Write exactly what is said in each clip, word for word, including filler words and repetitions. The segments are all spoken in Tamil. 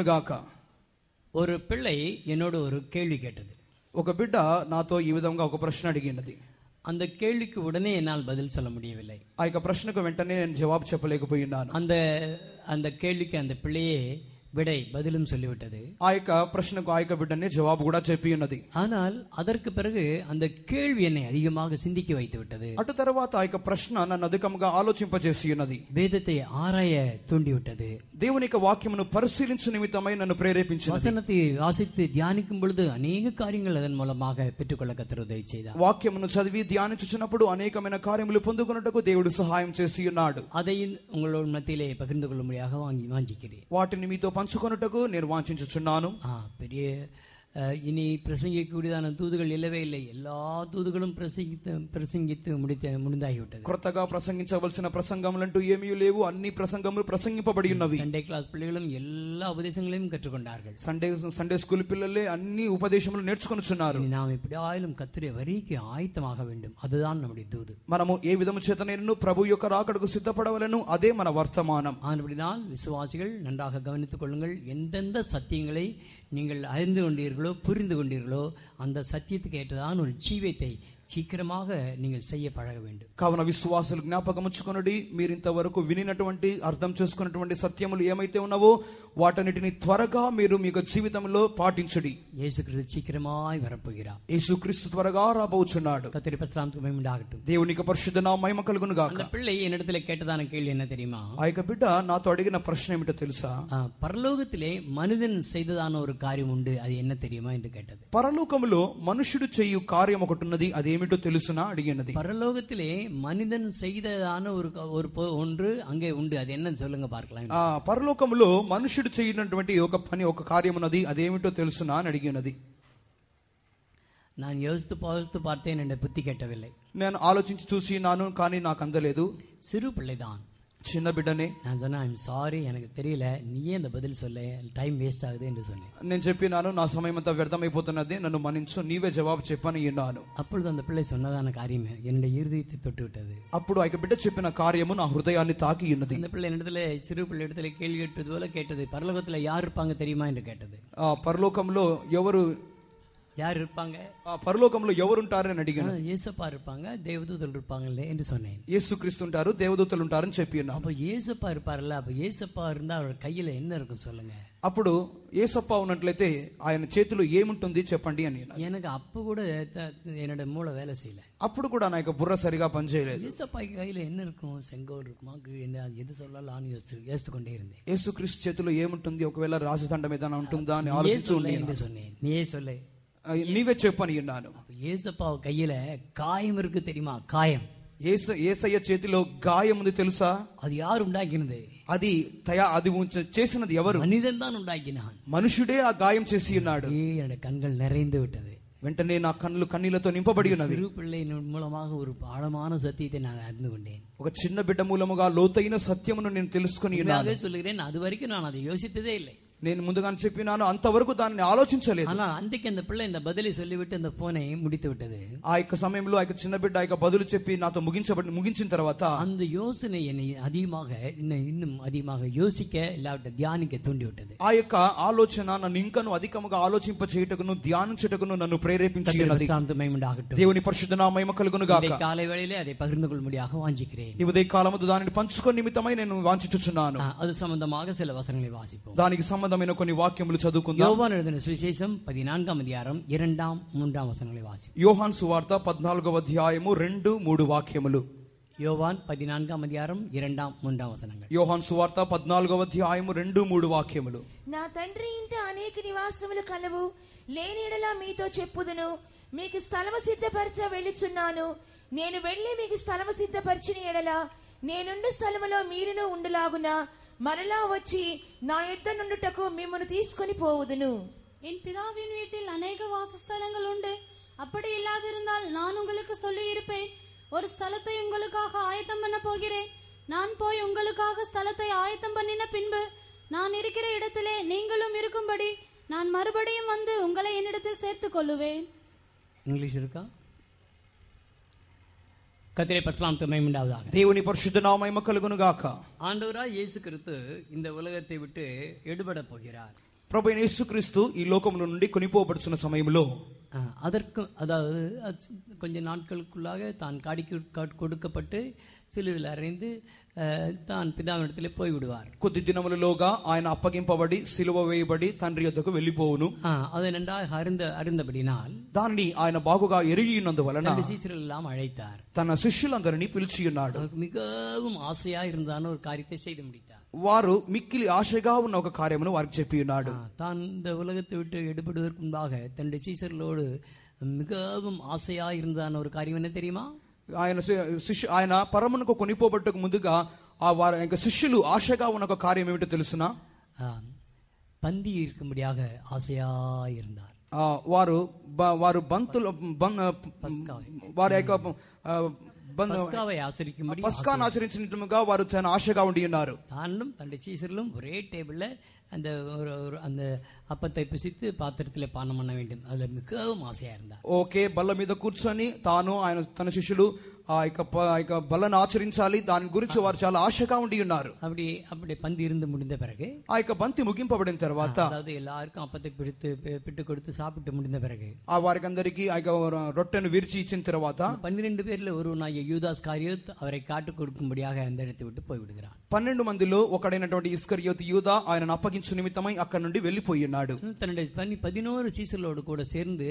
గాక. ஒரு பிள்ளை என்னோட ஒரு கேள்வி கேட்டது. ఒక బిడ్డ నాతో ఈ విధంగా ఒక ప్రశ్న అడిగినది. அந்த கேள்விக்கு உடனே என்னால் பதில் சொல்ல முடியவில்லை. ఆ యొక్క ప్రశ్నకు వెంటనే నేను జవాబు చెప్పలేకపోయినాను. அந்த அந்த கேள்விக்கு அந்த பிள்ளையே விடை பதிலும் சொல்லிவிட்டது. ఆ యొక్క ప్రశ్నకు ఆ యొక్క బిడ్డనే జవాబు కూడా చెప్పి ఉన్నది. ஆனால் அதற்கு பிறகு அந்த கேள்வி என்னை அதிகமாக சிந்திக்க வைத்து விட்டது. అటు తర్వాత ఆ యొక్క ప్రశ్న నన్ను అధికంగా ఆలోచింపజేసి ఉన్నది. வேதத்தை ஆராய தூண்டி விட்டது. దేవుని యొక్క వాక్యమును పరిశీలించు నిమిత్తమై నన్ను ప్రేరేపించింది. వచనத்தை వాసిத்து ధ్యానిக்கும் பொழுது అనేక కార్యங்கள் அதன் மூலமாக பெற்றுக்கொள்ள கர்த்தர் உதவி செய்தார். వాక్యమును చదివి ధ్యానించుచున్నప్పుడు అనేకమైన కార్యములు పొందుకొనుటకు దేవుడు సహాయం చేసి ఉన్నాడు. அதை உங்களோட மத்தியிலே பகிர்ந்து கொள்ளும்படியாக வாங்கி வாஞ்சிக்கிறேன். వాటిని మీతో పంచుకొనుటకు నేను వాంఛించుచున్నాను. பெரிய இனி பிரசங்கிக்கூடியதான தூதுகள் இல்லவே இல்லை. எல்லா தூதுகளும் பிரசங்கித்து பிரசங்கித்து முடித்த முடிந்தாகிவிட்டது. కొత్తగా ప్రసంగించవలసిన ప్రసంగములంటూ ఏమీ లేవు. అన్ని ప్రసంగములు ప్రసంగింపబడి ఉన్నవి. సండే క్లాస్ పిల్లలు எல்லா ఉపదేశங்களையும் கற்றுக்கொண்டார்கள். సండే సండే స్కూల్ పిల్లలే అన్ని ఉపదేశములు నేర్చుకొనుచున్నారు. நாம் எப்படியாயிலும் கர்த்தருடைய வரிக்கு ஆயத்தமாக வேண்டும். அதுதான் நம்முடைய தூது. మనము ఏ విధము చేతనైనను ప్రభు యొక్క రాకడకు సిద్ధపడవలెను. అదే మన వర్తమానం. அப்படினால் விசுவாசிகள் நன்றாக கவனித்துக் கொள்ளுங்கள். எந்தெந்த சத்தியங்களை நீங்கள் அறிந்து கொண்டீர்களோ புரிந்து கொண்டீர்களோ அந்த சத்தியத்துக்கு ஏற்றதான் ஒரு ஜீவியத்தை శీఘ్రமாக நீங்கள் செய்ய పడగ வேண்டும். కావున విశ్వాసులు జ్ఞాపకముంచుకొనుడి, మీరు ఇంతవరకు వినినటువంటి అర్థం చేసుకున్నటువంటి సత్యములు ఏమైతే ఉన్నావో వాటన్నిటిని త్వరగా మీరు మీ జీవితంలో పాటించుడి. యేసుక్రీస్తు శీఘ్రమాய் வரப்போகிறார். యేసుక్రీస్తు త్వరగా రాబోచున్నాడు. கர்த்தருடைய பரிசுத்த மகிமை உண்டாகட்டும். దేవునికి పరిశుద్ధ నామము మహిమ కలుగును గాక. அந்த பிள்ளை என்னிடத்துல கேட்டதான கேள்வி என்ன தெரியுமா? ఆ యొక్క బిడ్డ నాతో అడిగిన ప్రశ్న ఏమిటో తెలుసా? పరలోకத்திலே మనిదన్ செய்ததான ஒரு காரியம் உண்டு, அது என்ன தெரியுமா என்று கேட்டது. పరలోకములో మనుషుడు చేయు కార్యం ఒకటి ఉన్నది, అది ఏమిటో తెలుసునా అడిగినది. పరలోకத்திலே మనిదన్ செய்ததான ஒரு ஒரு ஒன்று அங்கே உண்டு, அது என்ன சொல்லுங்க பார்க்கலாம். ఆ పరలోకములో మనుషుడు చేయనటువంటి ఒక పని ఒక కార్యం ఉన్నది, అదేమిటో తెలుసునా అని అడిగినది. நான் யோசித்து பார்த்து பார்த்தேன், என்ற புத்தி கேட்டவில்லை. నేను ఆలోచించి చూసి నాను, కానీ నాకు అందలేదు. சிறு பிள்ளைதான், చిన్న బిడ్డనే. நான் சொன்னேன், ஐம் சாரி, எனக்கு தெரியல, நீயே அந்த பதில் சொல்ல, டைம் వేస్ట్ ఆగుது என்று சொன்னேன். నేను చెప్పినాను, నా సమయం అంతా వ్యర్థమైపోతున్నది, నన్ను మన్నించు, నీవే జవాబు చెప్పని అన్నాను. அப்பொழுது அந்த பிள்ளை சொன்னதான காரியம் என்னுடைய இருதயத்தை தொட்டு விட்டது. అప్పుడు ఆ బిడ్డ చెప్పిన కార్యము నా హృదయాన్ని తాకి ఉన్నది. அந்த பிள்ளை இடத்துல சிறு பிள்ளை இடத்துல கேள்வி கேட்டது போல கேட்டது, பரலோகத்துல யார் இருப்பாங்க தெரியுமா என்று கேட்டது. ఆ పరలోకంలో ఎవరు யார் இருப்பாங்க, ఆ పరలోకంలో ఎవరుంటారని అడిగాను. యేసప్పா இருப்பாங்க, தேவதூதர்கள் இருப்பாங்களே என்று சொன்னேன். యేసుక్రీస్తు ఉంటారు, దేవదూతలు ఉంటారని చెప్పినా. அப்ப యేసప్పா இருப்பார்ல, அப்ப యేసప్పா இருந்தா அவர் கையில என்ன இருக்கும் சொல்லுங்க. అప్పుడు యేసప్పా ఉన్నట్లయితే ఆయన చేతిలో ఏముంటుంది చెప్పండి అని. எனக்கு அப்ப கூட என்னோட மூளை வேலை செய்யல. అప్పుడు కూడా నా యొక్క బుర్ర సరిగా పనిచేయలేదు. యేసప్పா கையில என்ன இருக்கும், செங்கோல் இருக்குமா, என்ன எது சொல்லலாம்னு யோசித்து கொண்டே இருந்தேன். యేసుక్రీస్తు చేతిలో ఏముంటుంది, ఒకవేళ రాజదండం ఏదైనా ఉంటుందా అని ఆలోచిస్తూ சொன்னேன். நீயே சொல்லே, నీవే చెప్పని అన్నాను. యేసప్పా கையில காயம் இருக்கு தெரியுமா, காயம். యేసయ్య చేతిలో గాయం ఉంది తెలుసా? అది யார் உண்டாக்கினது? అది తయా అది చేసినది ఎవరు? మనిదన్ தான் உண்டாக்கினான். మనుషుడే ఆ గాయం చేసి ఉన్నాడు. என்னோட கண்கள் நிறைந்து விட்டது. వెంటనే నా కన్నులు కన్నీళ్లతో నింపబడి ఉన్నవి. சிறு பிள்ளை மூலமாக ஒரு ஆழமான சத்தியத்தை நான் அறிந்து கொண்டேன். ఒక చిన్న బిడ్డ మూలముగా లోతైన సత్యమును నేను తెలుసుకొని ఉన్నాను. சொல்லுகிறேன், அது வரைக்கும் நான் அதை யோசித்ததே இல்லை. నేను ముందుగానే చెప్పినాను, అంతవరకు దాన్ని ఆలోచించలేదు. ஆனா அன்றைக்கு அந்த பிள்ளை இந்த பதிலை சொல்லிவிட்டு அந்த போனை முடித்து விட்டது. ఆ యొక్క సమయంలో ఆ యొక్క చిన్న బిడ్డ ఆ యొక్క బదులు చెప్పి నాతో ముగించబడి ముగించిన తర్వాత அந்த யோசனை என்னை அதிகமாக இன்னும் அதிகமாக யோசிக்க இல்லாவிட்ட தியானிக்க தூண்டி விட்டது. ఆ యొక్క ఆలోచన నన్ను ఇంకను అధికముగా ఆలోచింప చేయుటకును ధ్యానించుటకును నన్ను ప్రేరేపించినది. దేవుని పరిశుద్ధ నామము మహిమ కలుగును గాక. ఈ కాల వేళలో அதை பகிர்ந்து கொள்ளும்படியாக வாஞ்சிக்கிறேன். ఈ ఉదయ కాలమున దానిని పంచుకొని నిమిత్తమై నేను వాంఛించుచున్నాను. அது సంబంధமாக சில వచనங்களை వాసిపోం. దానికి సంబంధమైన కొన్ని వాక్యములు చదువుకుందాం. యోహాను எழுதின சுவிசேஷம் பதினான்காம் அதிகாரம் இரண்டாம் மூன்றாம் వచనங்களை వాసిపోం. యోహాను సువార్త పద్నాలుగవ అధ్యాయము రెండు మూడు వాక్యములు. యోవాన్ பதினான்காம் அதிகாரம் இரண்டாம் மூன்றாம் వచనங்கள். యోహాను సువార్త పద్నాలుగవ అధ్యాయము రెండు మూడు వాక్యములు. నా తండ్రి ఇంట అనేక నివాసములు కలవు, లేని యెడల మీతో చెప్పుదును, మీకు స్థలము సిద్ధపరచ వెళ్ళుచున్నాను. నేను వెళ్లి మీకు స్థలము సిద్ధపరిచిన యెడల నేనుండు స్థలములో మీరును ఉండులాగున மரலா வச்சி நான் எத்த நுண்டுட்டக்கு மிம்மனு தீஸ்கொனி போவதுனு. என் பிதாவின் வீட்டில் அநேக வாசஸ்தலங்கள் உண்டு. அப்படி இல்லாதிருந்தால் நான் உங்களுக்கு சொல்லி இருப்பேன். ஒரு ஸ்தலத்தை உங்களுக்காக ஆயத்தம் பண்ண போகிறேன். நான் போய் உங்களுக்காக ஸ்தலத்தை ஆயத்தம் பண்ணின பின்பு நான் இருக்கிற இடத்திலே நீங்களும் இருக்கும்படி நான் மறுபடியும் வந்து உங்களை என்னிடத்தில் சேர்த்துக் கொள்ளுவேன். இங்கிலீஷ் இருக்கா? கர்த்தருடைய பரிசுத்த நாமம் உண்டாவதாக. దేవుని పరిశుద్ధ నామము మహిమ కలుగును గాక. ஆண்டவராய் இயேசு கிறிஸ்து இந்த உலகத்தை விட்டு எடுபட போகிறார். ప్రభువైన యేసుక్రీస్తు ఈ లోకముల నుండి కొనిపోబడుచున్న సమయంలో ஆ, அதற்கு அதாவது அது கொஞ்ச நாட்களுக்குள்ளாக தான் காடிக்கு காட்- கொடுக்கப்பட்டு சிலுவையில் அறைந்து ஆ, தான் பிதாவினிடத்திலே போய் விடுவார். కొద్ది దినములలోగా ఆయన అప్పగింపబడి సిలువ వేయబడి తండ్రి యొద్దకు వెళ్లిపోవును. ஆ, அதை நன்றாக அறிந்த அறிந்தபடினால் దానిని ఆయన బాగుగా ఎరిగి ఉన్నందువలన தன்னுடைய சீசர்கள் எல்லாம் அழைத்தார். తన శిష్యులందరినీ పిలిచి ఉన్నాడు. அவருக்கு மிகவும் ஆசையா இருந்தான ஒரு காரியத்தை செய்து முடித்தார். వారు మిక్కిలి ఆశగా ఉన్న ఒక కార్యమును వారికి చెప్పి ఉన్నాడు. ஆ, தான் இந்த உலகத்தை விட்டு எடுபடுவதற்கு முன்பாக தன்னுடைய சீசர்களோடு மிகவும் ஆசையா இருந்தான ஒரு காரியம் என்ன தெரியுமா? ఆయన శి- శిష్యు ఆయన పరమునకు కొనిపోబట్టుకు ముందుగా ఆ వారి యొక్క శిష్యులు ఆశగా ఉన్న ఒక కార్యం ఏమిటో తెలుసునా? ஆ, பந்தி இருக்கும்படியாக ஆசையா இருந்தார். ఆ, వారు బ- వారు బంతులు బం- వారి యొక్క ఆ, బం- பஸ்காவை ஆசரிக்கும்படி పస్కాను ఆచరించినట్లుగా వారు చాలా ఆశగా ఉండి ఉన్నారు. தானும் தன்னுடைய சீசர்களும் ஒரே டேபிள்ல அந்த ஒரு ஒரு அந்த அப்பத்தை புசித்து பாத்திரத்திலே பானம் பண்ண வேண்டும். அதுல மிகவும் ஆசையா இருந்தார். ఓకే బల్ల మీద కూర్చొని తాను ఆయన తన శిష్యులు ఆ యొక్క ప- ఆ యొక్క బలను ఆచరించాలి, దాని గురించి వారు చాలా ఆశగా ఉండి ఉన్నారు. அப்படி அப்படி பந்தி இருந்து முடிந்த பிறகு ఆ యొక్క బంతి ముగింపబడిన తర్వాత அதாவது எல்லாருக்கும் அப்பத்தை பிடித்து பி- பிட்டு கொடுத்து சாப்பிட்டு முடிந்த பிறகு ఆ వారికి అందరికి ఆ యొక్క రొట్టెను విరిచి ఇచ్చిన తర్వాత பன்னிரண்டு பேர்ல ஒருவனாகிய யூதாஸ் காரியோத் அவரை காட்டுக் கொடுக்கும்படியாக அந்த இடத்தை விட்டு போய்விடுகிறான். పన్నెండు మందిలో ఒకడైనటువంటి ఇస్కరియోతు యూదా ఆయనను అప్పగించు నిమిత్తమై అక్కడి నుండి వెళ్లిపోయి ఉన్నాడు. தன்னுடைய பன்னி பதினோரு சீசர்களோடு கூட சேர்ந்து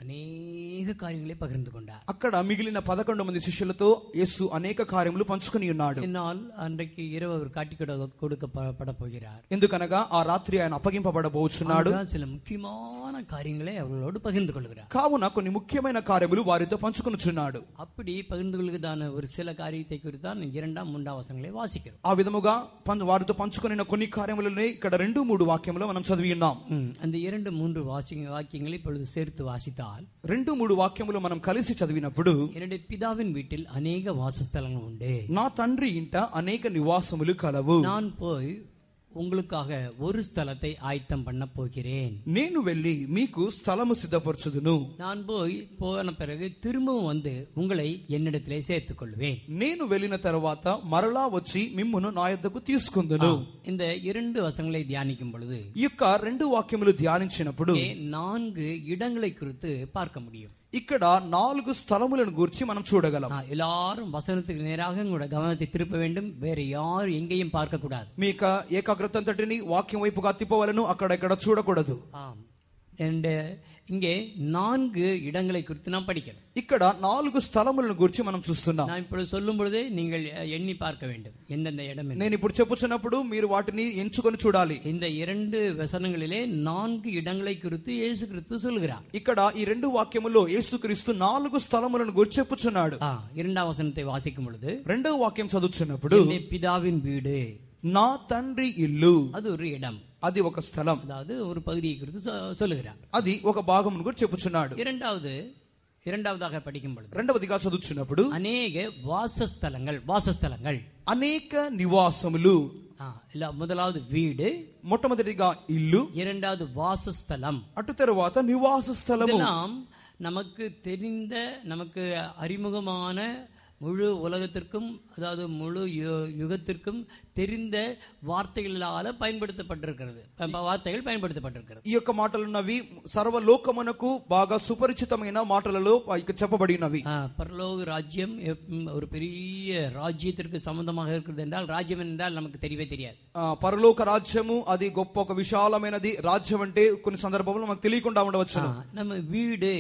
அநேக காரியங்களை பகிர்ந்து கொண்டார். అక్కడ మిగిలిన పదకొండు మంది శిష్యులతో యేసు అనేక కార్యములు పంచుకుని ఉన్నాడు. என்னால் அன்றைக்கு இரவு அவர் காட்டிக் கொடு- கொடுக்கப்பட போகிறார். ఎందుకనగా ఆ రాత్రి ఆయన అప్పగింపబడబోచున్నాడు. ஆகையால் சில முக்கியமான காரியங்களை அவர்களோடு பகிர்ந்து கொள்கிறார். కావున కొన్ని ముఖ్యమైన కార్యములు వారితో పంచుకొనుచున్నాడు. அப்படி பகிர்ந்து கொள்வதான ஒரு சில காரியத்தை குறித்து தான் இரண்டாம் மூன்றாம் வசனங்களை வாசிக்கிறோம். ఆ విధముగా పం- వారితో పంచుకొనిన కొన్ని కార్యములని ఇక్కడ రెండు మూడు వాక్యములు మనం చదివి ఉన్నాం. ம், அந்த இரண்டு மூன்று வாசி வாக்கியங்களை இப்பொழுது சேர்த்து வாசித்தால் రెండు మూడు వాక్యములు మనం కలిసి చదివినప్పుడు என்னுடைய பிதாவின் வீட்டில் அநேக வாசஸ்தலங்கள் உண்டு. నా తండ్రి ఇంట అనేక నివాసములు కలవు. நான் போய் உங்களுக்காக ஒரு ஸ்தலத்தை ஆயத்தம் பண்ண போகிறேன். నేను వెళ్లి మీకు స్థలము సిద్ధపరచుదును. நான் போய் போன பிறகு திரும்பவும் வந்து உங்களை என்னிடத்திலே சேர்த்துக் கொள்வேன். నేను వెళ్ళిన తర్వాత మరలా వచ్చి మిమ్మును నా యొద్దకు తీసుకుందును. இந்த இரண்டு வசனங்களை தியானிக்கும் பொழுது ఈ యొక్క రెండు వాక్యములు ధ్యానించినప్పుడు இங்கே நான்கு இடங்களை குறித்து பார்க்க முடியும். ఇక్కడ నాలుగు స్థలములను గూర్చి మనం చూడగలం. ஆ, எல்லாரும் வசனத்துக்கு நேராக உங்களோட கவனத்தை திருப்ப வேண்டும். வேற யாரும் எங்கேயும் பார்க்க கூடாது. మీ యొక్క ఏకాగ్రత అంతటిని వాక్యం వైపుగా తిప్పవలను, అక్కడ ఇక్కడ చూడకూడదు. ஆம். And, இங்கே நான்கு இடங்களை குறித்து நாம் படிக்கிறோம். ఇక్కడ నాలుగు స్థలములను గురించి మనం చూస్తున్నాం. நான் இப்பொழுது சொல்லும் பொழுதே நீங்கள் எண்ணி பார்க்க வேண்டும் எந்தெந்த இடம் என்று. నేను ఇప్పుడు చెప్పుచున్నప్పుడు మీరు వాటిని ఎంచుకొని చూడాలి. இந்த இரண்டு வசனங்களிலே நான்கு இடங்களை குறித்து இயேசு கிறிஸ்து சொல்கிறார். ఇక్కడ ఈ రెండు వాక్యముల్లో యేసుక్రీస్తు నాలుగు స్థలములను గురించి చెప్పుచున్నాడు. ஆ, இரண்டாம் வசனத்தை வாசிக்கும் பொழுது రెండవ వాక్యం చదువుచున్నప్పుడు என்னுடைய பிதாவின் வீடு, నా తండ్రి ఇల్లు, அது ஒரு இடம், అది ఒక స్థలం, அதாவது ஒரு பகுதியை குறித்து சொ- சொல்லுகிறார். అది ఒక భాగమును గురించి చెప్పుచున్నాడు. இரண்டாவது இரண்டாவதாக படிக்கும் பொழுது రెండవదిగా చదువుచున్నప్పుడు அநேக வாசஸ்தலங்கள் வாசஸ்தலங்கள் అనేక నివాసములు. ஆ, இல்ல, முதலாவது வீடு, మొట్టమొదటిగా ఇల్లు, இரண்டாவது வாசஸ்தலம். అటు తరువాత నివాస స్థలము. இதெல்லாம் நமக்கு தெரிந்த நமக்கு அறிமுகமான முழு உலகத்திற்கும் அதாவது முழு யு- யுகத்திற்கும் தெரிந்த வார்த்தைகளால பயன்படுத்தப்பட்டிருக்கிறது. ப- வார்த்தைகள் பயன்படுத்தப்பட்டிருக்கிறது. ఈ యొక్క మాటలున్నవి సర్వలోకమునకు బాగా సుపరిచితమైన మాటలలో ఇక చెప్పబడినవి. ஆ, பரலோக ராஜ்யம் எப்- ஒரு பெரிய ராஜ்யத்திற்கு சம்பந்தமாக இருக்கிறது என்றால் ராஜ்யம் என்றால் நமக்கு தெரியவே தெரியாது. ఆ, పరలోక రాజ్యము అది గొప్ప ఒక విశాలమైనది. రాజ్యం అంటే కొన్ని సందర్భంలో మనకు తెలియకుండా ఉండవచ్చు. ஆ, நம்ம வீடு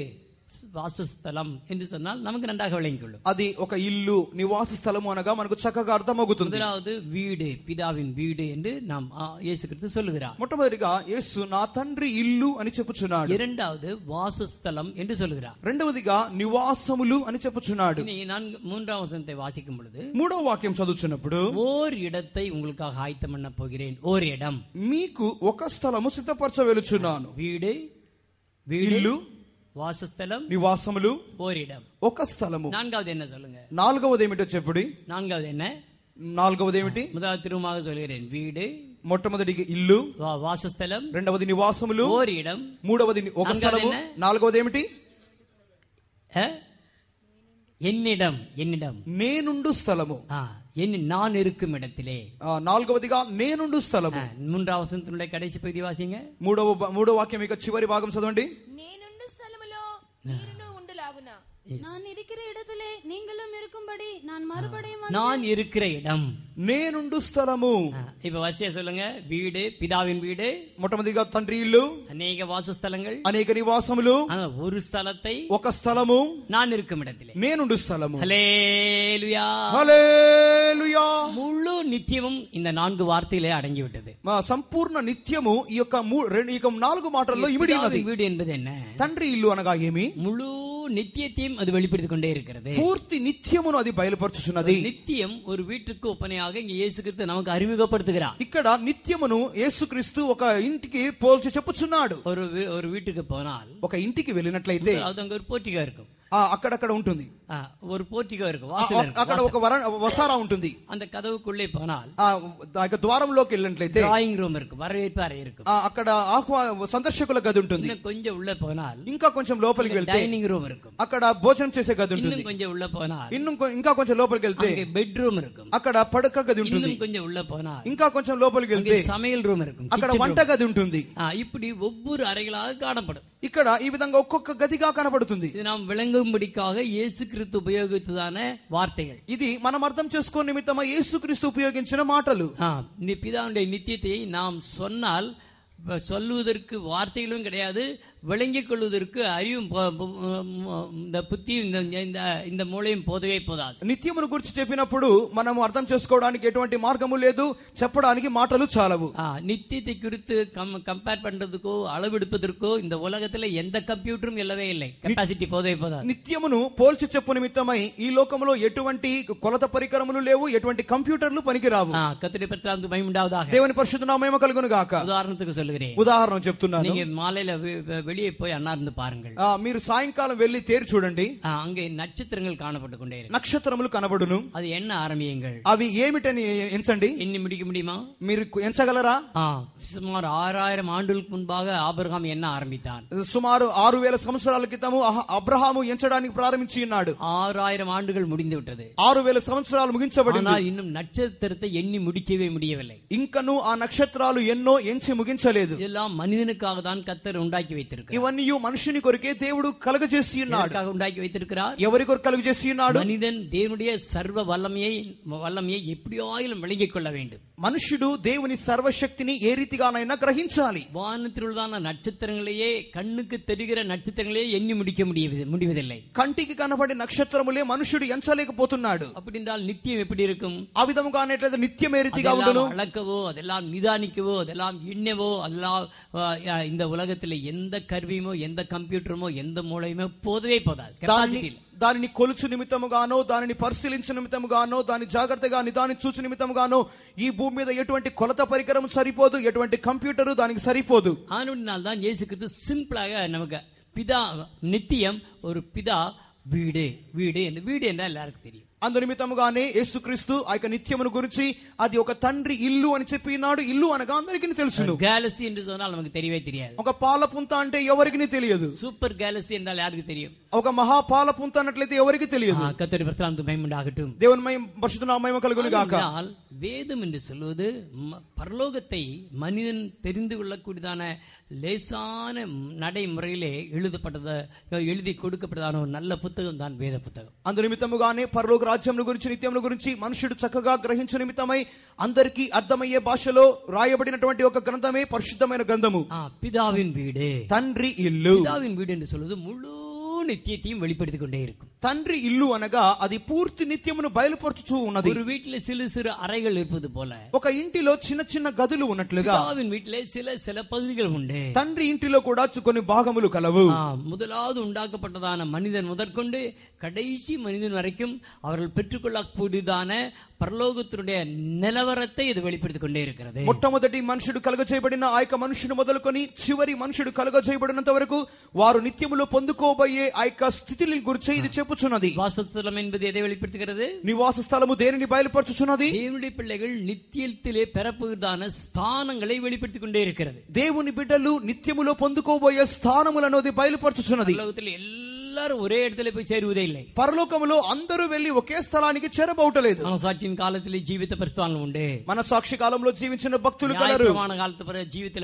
வாசஸ்தலம் என்று சொன்னால் நமக்கு நன்றாக விளங்கிக் கொள்ளும். అది ఒక ఇల్లు, నివాస స్థలము అనగా మనకు చక్కగా అర్థమవుతుంది. முதலாவது வீடு, பிதாவின் வீடு என்று நாம் ஆ, இயேசு கிறிஸ்து சொல்லுகிறார். మొట్టమొదటిగా యేసు నా తండ్రి ఇల్లు అని చెప్పుచున్నాడు. இரண்டாவது வாசஸ்தலம் என்று சொல்லுகிறார். రెండవదిగా నివాసములు అని చెప్పుచున్నాడు. இனி நான்கு மூன்றாம் வசனத்தை வாசிக்கும் பொழுது మూడవ వాక్యం చదువుచున్నప్పుడు ஓர் இடத்தை உங்களுக்காக ஆயத்தம் பண்ண போகிறேன். ஓர் இடம், మీకు ఒక స్థలము సిద్ధపరచ వెలుచున్నాను. வீடு, வீடு, ఇల్లు, வாசஸ்தலம், నివాసములు, ஓர் இடம். ఒక స్థలము. நான்காவது என்ன சொல்லுங்க? నాలుగవది ఏమిటో చెప్పుడి. நான்காவது என்ன? నాలుగవది ఏమిటి? முதலாவது திரும்பமாக சொல்கிறேன். வீடு, మొట్టమొదటి ఇల్లు, வா- வாசஸ்தலம், రెండవది నివాసములు, ஓர் இடம், మూడవది ఒక నాలుగవది స్థలము, என்ன? నాలుగవది ఏమిటి? ஆ? என்னிடம், என்னிடம், నేనుండు స్థలము. ஆ, என்ன நான் இருக்கும் இடத்திலே. ఆ, నాలుగవదిగా నేనుండు స్థలము. మూడవ వసంతునుடைய కడసి పది వాసింగ మూడవ మూడో వాక్యం ఇక చివరి భాగం చదవండి. నేనుండు స్థలములో మీరును ఉండులాగున நான் இருக்கிற இடத்திலே நீங்களும் இருக்கும்படி நான் மறுபடியும் வந்து- நான் இருக்கிற இடம். నేనుండు స్థలము. இப்ப வரிசையா சொல்லுங்க. வீடு, பிதாவின் வீடு. మొట్టమొదటిగా తండ్రి ఇల్లు, అనేక వాసస్థలங்கள், అనేక నివాసములు, ஆனா ஒரு ஸ்தலத்தை ఒక స్థలము, நான் இருக்கும் இடத்திலே. నేనుండు స్థలము. ஹல்லேலூயா. హల్లెలూయా. முழு நித்தியமும் இந்த நான்கு வார்த்தையிலே அடங்கிவிட்டது. మా సంపూర్ణ నిత్యము ఈ యొక్క మూ- రెండు- ఈ యొక్క నాలుగు మాటల్లో ఇమిడి ఉన్నది. பிதாவின் வீடு என்பது என்ன? తండ్రి ఇల్లు అనగా ఏమి? முழு நித்தியத்தையும் அது வெளிப்படுத்திக் கொண்டே இருக்கிறது. పూర్తి నిత్యమును అది బయలుపరచుచున్నది. நித்தியம் ஒரு வீட்டுக்கு ஒப்பனையாக இங்க இயேசு கிறிஸ்து நமக்கு அறிமுகப்படுத்துகிறார். ఇక్కడ నిత్యమును యేసుక్రీస్తు ఒక ఇంటికి పోల్చి చెప్పుచున్నాడు. ஒரு வீ- ஒரு வீட்டுக்கு போனால் ఒక ఇంటికి వెళ్ళినట్లయితే அது அங்க ஒரு போர்ட்டிகோ இருக்கும். ఆ అక్కడక్కడ ఉంటుంది. ஆ, ஒரு போர்ட்டிகோ இருக்கும், ఆ, வாசல் இருக்கும், అక్కడ ఒక வாசல். వర- వసారా ఉంటుంది. அந்த கதவுக்குள்ளே போனால் ఆ ఆ యొక్క ద్వారంలోకి వెళ్ళినట్లయితే டிராயிங் రూమ్ இருக்கும், வரவேற்பு அறை இருக்கும். ఆ అక్కడ ఆహ్వా సందర్శకుల గది ఉంటుంది. இன்னும் கொஞ்சம் உள்ள போனால் ఇంకా కొంచెం లోపలికి వెళ్తే டைனிங் ரூம் இருக்கும். అక్కడ భోజనం చేసే గది ఉంటుంది. இன்னும் கொஞ்சம் உள்ள போனால் ఇన్ను ఇంకా కొంచెం లోపలికి వెళ్తే அங்கே பெட்ரூம் இருக்கும். అక్కడ పడక గది ఉంటుంది. இன்னும் கொஞ்சம் உள்ள போனால் ఇంకా కొంచెం లోపలికి அங்கே వెళ్తే சமையல் ரூம் இருக்கும், అక్కడ kitchen వంట room. గది ఉంటుంది. ஆ, இப்படி ஒவ்வொரு அறைகளாக காணப்படும். ఇక్కడ ఈ విధంగా ఒక్కొక్క గదిగా కనబడుతుంది. இது நாம் விளங்கும்படிக்காக இயேசு கிறிஸ்து உபயோகித்ததான வார்த்தைகள். ఇది మనం అర్థం చేసుకో నిమిత్తమా యేసుక్రీస్తు ఉపయోగించిన మాటలు. ஆ, இந்த பிதாவுடைய நித்தியத்தை நாம் சொன்னால் சொல்லுவதற்கு வார்த்தைகளும் கிடையாது, விளங்கிக் கொள்வதற்கு அறிவும் ப- ப- இந்த புத்தியும் இந்த- இந்த- இந்த மூளையும் போதவே போதாது. నిత్యమును గురించి చెప్పినప్పుడు మనం అర్థం చేసుకోవడానికి ఎటువంటి మార్గము లేదు, చెప్పడానికి మాటలు చాలవు. ஆ, நித்தியத்தை குறித்து கம்பேர் பண்றதுக்கோ அளவெடுப்பதற்கோ இந்த உலகத்துல எந்த கம்ப்யூட்டரும் இல்லவே இல்லை. கெப்பாசிட்டி போதவே போதாது. నిత్యమును పోల్చి చెప్పు నిమిత్తమై ఈ లోకంలో ఎటువంటి కొలత పరికరములు లేవు, ఎటువంటి కంప్యూటర్లు పనికిరావు. ஆ, கர்த்தருடைய பரிசுத்த மகிமையுண்டாவதாக. దేవుని పరిశుద్ధ నామము కలుగును గాక. உதாரணத்துக்கு சொல்லுகிறேன், ఉదాహరణ చెప్తున్నాను. நீங்க మాலையில வெ- வெ- வெளியே போய் அண்ணார்ந்து பாருங்கள். ఆ, మీరు సాయంకాలం వెళ్లి తేరి చూడండి, ஆ, அங்கே நட்சத்திரங்கள் காணப்பட்டு கொண்டே இருக்கு. నక్షత్రములు కనబడును. அது என்ன ஆரம்பியுங்கள், అవి ఏమిటని ఎంచండి. எண்ணி முடிக்க முடியுமா? మీరు ఎంచగలరా? ஆ, சுமார் ஆறாயிரம் ஆண்டுகளுக்கு முன்பாக ஆபிரகாம் என்ன ஆரம்பித்தான்? సుమారు ఆరు వేల సంవత్సరాల క్రితము అహ- అబ్రహాము ఎంచడానికి ప్రారంభించి ఉన్నాడు. ஆறாயிரம் ஆண்டுகள் முடிந்து விட்டது. ఆరు వేల సంవత్సరాలు ముగించబడింది. ஆனால் இன்னும் நட்சத்திரத்தை எண்ணி முடிக்கவே முடியவில்லை. ఇంకను ఆ నక్షత్రాలు ఎన్నో ఎంచి ముగించలేదు. இதெல்லாம் மனிதனுக்காக தான் கர்த்தர் உண்டாக்கி வைத்திருக்கிறார். ఇవన్నీ మనుషుని కొరికే దేవుడు కలుగజేసి ఉన్నాడు. எதற்காக உண்டாக்கி வைத்திருக்கிறார்? ఎవరి కొరకు కలుగజేసి ఉన్నాడు? மனிதன் தேவனுடைய சர்வ வல்லமையை வல்லமையை எப்படியாயிலும் விளங்கிக் கொள்ள வேண்டும். మనుషుడు దేవుని సర్వశక్తిని ఏ రీతిగానైనా గ్రహించాలి. வானத்தில் உள்ளதான நட்சத்திரங்களையே கண்ணுக்கு தெரிகிற நட்சத்திரங்களையே எண்ணி முடிக்க முடியவில்லை முடிவதில்லை. కంటికి కనబడే నక్షత్రములే మనుషుడు ఎంచలేకపోతున్నాడు. அப்படி என்றால் நித்தியம் எப்படி இருக்கும்? ఆ విధముగా అనేట్లయితే నిత్యం ఏ రీతిగా ఉండును? அதெல்லாம் அளக்கவோ, அதெல்லாம் நிதானிக்கவோ, அதெல்லாம் எண்ணவோ, அதெல்லாம் ஆ, இந்த உலகத்தில் எந்த கருவியுமோ எந்த கம்ப்யூட்டருமோ எந்த மூளையுமோ போதவே போதாது. దానిని Capacity இல்ல. దానిని కొలుచు నిమిత్తముగానో, దానిని పరిశీలించు నిమిత్తముగానో, దాని జాగ్రత్తగా నిదానించు నిమిత్తముగానో ఈ భూమి మీద ఎటువంటి కొలత పరికరం సరిపోదు, ఎటువంటి కంప్యూటర్ దానికి సరిపోదు. ஆனபடினால் தான் இயேசு கிறிஸ்து சிம்பிளாக நமக்கு பிதா நித்தியம் ஒரு பிதா வீடு வீடு என்று வீடு என்றால் எல்லாருக்கும் தெரியும். అందు నిమిత్తముగానే యేసుక్రీస్తు ఆ యొక్క నిత్యమును గురించి అది ఒక తండ్రి ఇల్లు అని చెప్పినాడు. ఇల్లు అనగా అందరికీ తెలుసును. கேலக்சி என்று சொன்னால் நமக்கு தெரியவே தெரியாது. ఒక పాల పుంత అంటే ఎవరికి తెలియదు. சூப்பர் கேலக்சி என்றால் யாருக்கு தெரியும்? ఒక మహా పాల పుంత అన్నట్లయితే ఎవరికి తెలియదు. கர்த்தருடைய பரிசுத்த மகிமையுண்டாகட்டும். దేవుని మహిమ పరిశుద్ధ నామ మహిమ కలుగును గాక. ஆனால் வேதம் என்று சொல்வது ம- பரலோகத்தை மனிதன் தெரிந்து கொள்ளக்கூடியதான லேசான நடைமுறையிலே எழுதப்பட்டத எழுதி கொடுக்கப்பட்டதான ஒரு நல்ல புத்தகம் தான் வேத புத்தகம். అందు నిమిత్తముగానే పరలోక రాజ్యముల గురించి, నిత్యముల గురించి మనుషుడు చక్కగా గ్రహించు నిమిత్తమై అందరికీ అర్థమయ్యే భాషలో రాయబడినటువంటి ఒక గ్రంథమే పరిశుద్ధమైన గ్రంథము. ஆ, பிதாவின் வீடு. తండ్రి ఇల్లు. பிதாவின் வீடு என்று சொல்வது முழு நித்தியத்தையும் வெளிப்படுத்திக் கொண்டே இருக்கும். తండ్రి ఇల్లు అనగా అది పూర్తి నిత్యమును బయలుపరచుచూ ఉన్నది. ஒரு வீட்டில சிறு சிறு அறைகள் இருப்பது போல ఒక ఇంటిలో చిన్న చిన్న గదులు ఉన్నట్లుగా பிதாவின் வீட்டிலே சில சில பகுதிகள் உண்டு. తండ్రి ఇంటిలో కూడా కొన్ని భాగములు కలవు. ஆ, முதலாவது உண்டாக்கப்பட்டதான மனிதன் முதற்கொண்டு கடைசி மனிதன் வரைக்கும் அவர்கள் பெற்றுக்கொள்ளக்கூடியதான పరలోకత్తుடைய నిలవరத்தை ఇది வெளிப்படுத்திக் கொண்டே இருக்கிறது. మొట్టమొదటి మనుషుడు కలుగజేయబడిన ఆ యొక్క మనుషుడు మొదలుకొని చివరి మనుషుడు కలుగజేయబడినంత వరకు వారు నిత్యములో పొందుకోబోయే ఆ యొక్క స్థితిని గురించి ఇది చెప్పుచున్నది. வாசஸ்தலம் என்பது எதை வெளிப்படுத்துகிறது? నివాస స్థలము దేనిని బయలుపరచుచున్నది? தேவனுடைய பிள்ளைகள் நித்தியத்திலே பெறப்போகிறதான ஸ்தானங்களை வெளிப்படுத்திக் கொண்டே இருக்கிறது. దేవుని బిడ్డలు నిత్యములో పొందుకోబోయే స్థానములను అది బయలుపరచుచున్నది. పరలోకத்தில் எல்லாரும் ஒரே இடத்துல போய் சேருவதே இல்லை. పరలోకములో అందరూ వెళ్లి ఒకే స్థలానికి చేరబోవటలేదు. మనసాక్షిని కాలத்திலே జీవిత పరిస్థితులు ఉండే, మన సాక్షి కాలంలో జీవించిన భక్తులు కలరు. ప్రమాణ కాలத்து జీవితల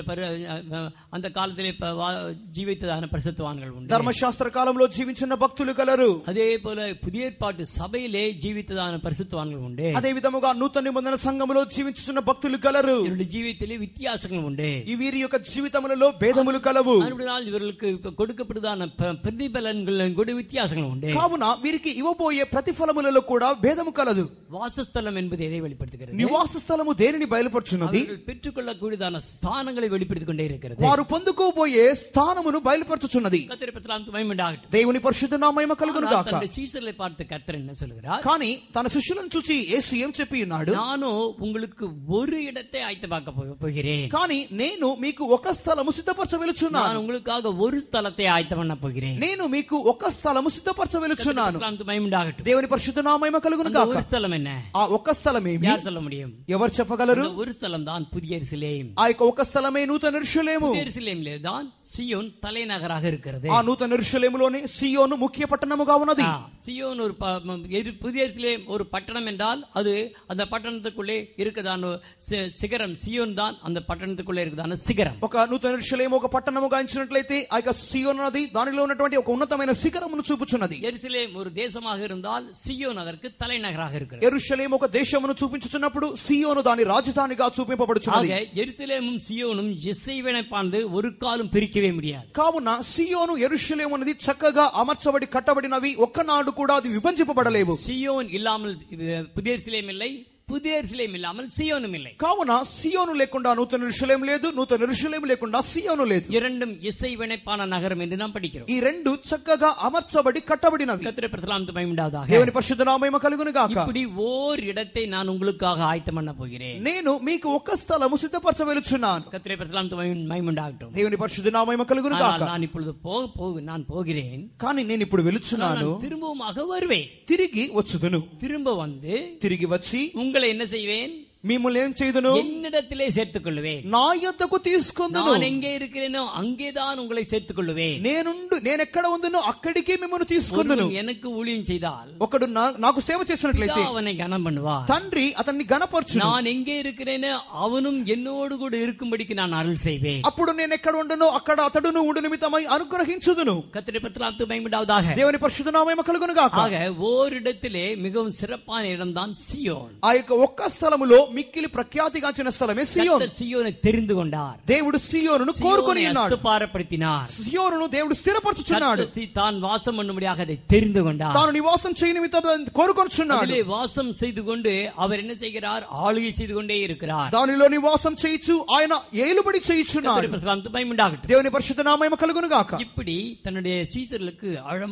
అంత కాలத்திலே జీవితదాన పరిశుద్ధవాன்கள் உண்டு. ధర్మశాస్త్ర కాలంలో జీవించిన భక్తులు కలరు. அதே போல புதிய ஏற்பாட்டு சபையிலே జీవితదాన పరిశుద్ధవాன்கள் உண்டு. అదే విధముగా నూతన నిబంధన సంఘములో జీవించుచున్న భక్తులు కలరు. ఇవరుల జీవితలే వ్యత్యాసங்கள் உண்டு. ఈ వీరి యొక్క జీవితములలో భేదములు కలవు. అందువలన ఇవరులకు கொடுக்கப்படுதான ప్రతిఫలங்கள் కూడా వ్యత్యాసங்கள் உண்டு. కావున వీరికి ఇవ్వబోయే ప్రతిఫలములలో కూడా భేదము కలదు. వాసస్థలం என்பது எதை வெளிப்படுத்துகிறது? నివాస స్థలము దేనిని బయలుపరుచున్నది? பெற்றுக்கொள்ளக்கூடியதான స్థానங்களை வெளிப்படுத்திக் கொண்டே இருக்கிறது. వారు పొందుకోబోయే స్థానమును బయలుపరుచుచున్నది. కర్తరి పతలాంతు మహిమడాగట్టు. దేవుని పరిశుద్ధ నామము కలుగును గాక. తన శిష్యులై பார்த்து கர்த்தர் என்ன சொல்கிறார்? కానీ తన శిష్యులను చూచి యేసు ఏం చెప్పి ఉన్నాడు? నేను உங்களுக்கு ஒரு இடத்தை ஆயத்தமாக்க போகிறேன். కానీ నేను మీకు ఒక స్థలము సిద్ధపరచవెలుచున్నాను. நான் உங்களுக்காக ஒரு స్థలத்தை ஆயத்தம் பண்ண போகிறேன். నేను మీకు ఒక స్థలము సిద్ధపరచవెలుచున్నాను. మహిమడాగట్టు. దేవుని పరిశుద్ధ నామము కలుగును గాక. ஒரு స్థలం என்ன? ఆ ఒక స్థలం ఏమి? யார் சொல்ல முடியும்? ఎవరు చెప్పగలరు? ஒரு స్థలం தான் புதிய எருசலேம். ఆ యొక్క ఒక స్థలమే నూతన యెరూషలేము. புதிய எருசலேமிலே தான் சியோன் தலைநகராக இருக்கிறது. ఆ నూతన యెరూషలేములోనే సియోను ముఖ్య పట్టణముగా ఉన్నది. சியோன் ஒரு புதிய எருசலேம் ஒரு பட்டணம் என்றால் அது அந்த பட்டணத்துக்குள்ளே இருக்கதான சிகரம். சியோன் தான் அந்த பட்டணத்துக்குள்ளே இருக்கதான சிகரம். ఒక నూతన యెరూషలేము ఒక పట్టణముగా ఎంచినట్లయితే ఆ యొక్క సియోను నది దానిలో ఉన్నటువంటి ఒక ఉన్నతమైన శిఖరమును చూపుచున్నది. எருசலேம் ஒரு தேசமாக இருந்தால் சியோன் அதற்கு தலைநகராக இருக்கிறது. యెరూషలేము ఒక దేశమును చూపించుచున్నప్పుడు సియోను దాని రాజధానిగా చూపింపబడుచున్నది. எருசலேமும் சியோனும் இசைவினைப்பானது ஒரு காலம் பிரிக்கவே முடியாது. కావున సియోను యెరూషలేము అనేది చక్కగా అమర్చబడి కట్టబడినవి ఒక్కనాడు కూడా అది విభజింపబడలేవు. சியோன் இல்லாமல் புதிய எருசலேம் இல்லை, புதிய எருசலேம் இல்லாமல் சியோனும் இல்லை. కావున సియోను లేకుండా నూతన యెరూషలేము లేదు, నూతన యెరూషలేము లేకుండా సియోను లేదు. இரண்டும் இசைவினைப்பான నగరం என்று நாம் படிக்கிறோம். ఈ రెండు చక్కగా అమర్చబడి కట్టబడినవి. கர்த்தருடைய பரிசுத்த மகிமையுண்டாவதாக. దేవుని పరిశుద్ధ నామము కలుగును గాక. இப்படி ஓர் இடத்தை நான் உங்களுக்காக ஆயத்தம் பண்ண போகிறேன். నేను మీకు ఒక స్థలము సిద్ధపరచవెలుచున్నాను. கர்த்தருடைய பரிசுத்த மகிமையுண்டாகட்டும். దేవుని పరిశుద్ధ నామము కలుగును గాక. நான் இப்பொழுது போக போக நான் போகிறேன். కానీ నేను ఇప్పుడు వెలుచున్నాను. திரும்பவுமாக வருவேன். తిరిగి వచ్చుదును. திரும்ப வந்து తిరిగి వచ్చి உங்களை என்ன செய்வேன்? మిమ్మల్ని ఏం చేయుదును? என்னிடத்திலே சேர்த்துக் கொள்வேன். నా యొద్దకు తీసుకొందును. நான் எங்கே இருக்கிறேனோ அங்கேதான் உங்களை சேர்த்துக் கொள்வேன். నేనుండు నేనెక్కడ ఉందునో అక్కడికే మిమ్మల్ని తీసుకొందును. எனக்கு ஊழியம் செய்தால் ఒకడు నాకు సేవ చేసినట్లయితే அவனை கனம் பண்ணுவார். తండ్రి అతన్ని గణపరచును. நான் எங்கே இருக்கிறேனோ அவனும் என்னோடு கூட இருக்கும்படிக்கு நான் அருள் செய்வேன். అప్పుడు నేను ఎక్కడ ఉండునో అక్కడ అతడును ఉండు నిమిత్తమై అనుగ్రహించుదును. கர்த்தருடைய பரிசுத்த மகிமையுண்டாவதாக. దేవుని పరిశుద్ధ నామము కలుగును గాక. ஆக ஓரிடத்திலே மிகவும் சிறப்பான இடம்தான் சியோன். ఆ యొక్క ఒక్క స్థలములో మిక్కిలి ప్రఖ్యాతిగాంచిన స్థలమే సియోన్. கர்த்தர் சியோனை தெரிந்து கொண்டார். దేవుడు సియోనును కోరుకొని ఉన్నాడు. అస్తుపారపడినార్. సియోనును దేవుడు స్థిరపరచుచున్నాడు. தான் வாசம் பண்ணும்படியாக அதை தெரிந்து கொண்டார். తాను నివాసం చేయని నిమిత్తం కోరుకొనుచున్నాడు. அதிலே வாசம் செய்து கொண்டு அவர் என்ன செய்கிறார்? ஆளுகை செய்து கொண்டே இருக்கிறார். దానిలో నివాసం చేయిచు ఆయన ఏలుబడి చేయుచున్నాడు. దేవుని పరిశుద్ధ నామము కలుగును గాక. இப்படி தன்னுடைய சீசர்களுக்கு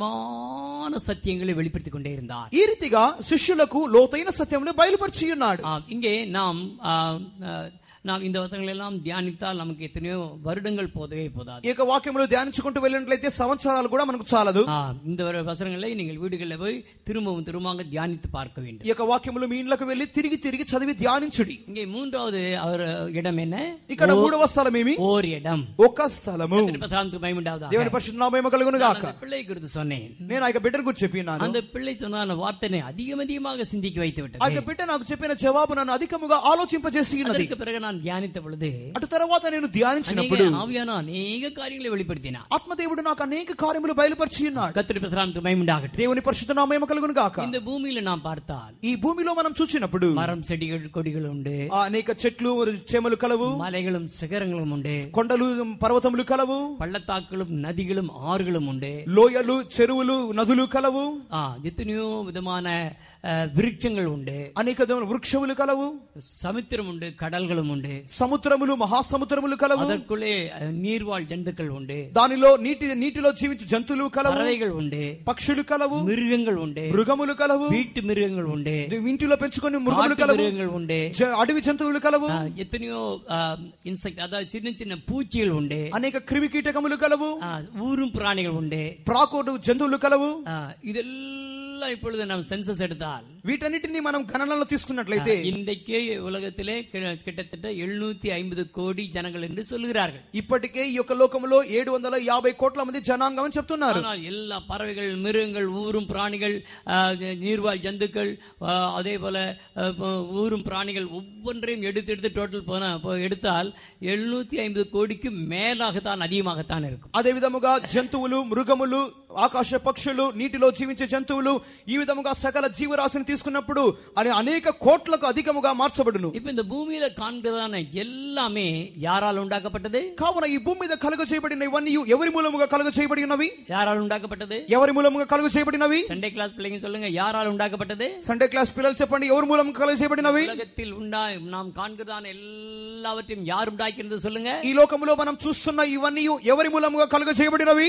ஆழமான சத்தியங்களை வெளிப்படுத்திக் கொண்டே இருந்தார். ఈ రీతిగా శిష్యులకు లోతైన సత్యమును బయలుపరిచి ఉన్నాడు. இங்கே நாம் நாம் இந்த வசனங்கள் எல்லாம் தியானித்தால் நமக்கு எத்தனையோ வருடங்கள் போதவே போதாது. ఈ యొక్క వాక్యములు ధ్యానించుకుంటూ వెళ్ళినట్లయితే సంవత్సరాలు కూడా మనకు చాలదు. இந்த வசனங்களை நீங்கள் வீடுகளில் போய் திரும்பவும் திரும்பவும் தியானித்து பார்க்க வேண்டும். ఈ యొక్క వాక్యములు మీ ఇంట్లోకి వెళ్ళి తిరిగి తిరిగి చదివి ధ్యానించుడి. இங்கே மூன்றாவது அவர் இடம் என்ன? ఇక్కడ మూడవ స్థలం ఏమి? ఓర్ ఇடம், ఒక స్థలము. దేవుని పరిశుద్ధ నామము కలుగును గాక. பிள்ளை குறித்து சொன்னேன். నేను ఆ యొక్క బిడ్డ గురించి చెప్పినాను. அந்த பிள்ளை சொன்ன వార్తనే அதிகம் அதிகமாக சிந்திக்க வைத்து விட்டது. ఆ యొక్క బిడ్డ నాకు చెప్పిన జవాబు నన్ను అధికముగా ఆలోచింపజేసి ఉన్నది. அதற்கு பிறகு நான் தியானித்த பொழுது అటు తర్వాత నేను ధ్యానించినప్పుడు ఆవియాన అనేక కార్యங்களை வெளிப்படுத்தினார். ఆత్మదేవుడు నాకు అనేక కార్యములు బయలుపరిచి ఉన్నాడు. கர்த்தருடைய பரிசுத்த மகிமையுண்டாகட்டும். దేవుని పరిశుద్ధ నామము కలుగును గాక. இந்த பூமியில நாம் பார்த்தால் ఈ భూమిలో మనం చూచినప్పుడు మరం చెడిகள் కొడిகள் ఉండే, అనేక చెట్లు చేమలు కలవు, మలైகளும் శిఖరங்களும் ఉండే, కొండలు పర్వతములు కలవు, పள்ளத்தாக்குகளும் నదిகளும் ఆరుகளும் ఉండే, లోయలు చెరువులు నదులు కలవు, ఎత్తனையோ విధமான విరుక్షங்கள் ఉండే, అనేక విధమైన వృక్షములు కలవు, సముద్రం ఉండే, கடல்களும் ఉండే, సముద్రములు మహాసముద్రములు కలవు, அதற்குள்ளே நீர்வாழ் జంతువులు ఉండే, దానిలో నీటి నీటిలో జీవించే జంతువులు కలవు, పறவைகள் ఉండే, పక్షులు కలవు, మిరుగங்கள் ఉండే, మృగములు కలవు, వీటి మిరుగங்கள் ఉండే, ఇంటిలో పెంచుకొని మృగములు కలవు, మిరుగங்கள் ఉండే, అడవి జంతువులు కలవు, ఎత్తனைయో ఇన్సెక్ట్ అதாவது చిన్న చిన్న పూచిகள் ఉండే, అనేక క్రిమి కీటకములు కలవు, ఊரும் ప్రాణిகள் ఉండే, ప్రాకోడు జంతువులు కలవు. இதெல்லாம் இப்பொழுது நாம் சென்சஸ் எடுத்தால் వీటన్నిటిని మనం గణనలో తీసుకున్నట్లయితే இன்றைக்கு உலகத்திலே கி- கிட்டத்தட்ட எழுநூத்தி ஐம்பது கோடி ஜனங்கள் என்று சொல்லுகிறார்கள். ఇప్పటికే ఈ యొక్క లోకంలో ఏడు వందల యాభై కోట్ల మంది జనాంగం అని చెప్తున్నారు. ஆனால் எல்லா பறவைகள், மிருகங்கள், ஊரும் பிராணிகள், ஆ, நீர்வாழ் ஜந்துக்கள், ஆ, அதே போல ஆ, ஊரும் பிராணிகள் ஒவ்வொன்றையும் எடுத்து எடுத்து டோட்டல் போன போ- எடுத்தால் எழுநூத்தி ஐம்பது கோடிக்கு மேலாகத்தான், அதிகமாகத்தான் இருக்கும். అదే విధముగా జంతువులు, మృగములు, ఆకాశ పక్షులు, నీటిలో జీవించే జంతువులు, ఈ విధముగా సకల జీవరాశిని తీసుకున్నప్పుడు అది అనేక కోట్లకు అధికముగా మార్చబడును. இப்ப இந்த பூமியில காண்கிறதான எல்லாமே யாரால் உண்டாக்கப்பட்டது? కావున ఈ భూమి మీద కలుగ చేయబడిన ఇవన్నీ ఎవరి మూలముగా కలుగ చేయబడి ఉన్నవి? யாரால் உண்டாக்கப்பட்டது? ఎవరి మూలముగా కలుగ చేయబడినవి? சண்டே கிளாஸ் பிள்ளைங்க சொல்லுங்க, யாரால் உண்டாக்கப்பட்டது? సండే క్లాస్ పిల్లలు చెప్పండి, ఎవరి మూలంగా కలుగ చేయబడినవి? உலகத்தில் உண்டா நாம் காண்கிறதான எல்லாவற்றையும் யார் உண்டாக்கினது சொல்லுங்க. ఈ లోకములో మనం చూస్తున్న ఇవన్నీ ఎవరి మూలముగా కలుగ చేయబడినవి?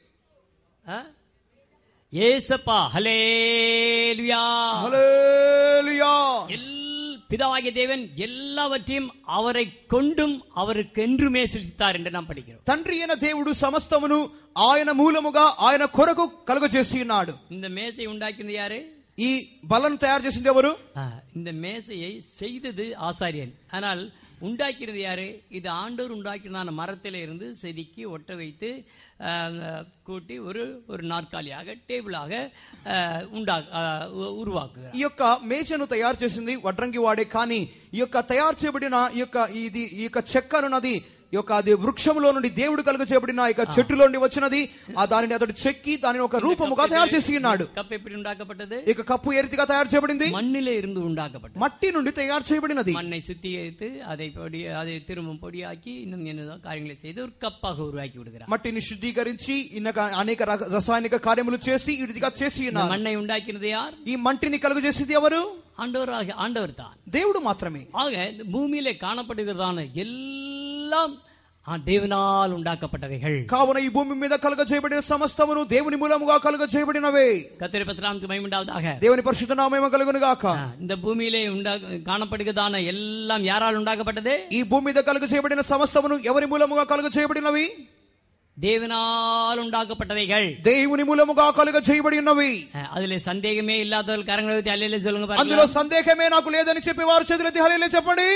ஏசப்பா, ஹல்லேலூயா, హల్లెలూయా. எல் பிதாவாகிய தேவன் எல்லாவற்றையும் அவரை கொண்டும் அவருக்கு என்றுமே சிருஷ்டித்தார் என்று நாம் படிக்கிறோம். తండ్రి అయిన దేవుడు సమస్తమును ఆయన మూలముగా ఆయన కొరకు కలుగ చేసి ఉన్నాడు. இந்த மேசை உண்டாக்கினது யாரு? ఈ బలను తయారు చేసింది ఎవరు? ஆ, இந்த மேசையை செய்தது ஆசாரியன். ஆனால் உண்டாக்கினது யாரு? இது ஆண்டவர் உண்டாக்கினதான மரத்தில இருந்து செதுக்கி ஒட்ட வைத்து ஆ, கூட்டி ஒரு ஒரு நாற்காலியாக, டேபிளாக ஆ, உண்டா ஆ, உருவாக்குகிறார். ఈ యొక్క మేజను తయారు చేసింది వడ్రంగి వాడే, కానీ ఈ యొక్క తయారు చేయబడిన ఈ యొక్క ఇది ఈ యొక్క చెక్కనున్నది ఈ యొక్క అది వృక్షములో నుండి దేవుడు కలుగ చేయబడిన ఈ యొక్క చెట్టులో నుండి వచ్చినది. ఆ దానిని అతడు చెక్కి దానిని ఒక రూపముగా తయారు చేసి ఉన్నాడు. కప్పు ఎప్పుడు ఉండాకపట్టదు? ఇక కప్పు ఏ రీతిగా తయారు చేయబడింది? మన్నిలో ఇருந்து ఉండాకపట్టదు. మట్టి నుండి తయారు చేయబడినది. மண்ணை சுத்திகரித்து அதை பொடி அதை திரும்பவும் பொடியாக்கி இன்னும் என்ன காரியங்களை செய்து ஒரு கப்பாக உருவாக்கி விடுகிறார். మట్టిని శుద్ధీకరించి ఇన్నక అనేక ర- రసాయనిక కార్యములు చేసి ఈ రీతిగా చేసి இந்த ఉన్నారు. மண்ணை உண்டாக்கினது யார்? ఈ మంటిని కలుగ చేసేది ఎవరు? ஆண்டவராக ஆண்டவர் தான், దేవుడు మాత్రమే. ஆக இந்த பூமியிலே காணப்படுகிறதான எல்லாம் ஆ, தேவனால் உண்டாக்கப்பட்டவைகள். కావున ఈ భూమి మీద కలుగ చేయబడిన సమస్తమును దేవుని మూలముగా కలుగ చేయబడినవే. கர்த்தருடைய பரிசுத்த நாமத்துக்கு மகிமை உண்டாவதாக. దేవుని పరిశుద్ధ నామము కలుగును గాక. ஆ, இந்த பூமியிலே உண்டா காணப்படுகிறதான எல்லாம் யாரால் உண்டாக்கப்பட்டது? ఈ భూమి మీద కలుగ చేయబడిన సమస్తమును ఎవరి మూలముగా కలుగ చేయబడినవి? தேவனால் உண்டாக்கப்பட்டவைகள், దేవుని మూలముగా కలుగ చేయబడి ఉన్నవి. ஆ, அதிலே சந்தேகமே இல்லாதவர்கள் கரங்களை வைத்து அல்லேலூயா சொல்லுங்க అందులో பாருங்க. సందేహమే నాకు లేదని చెప్పి వారు చేతులెత్తి హల్లెలూయా చెప్పండి.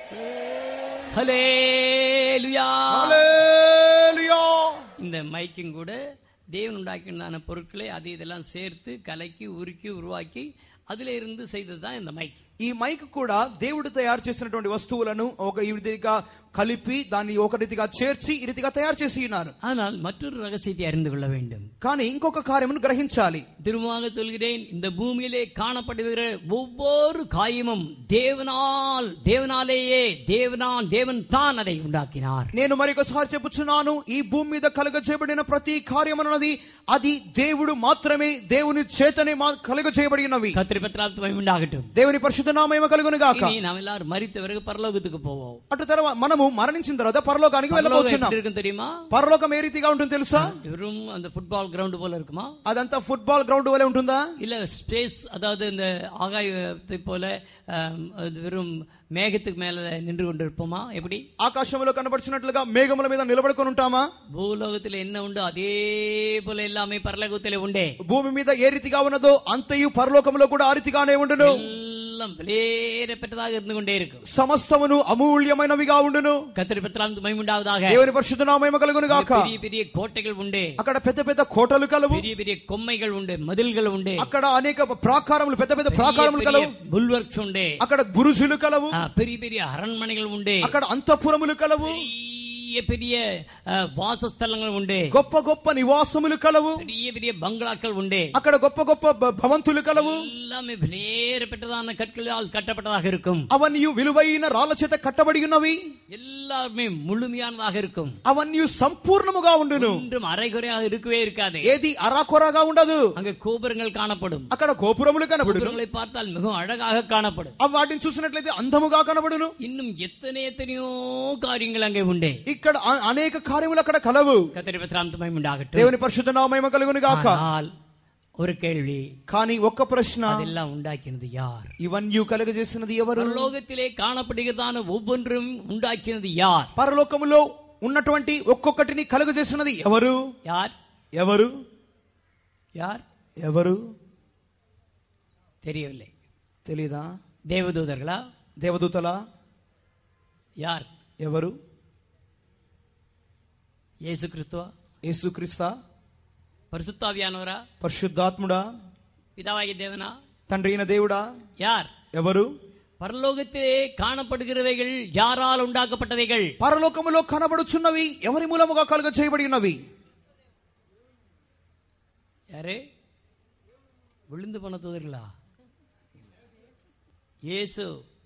ஹல்லேலூயா. హల్లెలూయా. இந்த மைக்கும் கூட தேவன் உண்டாக்கின பொருட்களை அது இதெல்லாம் சேர்த்து கலக்கி உருக்கி உருவாக்கி அதுல இருந்து செய்ததுதான் இந்த மைக். ఈ మైక్ కూడా దేవుడు తయారు చేసినటువంటి వస్తువులను ఒక ఈ రీతిగా కలిపి దాన్ని ఒక రీతిగా చేర్చి ఈ రీతిగా తయారు చేసి ఉన్నారు. ஆனால் மற்றொரு ரகசியத்தை அறிந்து கொள்ள வேண்டும். కానీ ఇంకొక కార్యమును గ్రహించాలి. திரும்பமாக சொல்கிறேன், இந்த பூமியிலே காணப்படுகிற ஒவ்வொரு காரியமும் தேவனால் தேவனாலேயே தேவனால் தேவன் தான் அதை உண்டாக்கினார். నేను మరొకసారి చెప్పుచున్నాను, ఈ భూమి మీద కలుగ చేయబడిన ప్రతి కార్యమన్నది అది దేవుడు మాత్రమే, దేవుని చేతనే కలుగ చేయబడి ఉన్నవి. கர்த்தருடைய பரிசுத்த நாமம் உண்டாகட்டும். దేవుని పరిశుద్ధ నామము కలుగును గాక. இனி நாம் எல்லாரும் மரித்த பிறகு பரலோகத்துக்கு போவோம். అటు తర్వాత మనము మరణించిన తర్వాత పరలోకానికి பரலோகம் వెళ్ళబోతున్నాం. எப்படி இருக்கும் தெரியுமா? పరలోకం ఏ రీతిగా ఉంటుంది తెలుసా? வெறும் அந்த ஃபுட்பால் கிரவுண்ட் போல இருக்குமா? అదంతా ఫుట్బాల్ గ్రౌండ్ వలె ఉంటుందా? இல்ல ஸ்பேஸ், அதாவது இந்த ஆகாயத்தை போல ஆம், அது வெறும் மேகத்துக்கு மேல நின்று கொண்டிருப்போமா? எப்படி? ఆకాశంలో కనబడుచున్నట్లుగా మేఘముల మీద నిలబడుకొని ఉంటామా? பூலோகத்தில் என்ன உண்டு அதே போல எல்லாமே பரலோகத்திலே உண்டே. భూమి మీద ఏ రీతిగా ఉన్నదో అంతయు పరలోకములో కూడా ఆ రీతిగానే ఉండును. எல்லாம் விலையேறப்பட்டதாக இருந்து கொண்டே இருக்கும். సమస్తమును అమూల్యమైనవిగా ఉండును. கர்த்தருடைய பரிசுத்த மகிமை உண்டாவதாக. దేవుని పరిశుద్ధ నామము కలుగును గాక. பெரிய பெரிய கோட்டைகள் உண்டு, అక్కడ పెద్ద పెద్ద కోటలు కలవు, பெரிய பெரிய కొమ్మైகள் உண்டு, మదిల్கள் உண்டு, అక్కడ అనేక ప్రాకారములు పెద్ద పెద్ద ప్రాకారములు కలవు, புல்வர்க்ஸ் உண்டு, అక్కడ బురుజులు కలవు, ஆ, பெரிய பெரிய அரண்மனைகள் உண்டு, అక్కడ అంతఃపురములు కలవు, பெரிய பெரிய ஆ, வாசஸ்தலங்கள் உண்டு, గొప్ప గొప్ప నివాసములు కలవు, பெரிய பெரிய பங்களாக்கள் உண்டு. అక్కడ గొప్ప గొప్ప భ- భవంతులు కలవు. எல்லாமே விலையேறப்பட்டதான கற்களால் கட்டப்பட்டதாக இருக்கும். అవన్నీ విలువైన రాళ్ల చేత కట్టబడి ఉన్నవి. எல்லாமே முழுமையானதாக இருக்கும். అవన్నీ సంపూర్ణముగా ఉండును. ஒன்றும் அரைகுறையாக இருக்கவே இருக்காது. ఏది అరాకొరగా ఉండదు. அங்க கோபுரங்கள் காணப்படும். అక్కడ గోపురములు కనబడును. கோபுரங்களை பார்த்தால் மிகவும் அழகாக காணப்படும். ఆ వాటిని చూసినట్లయితే అందముగా కనబడును. இன்னும் எத்தனை எத்தனையோ காரியங்கள் அங்கே உண்டு. ఇక్కడ అ- అనేక కార్యములు అక్కడ కలవు. கர்த்தருடைய பரிசுத்த மகிமை உண்டாகட்டும். దేవుని పరిశుద్ధ నామము కలుగును గాక. ஆனால் ஒரு கேள்வி, కానీ ఒక్క ప్రశ్న, அதெல்லாம் உண்டாக்கினது யார்? ఇవన్నీ కలుగజేసినది ఎవరు? பரலோகத்திலே காணப்படுகிறதான ஒவ்வொன்றும் உண்டாக்கினது யார்? పరలోకములో ఉన్నటువంటి ఒక్కొక్కటిని కలుగజేసినది ఎవరు? யார்? ఎవరు? யார்? ఎవరు? தெரியவில்லை. తెలీదా? దేవదూతர்களా? దేవదూతలా? యార్? ఎవరు? యేసుక్రీస్తువా? యేసుక్రీస్తా? பரிசுத்தாவியானவரா? పరిశుద్ధాత్ముడా? பிதாவாகிய தேவனா? తండ్రి అయిన దేవుడా? யார்? ఎవరు? పరలోకத்திலே కాణపడుகிறவைகள் யாரால் உண்டாக்கப்பட்டவைகள்? పరలోకములో కనబడుచున్నవి ఎవరి మూలముగా కలుగ చేయబడి ఉన్నవి? யாரே? விழுந்து போன தூதர்களா? இயேசு.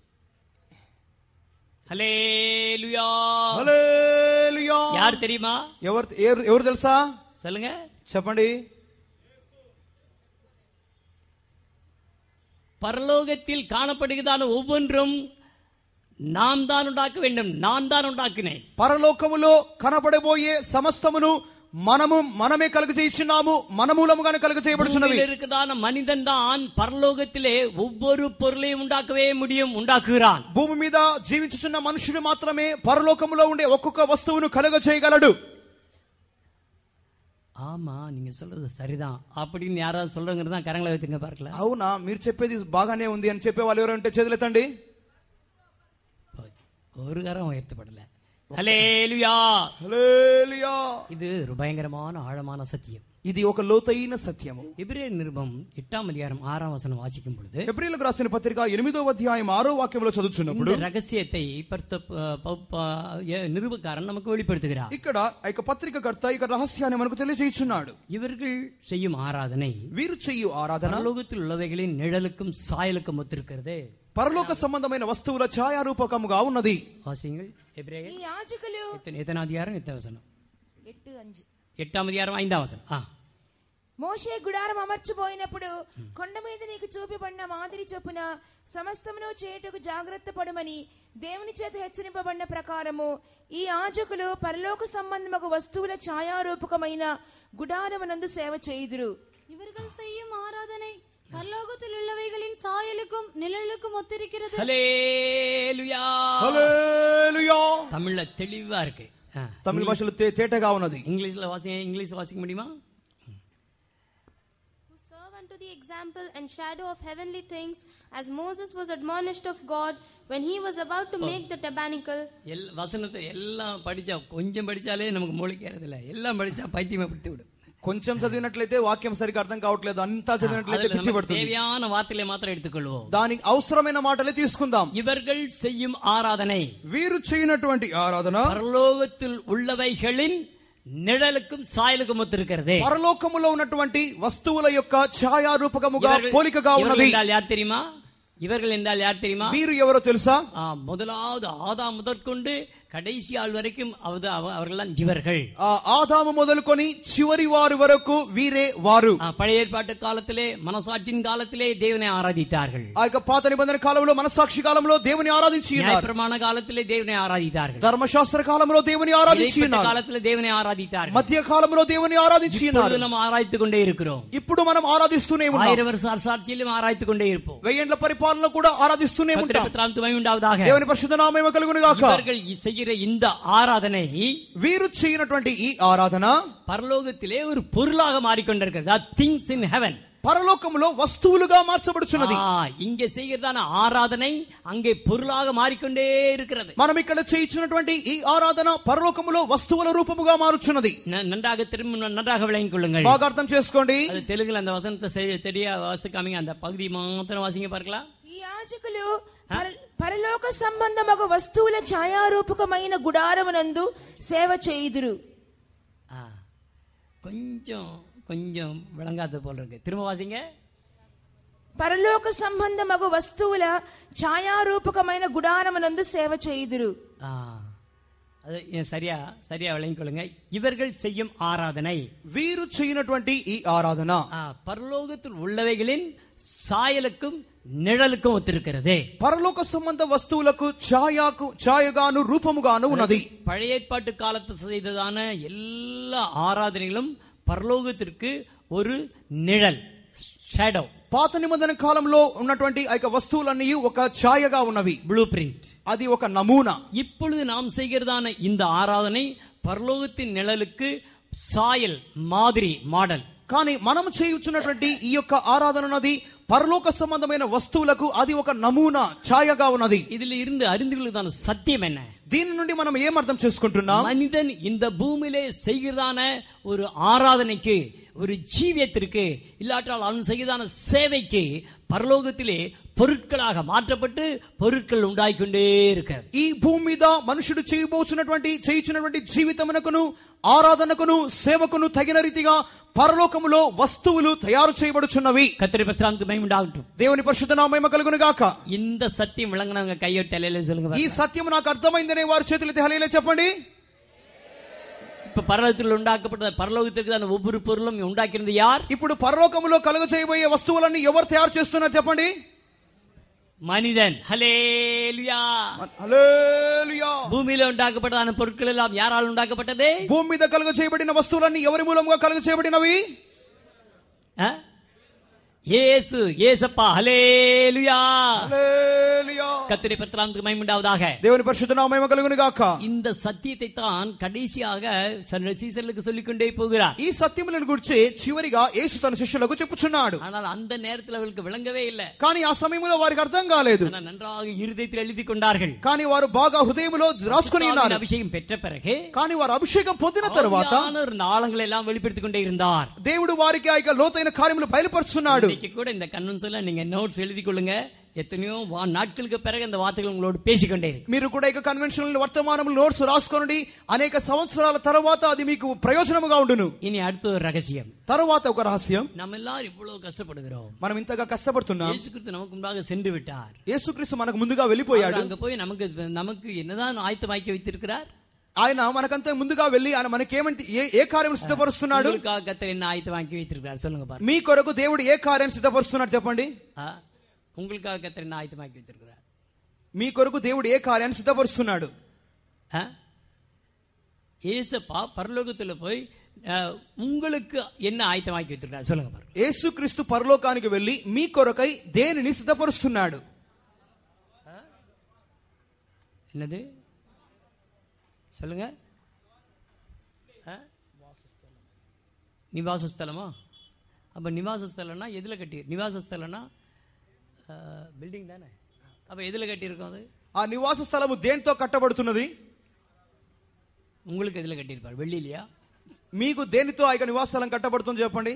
ஹல்லேலூயா. హల్లెలూయా. யார் தெரியுமா? ఎవరు ఎవరు- ఎవరు తెలుసా? சொல்லுங்க. చెప్పండి. பரலோகத்தில் காணப்படுகிறதான ஒவ்வொன்றும் நாம் தான் உண்டாக்க வேண்டும். நான் தான் உண்டாக்கினேன். పరలోకములో కనబడబోయే సమస్తమును మనము మనమే కలుగ చేయుచున్నాము, మన మూలముగానే కలుగ చేయబడుచున్నవి. பூமியில் இருக்கிறதான மனிதன் தான் பரலோகத்திலே ஒவ்வொரு பொருளையும் உண்டாக்கவே முடியும், உண்டாக்குகிறான். భూమి మీద జీవించుచున్న మనుషుడు మాత్రమే పరలోకములో ఉండే ఒక్కొక్క వస్తువును కలుగ చేయగలడు. ஆமா, நீங்க சொல்றது சரிதான் அப்படின்னு யாராவது சொல்றவங்க தான் கரங்களை வைத்துங்க பார்க்கல. అవునా, మీరు చెప్పేది బాగానే ఉంది అని చెప్పే వాళ్ళు ఎవరంటే చేతులెత్తండి. ஒரு கரம் உயர்த்தப்படல. ஹல்லேலூயா. హల్లెలూయా. இது ஒரு பயங்கரமான ஆழமான சத்தியம். ఇది ఒక లోతైన సత్యము. எபிரேயர் நிருபம் எட்டாம் அதிகாரம் ஆறாம் வசனம் வாசிக்கும் பொழுது, హెబ్రీయులకు రాసిన పత్రిక ఎనిమిదవ అధ్యాయం ఆరో వాక్యంలో చదువుచున్నప్పుడు இந்த ரகசியத்தை பரிசுத்த ப- ப- ப- எ- நிருபக்காரன் நமக்கு வெளிப்படுத்துகிறார். ఇక్కడ ఆ యొక్క పత్రికకర్త ఇక రహస్యాన్ని మనకు తెలియజేయుచున్నాడు. இவர்கள் செய்யும் ஆராதனை వీరు చెయ్యు ఆరాధన பரலோகத்தில் உள்ளவைகளின் நிழலுக்கும் சாயலுக்கும் ஒத்திருக்கிறது. పరలోక సంబంధమైన వస్తువుల ఛాయారూపకముగా ఉన్నది. வாசிங்கள். எபிரேயர் ఈ యాజకులు எத்தனை எத்தனை அதிகாரம் எத்தனை வசனம்? ఎట్టు అంజు எட்டாம் அதிகாரம் ஐந்தாம் வசனம். ஆ. మోషే గుడారం అమర్చబోయినప్పుడు కొండ మీద నీకు చూపబడిన మాదిరి చొప్పున సమస్తమును చేయుటకు జాగ్రత్త పడమని దేవుని చేత హెచ్చరింపబడిన ప్రకారము ఈ యాజకులు పరలోక సంబంధమగు వస్తువుల ఛాయారూపకమైన గుడారమునందు సేవ చేయుదురు. இவர்கள் செய்யும் ஆராதனை பரலோகத்தில் உள்ளவைகளின் சாயலுக்கும் நிழலுக்கும் ஒத்திருக்கிறது. ஹல்லேலூயா. హల్లెలూయా. தமிழ்ல தெளிவா இருக்கு. ஆ. తమిళ భాషలో తే- తేటగా ఉన్నది. இங்கிலீஷ்ல வாசிங்க. இங்கிலீஷ் வாசிக்க முடியுமா? Who serve unto the example and shadow of heavenly things, as Moses was admonished of God when he was about to make the tabernacle. எல் வசனத்தை எல்லாம் படிச்சா, கொஞ்சம் படிச்சாலே நமக்கு மூளைக்கு இல்ல, எல்லாம் படிச்சா பைத்தியமா பிடித்து விடும். కొంచెం చదివినట్లయితే వాక్యం సరిగా అర్థం కావట్లేదు, అంతా చదివినట్లయితే அதுல పిచ్చి நமக்கு పడుతుంది. தேவையான வார்த்தைகளை மாத்திரம் எடுத்துக்கொள்வோம். దానికి అవసరమైన మాటలే తీసుకుందాం. இவர்கள் செய்யும் ஆராதனை వీరు చేయనటువంటి ఆరాధన பரலோகத்தில் உள்ளவைகளின் நிழலுக்கும் சாயலுக்கும் ஒத்திருக்கிறது. పరలోకములో ఉన్నటువంటి వస్తువుల యొక్క ఛాయారూపకముగా இவர்கள் పోలికగా இவர்கள் ఉన్నది. என்றால் யார் தெரியுமா? இவர்கள் என்றால் யார் தெரியுமா? వీరు ఎవరో తెలుసా? ஆ, முதலாவது ஆதாம் முதற்கொண்டு கடைசி ஆள் வரைக்கும் அவது அவ- அவர்கள்தான் இவர்கள். ఆ ఆదాము మొదలుకొని చివరి వారి వరకు వీరే వారు. ஆ, பழைய ஏற்பாட்டு காலத்திலே மனசாட்சியின் காலத்திலே தேவனை ஆராதித்தார்கள். ఆ యొక్క పాత నిబంధన కాలంలో మనసాక్షి కాలంలో దేవుని ఆరాధించి ఉన్నారు. நியாயப்பிரமாண காலத்திலே தேவனை ஆராதித்தார்கள். ధర్మశాస్త్ర కాలంలో దేవుని ఆరాధించి இடைப்பட்ட ఉన్నారు. காலத்திலே தேவனை ஆராதித்தார்கள். మధ్య కాలంలో దేవుని ఆరాధించి ఉన్నారు. இப்பொழுது நாம் ஆராய்த்துக் கொண்டே இருக்கிறோம். ఇప్పుడు మనం ఆరాధిస్తూనే ఉన్నాం. ஆயிரம் வருஷ அரசாட்சியிலும் ஆராய்த்துக் கொண்டே இருப்போம். వెయ్యేండ్ల పరిపాలన కూడా ఆరాధిస్తూనే ఉంటాం. பத்திரபத்திராம் உண்டாவதாக. దేవుని పరిశుద్ధ నామము కలుగును గాక. இவர்கள் செய்கிற இந்த ஆராதனை వీరు చేయనటువంటి ఈ ఆరాధన பரலோகத்திலே ஒரு பொருளாக மாறிக்கொண்டிருக்கிறது. Things in heaven. పరలోకములో వస్తువులుగా మార్చబడుచున్నది. இங்கே செய்கிறதான ஆராதனை அங்கே பொருளாக மாறிக்கொண்டே இருக்கிறது. మనం ఇక్కడ చేయించినటువంటి ఈ ఆరాధన పరలోకములో వస్తువుల రూపముగా మారుచున్నది. ந- நன்றாக திரும்ப நன்றாக விளங்கிக் கொள்ளுங்கள். బాగా అర్థం చేసుకోండి. அது தெலுங்குல அந்த வசனத்தை சரி- சரியா வாசிக்காமீங்க, அந்த பகுதி மாத்திரம் வாசிங்க பார்க்கலாம். ఈ యాజకులు పర- పరలోక సంబంధమగు వస్తువుల ఛాయారూపకమైన గుడారమునందు సేవ చేయుదురు. ஆ, கொஞ்சம் கொஞ்சம் விளங்காத போல இருக்கு. திரும்ப வாசிங்க. పరలోక సంబంధమగు వస్తువుల ఛాయారూపకమైన గుడారమునందు సేవ చేయుదురు. ஆ, அது ஏன் சரியா சரியா விளங்கிக் கொள்ளுங்க. இவர்கள் செய்யும் ஆராதனை వీరు చేయనటువంటి ఈ ఆరాధన ஆ, பரலோகத்தில் உள்ளவைகளின் சாயலுக்கும் நிழலுக்கும் ஒத்திருக்கிறது. పరలోక సంబంధ వస్తువులకు ఛాయకు ఛాయగాను రూపముగాను ఉన్నది. பழைய ஏற்பாட்டு காலத்து செய்ததான எல்லா ஆராதனைகளும் பரலோகத்திற்கு ஒரு நிழல், ஷேடோ, పాత నిబంధన కాలంలో ఉన్నటువంటి ఆ యొక్క వస్తువులన్నీ ఒక ఛాయగా ఉన్నవి. Blueprint. అది ఒక నమూనా. இப்பொழுது நாம் செய்கிறதான இந்த ஆராதனை பரலோகத்தின் நிழலுக்கு சாயல், மாதிரி, மாடல். కానీ మనం చేయుచున్నటువంటి ఈ యొక్క ఆరాధన అన్నది పరలోక సంబంధమైన వస్తువులకు అది ఒక నమూనా ఛాయగా ఉన్నది. இதுல இருந்து அறிந்து கொள்வதான சத்தியம் என்ன? దీని నుండి మనం ఏం అర్థం చేసుకుంటున్నాం? மனிதன் இந்த பூமியிலே செய்கிறதான ஒரு ஆராதனைக்கு, ஒரு ஜீவியத்திற்கு, இல்லாட்டால் அவன் செய்கிறதான சேவைக்கு பரலோகத்திலே பொருட்களாக மாற்றப்பட்டு பொருட்கள் உண்டாயிக்கொண்டே இருக்கிறது. ఈ భూమి మీద మనుషుడు చేయబోచున్నటువంటి చేయించినటువంటి జీవితమునకును ఆరాధనకును సేవకును తగిన రీతిగా పరలోకములో వస్తువులు తయారు చేయబడుచున్నవి. கர்த்தருடைய பரிசுத்த மகிமை உண்டாகட்டும். దేవుని పరిశుద్ధ నామం మహిమ కలుగును గాక. இந்த சத்தியம் விளங்குனவங்க கையெழுத்து தலையில சொல்லுங்க. ఈ సత్యం నాకు అర్థమైందనే వారి చేతులు హల్లెలూయా చెప్పండి. இப்ப பரலோகத்தில் உண்டாக்கப்பட்ட பரலோகத்திற்கு தான் ஒவ்வொரு பொருளும் உண்டாக்கினது யார்? ఇప్పుడు పరలోకములో కలుగ చేయబోయే వస్తువులన్నీ ఎవరు తయారు చేస్తున్నారు చెప్పండి? மனிதன். ஹல்லேலூயா. హల్లెలూయా. பூமியில உண்டாக்கப்பட்டதான பொருட்கள் எல்லாம் யாரால் உண்டாக்கப்பட்டது? భూమి మీద కలుగ చేయబడిన వస్తువులన్నీ ఎవరి మూలంగా కలుగ చేయబడినవి? இயேசு, இயேசப்பா. ஹல்லேலூயா. హల్లెలూయా. கர்த்தருடைய பரிசுத்த மகிமை உண்டாவதாக. దేవుని పరిశుద్ధ నామం మహిమ కలుగును గాక. இந்த சத்தியத்தை தான் கடைசியாக சீசர்களுக்கு சொல்லிக் கொண்டே போகிறார். ఈ సత్యములను గురించి చివరిగా యేసు తన శిష్యులకు చెప్పుచున్నాడు. ஆனால் அந்த நேரத்தில் அவர்களுக்கு விளங்கவே இல்லை. కానీ ఆ సమయంలో వారికి అర్థం కాలేదు. நன்றாக இருதயத்தில் எழுதி கொண்டார்கள். కానీ వారు బాగా హృదయంలో రాసుకొని ఉన్నారు. అభిషేకం பெற்ற பிறகு, కానీ వారు అభిషేకం పొందిన తరువాత ఆళங்களை எல்லாம் வெளிப்படுத்திக் கொண்டே இருந்தார். దేవుడు వారికి ఆ లోతైన కార్యములు బయలుపరుచున్నాడు. கூட இந்த கன்வென்ஷன்ல நீங்க நோட்ஸ் எழுதி கொள்ளுங்க. எத்தனையோ நாட்களுக்கு பிறகு அந்த வார்த்தைகள் உங்களோடு பேசிக்கொண்டே இருக்கு. మీరు కూడా ఇక కన్వెన్షనల్ వర్తమానములు నోట్స్ రాసుకోండి. అనేక సంవత్సరాల తర్వాత అది మీకు ప్రయోజనముగా ఉండును. ఇని அடுத்த ஒரு ரகசியம். తర్వాత ఒక రహస్యం. நம்ம எல்லாரும் இவ்வளவு கஷ்டப்படுகிறோம். మనం ఇంతగా కష్టపడుతున్నాం. యేసుక్రీస్తు நமக்கு முன்பாக சென்று விட்டார். యేసుక్రీస్తు మనకు ముందుగా వెళ్ళిపోయాడు. அங்க போய் நமக்கு நமக்கு என்னதான் ஆயத்தமாக்கி வைத்திருக்கிறார்? ఆయన మనకంత ముందుగా వెళ్లి ఆయన మనకేమంటే ఏ కార్యం సిద్ధపరుస్తున్నాడు? கர்த்தர் என்ன ஆயத்தமாக்கி வைத்திருக்கிறார் சொல்லுங்க பாருங்க. మీ కొరకు దేవుడు ఏ కార్యం సిద్ధపరుస్తున్నాడు చెప్పండి? உங்களுக்காக கர்த்தர் என்ன ஆயத்தமாக்கி வைத்திருக்கிறார்? మీ కొరకు దేవుడు ఏ కార్యాన్ని సిద్ధపరుస్తున్నాడు? యేసப்பா பரலோகத்துல போய் உங்களுக்கு என்ன ஆயத்தமாக்கி வைத்திருக்கிறார் சொல்லுங்க பாருங்க. యేసుక్రీస్తు పరలోకానికి వెళ్లి మీ కొరకై దేనిని సిద్ధపరుస్తున్నాడు? என்னது சொல்லுங்க. நிவாசஸ்தலமா? அப்ப நிவாசஸ்தலம்னா எதுல கட்டி? நிவாசஸ்தலம்னா బిల్డింగ్ தானே. அப்ப எதுல கட்டி இருக்கும் அது? ఆ నివాస స్థలము దేంతో కట్టబడుతున్నది? உங்களுக்கு எதுல கட்டி இருப்பார்? வெள்ளியிலையா? మీకు దేనితో ఆ నివాస స్థలం కట్టబడుతుంది చెప్పండి?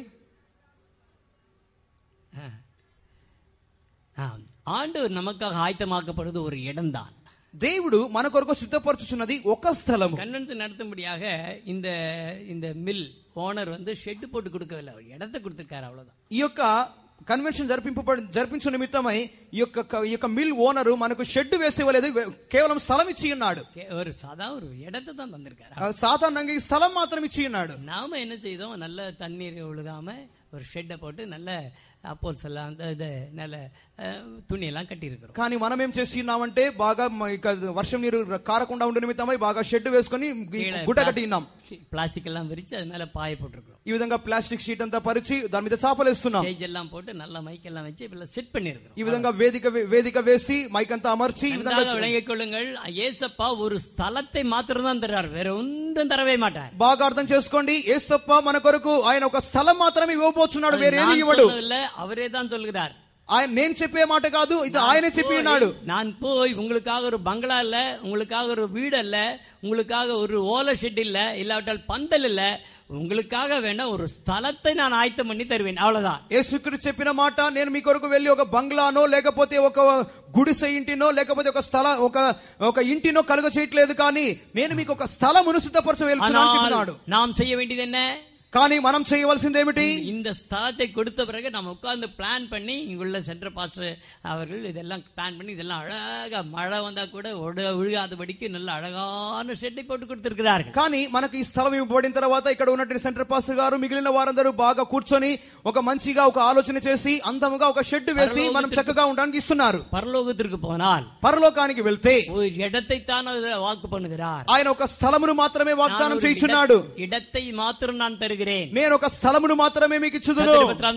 ஆண்டவர் நமக்காக ஆயத்தமாக்கப்படுவது ஒரு இடம்தான். దేవుడు మన కొరకు సిద్ధపరచుచున్నది ఒక స్థలము. கன்வென்ஷன் நடத்தும்படியாக இந்த இந்த மில் ஓனர் வந்து ஷெட் போட்டு கொடுக்கவில்லை, அவர் இடத்தை கொடுத்திருக்காரு, அவ்வளவுதான். ఈ యొక్క కన్వెన్షన్ జరిపింపబడి జరిపించు నిమిత్తమై ఈ యొక్క ఈ యొక్క మిల్ ఓనరు మనకు షెడ్ వేసేవలేదు, కేవలం స్థలం ఇచ్చి ఉన్నాడు. ஒரு சாதா ஒரு இடத்தை தான் தந்திருக்காரு. సాధారణంగా ఈ స్థలం మాత్రం ఇచ్చి ఉన్నాడు. நாம என்ன செய்தோம்? நல்ல தண்ணீர் ஒழுகாம ஒரு ஷெட்டை போட்டு நல்ல அப்போல்ஸ் ఎல்லாம் ఇది நல்ல துணி எல்லாம் కట్టి இருக்கிறோம். కానీ మనం ఏం చేసి ఉన్నామంటే బాగా వర్షం నీరు కారకుండా ఉండే నిమిత్తమై బాగా షెడ్ వేసుకొని గుడ్డ కట్టి ఉన్నాం. ప్లాస్టిక్ எல்லாம் విరిచి అది மேல పాయ போட்டுருக்கோம். ఈ విధంగా ప్లాస్టిక్ షీట్ అంతా పరిచి దాని మీద చాపలు వేస్తున్నాం. స్టేజ్ எல்லாம் போட்டு நல்ல மைக் எல்லாம் வச்சு இப்ப செட் பண்ணியிருக்கிறோம். ఈ విధంగా వేదిక వేదిక వేసి మైక్ అంతా అమర్చి ఈ విధంగా విளங்கிக் கொள்ளுங்கள். యేసప్పா ஒரு స్థలத்தை మాత్రం தான் தருவார், వేరే ஒன்றும் தரவே மாட்டார். బాగా అర్థం చేసుకోండి, యేసప్ప మన కొరకు ఆయన ఒక స్థలం మాత్రమే ఇవ్వబోతున్నాడు, వేరే ఏది ఇవ్వడు. அவரே தான் சொல்கிறார். ఆయన నేను చెప్పే మాట కాదు, ఇది ఆయనే చెప్పి ఉన్నాడు. நான் போய் உங்களுக்காக ஒரு பங்களா இல்ல, உங்களுக்காக ஒரு வீடு அல்ல, உங்களுக்காக ஒரு ஓலை ஷெட் இல்ல, இல்லாவிட்டால் பந்தல் இல்ல, உங்களுக்காக வேண்டாம் ஒரு స్థలத்தை நான் ஆயத்தம் பண்ணி தருவேன், అவ்வளவுதான். యేసుక్రీస్తు చెప్పిన మాట, నేను మీ కొరకు వెళ్ళి ఒక బంగ్లానో లేకపోతే ఒక గుడిసె ఇంటినో లేకపోతే ఒక స్థల ఒక ఒక ఇంటినో కలుగ చేయట్లేదు, కానీ నేను మీకు ఒక స్థలమును సిద్ధపరచ వెళ్తున్నాను. நாம் செய்ய வேண்டியது என்ன? కానీ మనం చేయవలసింది ఏమిటి? இந்த ஸ்தலத்தை கொடுத்த பிறகு நம்ம உட்கார்ந்து பிளான் பண்ணி, இங்குள்ள சென்டர் பாஸ்டர் அவர்கள் இதெல்லாம் பிளான் பண்ணி இதெல்லாம் அழகா மழை வந்தா கூட ஒழுகாதபடிக்கு நல்ல அழகான ஷெட்டை போட்டு கொடுத்திருக்கிறார்கள். కానీ మనకు ఈ స్థలం ఇవ్వబడిన తర్వాత ఇక్కడ ఉన్నటువంటి సెంటర్ పాస్టర్ గారు మిగిలిన వారందరూ బాగా కూర్చొని ఒక మంచిగా ఒక ఆలోచన చేసి అందముగా ఒక షెడ్ వేసి మనం చక్కగా ఉండడానికి ఇస్తున్నారు. పరలోకத்திற்கு పోனால், పరలోకానికి వెళ్తే ஒரு இடத்தை தான் வாக்கு பண்ணுகிறார். ఆయన ఒక స్థలమును మాత్రమే వాగ్దానం చేయుచున్నాడు. இடத்தை మాత్రం நான் తరుகிறேன், నేను ఒక స్థలమును మాత్రమే మీకు ఇచ్చుదును.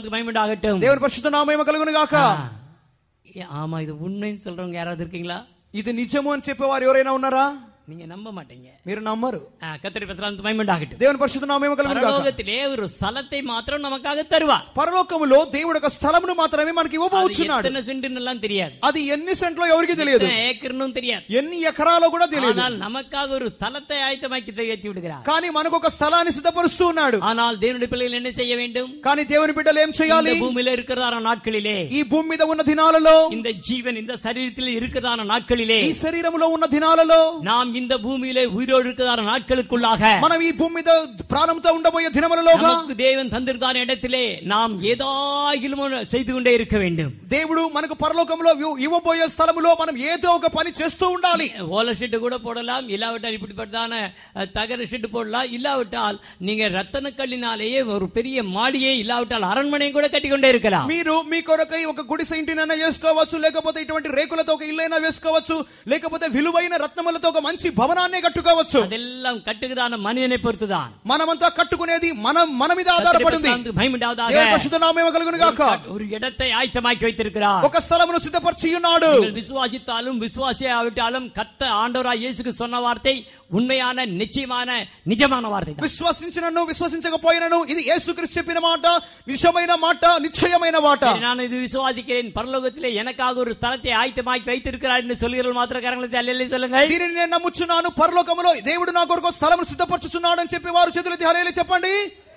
దేవుని పరిశుద్ధ నామము కలుగును గాక. ఆమా, ఇది ఉண்மைன்னு சொல்றவங்க யாராவது இருக்கீங்களா? ఇది నిజము అని చెప్పేవారు ఎవరైనా ఉన్నారా? நீங்க நம்ப மாட்டீங்க. మీరు నమ్మరు. கர்த்தருடைய பரிசுத்த நாமம் மகிமையுண்டாகட்டும். దేవుని పరిశుద్ధ నామము కలుగును గాక. పరలోకத்திலே ஒரு స్థలத்தை మాత్రం நமக்காக தருவார். పరలోకములో దేవుడు ఒక స్థలమును మాత్రమే మనకి ఇవ్వబోతున్నాడు. ఎన్ని సెంటున్నెல்லாம் தெரியாது. అది ఎన్ని సెంట్లో ఎవరికి తెలియదు. ఏకర్ను తెలియదు. ఎన్ని ఎకరాలో కూడా తెలియదు. ஆனால் நமக்காக ஒரு స్థలத்தை ஆயத்தமாக்கி வைத்து விடுகிறார். కానీ మనకు ఒక స్థలాన్ని సిద్ధపరుస్తూ ఉన్నాడు. ஆனால் దేవుని పిల్లలు என்ன செய்ய வேண்டும்? కానీ దేవుని బిడ్డలు ఏం చేయాలి? இந்த பூமியில இருக்கிறதான நாட்களிலே, ఈ భూమి మీద ఉన్న దినాలలో, இந்த ஜீவன் இந்த சரீரத்தில் இருக்கிறதான நாட்களிலே, ఈ శరీరములో ఉన్న దినాలలో, நாம் இந்த பூமியிலே உயிரோடு இருக்கிறதான நாட்களுக்குள்ளாக, మనం ఈ భూమి మీద ప్రాణంతో ఉండబోయే దినములలోగా நமக்கு தேவன் தந்திருக்கான இடத்திலே நாம் ஏதாயிலும் செய்து கொண்டே இருக்க வேண்டும். దేవుడు మనకు పరలోకంలో ఇవ్వబోయే స్థలములో మనం ఏదో ఒక పని చేస్తూ ఉండాలి. ஓல ஷெட் கூட போடலாம், இல்லாவிட்டால் இப்படிப்பட்டதான தகர ஷெட் போடலாம், இல்லாவிட்டால் நீங்க ரத்தன கல்லினாலேயே ஒரு பெரிய மாளிகை, இல்லாவிட்டால் அரண்மனையும் கூட கட்டிக்கொண்டே இருக்கலாம். మీరు మీ కొరకై ఒక గుడిసె ఇంటినైనా చేసుకోవచ్చు, లేకపోతే ఇటువంటి రేకులతో ఒక ఇల్లైనా వేసుకోవచ్చు, లేకపోతే విలువైన రత్నములతో ఒక మంచి భవనాన్ని కట్టుకోవచ్చు. అదెల్లం కట్టుకుదాన మనిషిని పొరుతుదాన్. మనమంతా కట్టుకునేది మనం మన మీద ఆధారపడింది. దేవుని పరిశుద్ధ నామము కలుగును గాక. ஒரு இடத்தை ஆயத்தமாக்கி வைத்திருக்கிறார். ఒక స్థలమును సిద్ధపరిచి ఉన్నాడు. விசுவாசித்தாலும் விசுவாசியாவிட்டாலும் கர்த்த ஆண்டவராய் இயேசுக்கு சொன்ன வார்த்தை உண்மையான நிச்சயமான நிஜமான வார்த்தை. విశ్వసించినను విశ్వసించకపోయినను ఇది యేసుక్రీస్తు చెప్పిన మాట, నిజమైన మాట, నిశ్చయమైన మాట. நான் இது విశ్వాసిக்கிறேன். పరలోకத்திலே எனக்காக ஒரு స్థలத்தை ఆయత్తమాకి வைத்திருக்கிறார் என்று சொல்கிறவர்கள் మాత్రం కరగలైతే హల్లెలూయా சொல்லுங்கள். దీనిని నేను నమ్ముచున్నాను, పరలోకములో దేవుడు నా కొరకు స్థలమును సిద్ధపరచుచున్నాడు అని చెప్పి వారు చేతులెత్తి హల్లెలూయా చెప్పండి.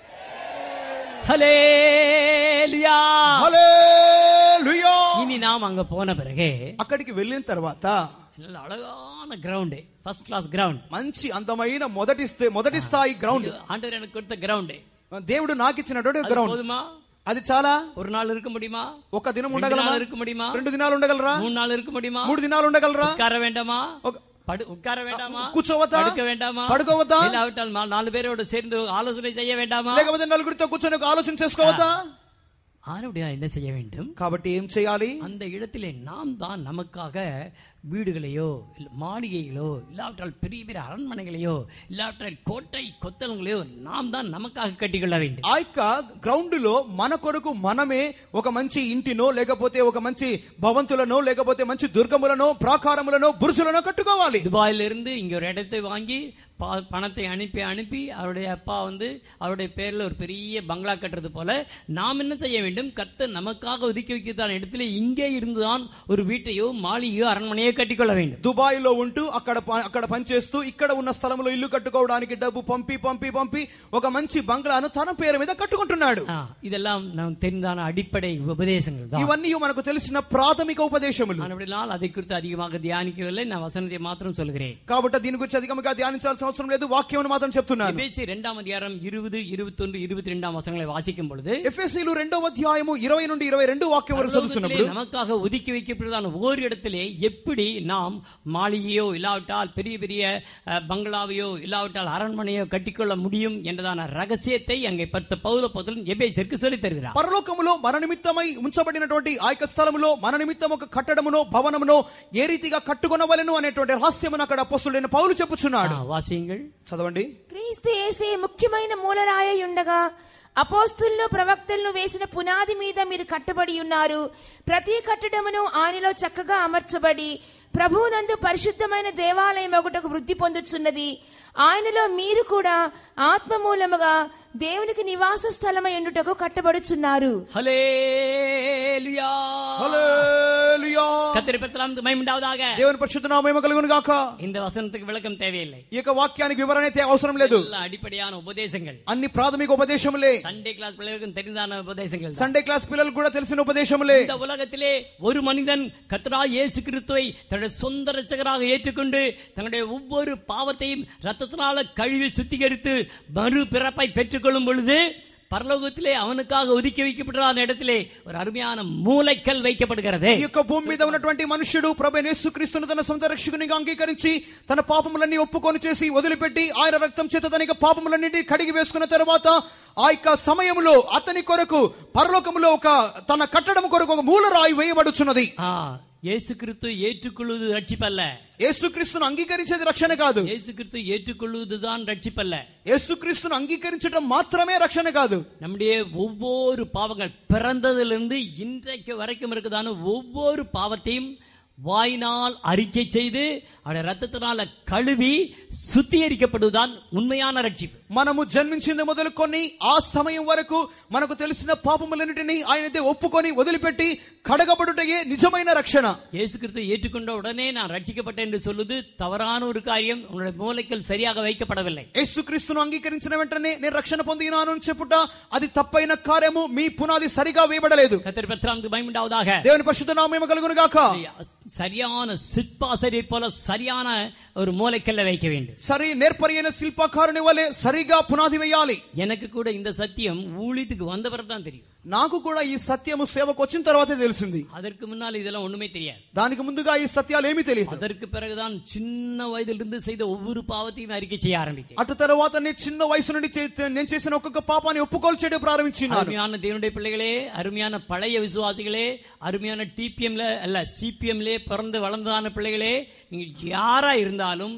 హల్లెలూయా హల్లెలూయా. ఇని நாம் அங்க போன பிறகு, అక్కడికి వెళ్ళిన తర్వాత நல்ல அழகான கிரவுண்ட், ஃபர்ஸ்ட் கிளாஸ் கிரவுண்ட், మంచి అందమైన మొదటి మొదటి స్థాయి గ్రౌండ్, ஆண்டவர் எனக்கு கொடுத்த கிரவுண்ட், దేవుడు నాకు ఇచ్చినటువంటి గ్రౌండ్. போதுமா? అది చాలా? ஒரு நாள் இருக்க முடியுமா? ఒక దినం ఉండగలమా? இருக்க முடியுமா? రెండు దినాలు ఉండగలరా? மூணு நாள் இருக்க முடியுமா? మూడు దినాలు ఉండగలరా? உட்கார வேண்டாமா? உட்கார வேண்டாமா? కూర్చోవద్దా? పడుక వేண்டாమా? పడుకోవద్దా? ఇలావిటాల్ నాలుగు పేరోடு சேர்ந்து ఆలోచన செய்ய வேண்டாமா? లేకపోతే నలుగురితో కూర్చొని ఒక ఆలోచన చేసుకోవద్దా? ஆனபடியா என்ன செய்ய வேண்டும்? కాబట్టి ఏం చేయాలి? அந்த இடத்திலே நாம் தான் நமக்காக வீடுகளையோ மாளிகைகளோ, இல்லாவிட்டால் பெரிய பெரிய அரண்மனைகளையோ, இல்லாவிட்டால் கோட்டை கொத்தளங்களையோ நாம் தான் நமக்காக கட்டிக்கொள்ள வேண்டும். ఆ యొక్క గ్రౌండ్ లో మన కొరకు మనమే ఒక మంచి ఇంటినో, లేకపోతే ఒక మంచి భవంతులనో, లేకపోతే మంచి దుర్గములనో, ప్రాకారములనో, బురుజులనో కట్టుకోవాలి. దుబాయ్ல இருந்து இங்க ஒரு இடத்தை வாங்கி பணத்தை அனுப்பி அனுப்பி அவருடைய அப்பா வந்து அவருடைய பேர்ல ஒரு பெரிய பங்களா கட்டுறது போல நாம் என்ன செய்ய வேண்டும்? கர்த்தர் நமக்காக ஒதுக்கி வைக்கிறதான இடத்துல இங்கே இருந்துதான் ஒரு வீட்டையோ மாளிகையோ அரண்மனையோ కట్టికొల్ల வேண்டும். దుబాయ్ లో ఉంటూ అక్కడ అక్కడ పనిచేస్తూ ఇక్కడ ఉన్న స్థలంలో ఇల్లు కట్టుకోవడానికి డబ్బు పంపి పంపి పంపి ఒక మంచి బంగ్లాను తన పేరు మీద కట్టుకుంటున్నాడు. இதெல்லாம் நமக்கு தெரிந்தான அடிப்படை உபதேசங்கள் தான். ఇవన్నీ మనకు తెలిసిన ప్రాథమిక ఉపదేశములు. அப்படினால் அதை குறித்து அதிகமாக தியானிக்கவில்லை, நான் வசனத்தை மாத்திரம் சொல்கிறேன். కాబట్టి దీని గురించి అధికంగా ధ్యానించాల్సిన అవసరం లేదు, వాక్యం మాత్రం చెప్తున్నాను. ఎఫెసీ రెండవ అధ్యాయం ఇరవై, ఇరవై ఒకటి, ఇరవై రెండు వచనங்களை వాసిக்கும் பொழுது, ఎఫెసీలు రెండవ అధ్యాయము ఇరవై నుండి ఇరవై రెండు వాక్యం వరకు చదువుతున్నప్పుడు, நமக்காக ஒதுக்கி வைக்கப்பட்டதான ஒரு இடத்திலே எப்படி நாம் மாளிகையோ இல்லாவிட்டால் பெரிய பெரிய பங்களாவையோ இல்லாவிட்டால் அரண்மனையோ கட்டிக்கொள்ள முடியும் என்றதான ரகசியத்தை அங்கே பத்து பவுல அப்போஸ்தலன் எபேசியருக்கு சொல்லித் தருகிறார். పరలోకములో మన నిమిత్తమై ఉంచబడినటువంటి ఆ యొక్క స్థలములో మన నిమిత్తం ఒక కట్టడమునో భవనమునో ఏ రీతిగా కట్టుకొనవలెను అనేటువంటి రహస్యమును అక్కడ అపోస్తలుడైన పౌలు చెప్పుచున్నాడు. వాసింగల్ చదవండి. క్రీస్తు యేసే ముఖ్యమైన మూలరాయి ఉండగా అపోస్తులను ప్రవక్తలను వేసిన పునాది మీద మీరు కట్టబడి ఉన్నారు. ప్రతి కట్టడమును ఆయనలో చక్కగా అమర్చబడి ప్రభువునందు పరిశుద్ధమైన దేవాలయం ఒకటకు వృద్ధి పొందుచున్నది. ఆయనలో మీరు కూడా ఆత్మ మూలముగా దేవునికి నివాస స్థలమై ఉండుటకు కట్టబడుచున్నారు. హల్లెలూయా హల్లెలూయా. கர்த்தருடைய பரிசுத்த மகிமை உண்டாவதாக. దేవుని పరిశుద్ధ నామము కలుగును గాక. இந்த వசనத்துக்கு విளக்கம் தேவையில்லை. ఈ యొక్క వాక్యానికి వివరణ అయితే అవసరం లేదు. అడిపడిயான ఉపదేశங்கள், అన్ని ప్రాథమిక ఉపదేశములే. సండే క్లాస్ పిల్లలకు தெரிந்தான ఉపదేశங்கள், సండే క్లాస్ పిల్లలకు కూడా తెలిసిన ఉపదేశములే. இந்த உலகத்திலே ஒரு மனிதன் கர்த்தராகிய இயேசு கிறிஸ்துவை தன்னுடைய சொந்த இரட்சகராக ஏற்றுக்கொண்டு தன்னுடைய ஒவ்வொரு பாவத்தையும் ரத்தத்தினால கழுவி சுத்திகரித்து மறு பிறப்பை பெற்றுக்கொள்ளும் பொழுது పరలోకத்திலே அவனுக்காக ஒதுக்கி வைக்கப்பட்ட இடத்திலே ஒரு అరుமையான మూలకల్ வைக்கப்படுகிறது. ఈ యొక్క భూమి మీద ఉన్నటువంటి మనుషుడు ప్రభువైన యేసుక్రీస్తును తన సొంత రక్షకునిగా అంగీకరించి తన పాపములన్నీ ఒప్పుకొని చేసి వదిలిపెట్టి ఆయన రక్తం చేత తన యొక్క పాపములన్నింటినీ కడిగి వేసుకున్న తర్వాత ఆ యొక్క సమయంలో అతని కొరకు పరలోకములో ఒక తన కట్టడం కొరకు ఒక మూలరాయి వేయబడుచున్నది. యేసు క్రీస్తు ఏற்றுకొள்ளுவது రక్షిపల్ల. యేసుక్రీస్తును అంగీకరించేది రక్షణ కాదు. యేసు క్రీస్తు ఏற்றுకొள்ளுவதுதான் రక్షిపల్ల. యేసుక్రీస్తును అంగీకరించడం మాత్రమే రక్షణ కాదు. நம்முடைய ஒவ்வொரு பாவங்கள் பிறந்ததிலிருந்து இன்றைக்கு வரைக்கும் இருக்குதான ஒவ்வொரு பாவத்தையும் வாயினால் அறிக்கை செய்து அவருடைய ரத்தத்தினால కழுவி శుద్ధీకరించబడుదాన్ ఉన్మయాన రక్షింపు. మనము జన్మించింది మొదలుకొని ఆ సమయం వరకు మనకు తెలిసిన పాపములన్నిటినీ ఆయనదే ఒప్పుకొని వదిలిపెట్టి కడగబడుటయే నిజమైన రక్షణ. యేసుక్రీస్తు ஏற்றுக்கொண்ட உடனே நான் ரட்சிக்கப்பட்டேன் என்று சொல்லுது தவறான ஒரு காரியம். உன்னுடைய மூளைகள் சரியாக வைக்கப்படவில்லை. యేసుక్రీస్తును అంగీకరించిన వెంటనే నేను రక్షణ పొందినాను అని చెప్పుట అది తప్పైన కార్యము. మీ పునాది సరిగా వేయబడలేదు. கர்த்தர் பரிசுத்தமானவருக்கு மகிமை உண்டாவதாக. దేవుని పరిశుద్ధ నామము కలుగును గాక. சரியான சிற்பாசரை போல சரியான ஒரு மூளைக்கல்ல வைக்க வேண்டும். సరి నేర్పరియైన శిల్పకారుని వలె సరిగా పునాది వేయాలి. எனக்கு கூட இந்த சத்தியம் ஊழியத்துக்கு வந்த பிறகு தான் தெரியும். నాకు కూడా ఈ సత్యము సేవకు వచ్చిన తర్వాతే తెలిసింది. அதற்கு முன்னால் இதெல்லாம் ஒண்ணுமே தெரியாது. దానికి ముందుగా ఈ సత్యాలు ఏమీ తెలియదు. அதற்கு பிறகுதான் சின்ன வயதிலிருந்து செய்த ஒவ்வொரு பாவத்தையும் அறிக்கை செய்ய ఆరంభించాను. అటు తర్వాత నేను చిన్న వయసు నుండి నేను చేసిన ఒక్కొక్క పాపాన్ని ఒప్పుకోలు చేయడం ప్రారంభించాను. அருமையான தேவனுடைய பிள்ளைகளே, அருமையான பழைய விசுவாசிகளே, அருமையான டிபிஎம்ல அல்ல சிபிஎம்ல பிறந்து வளர்ந்ததான பிள்ளைகளே, நீங்கள் யாரா இருந்தாலும்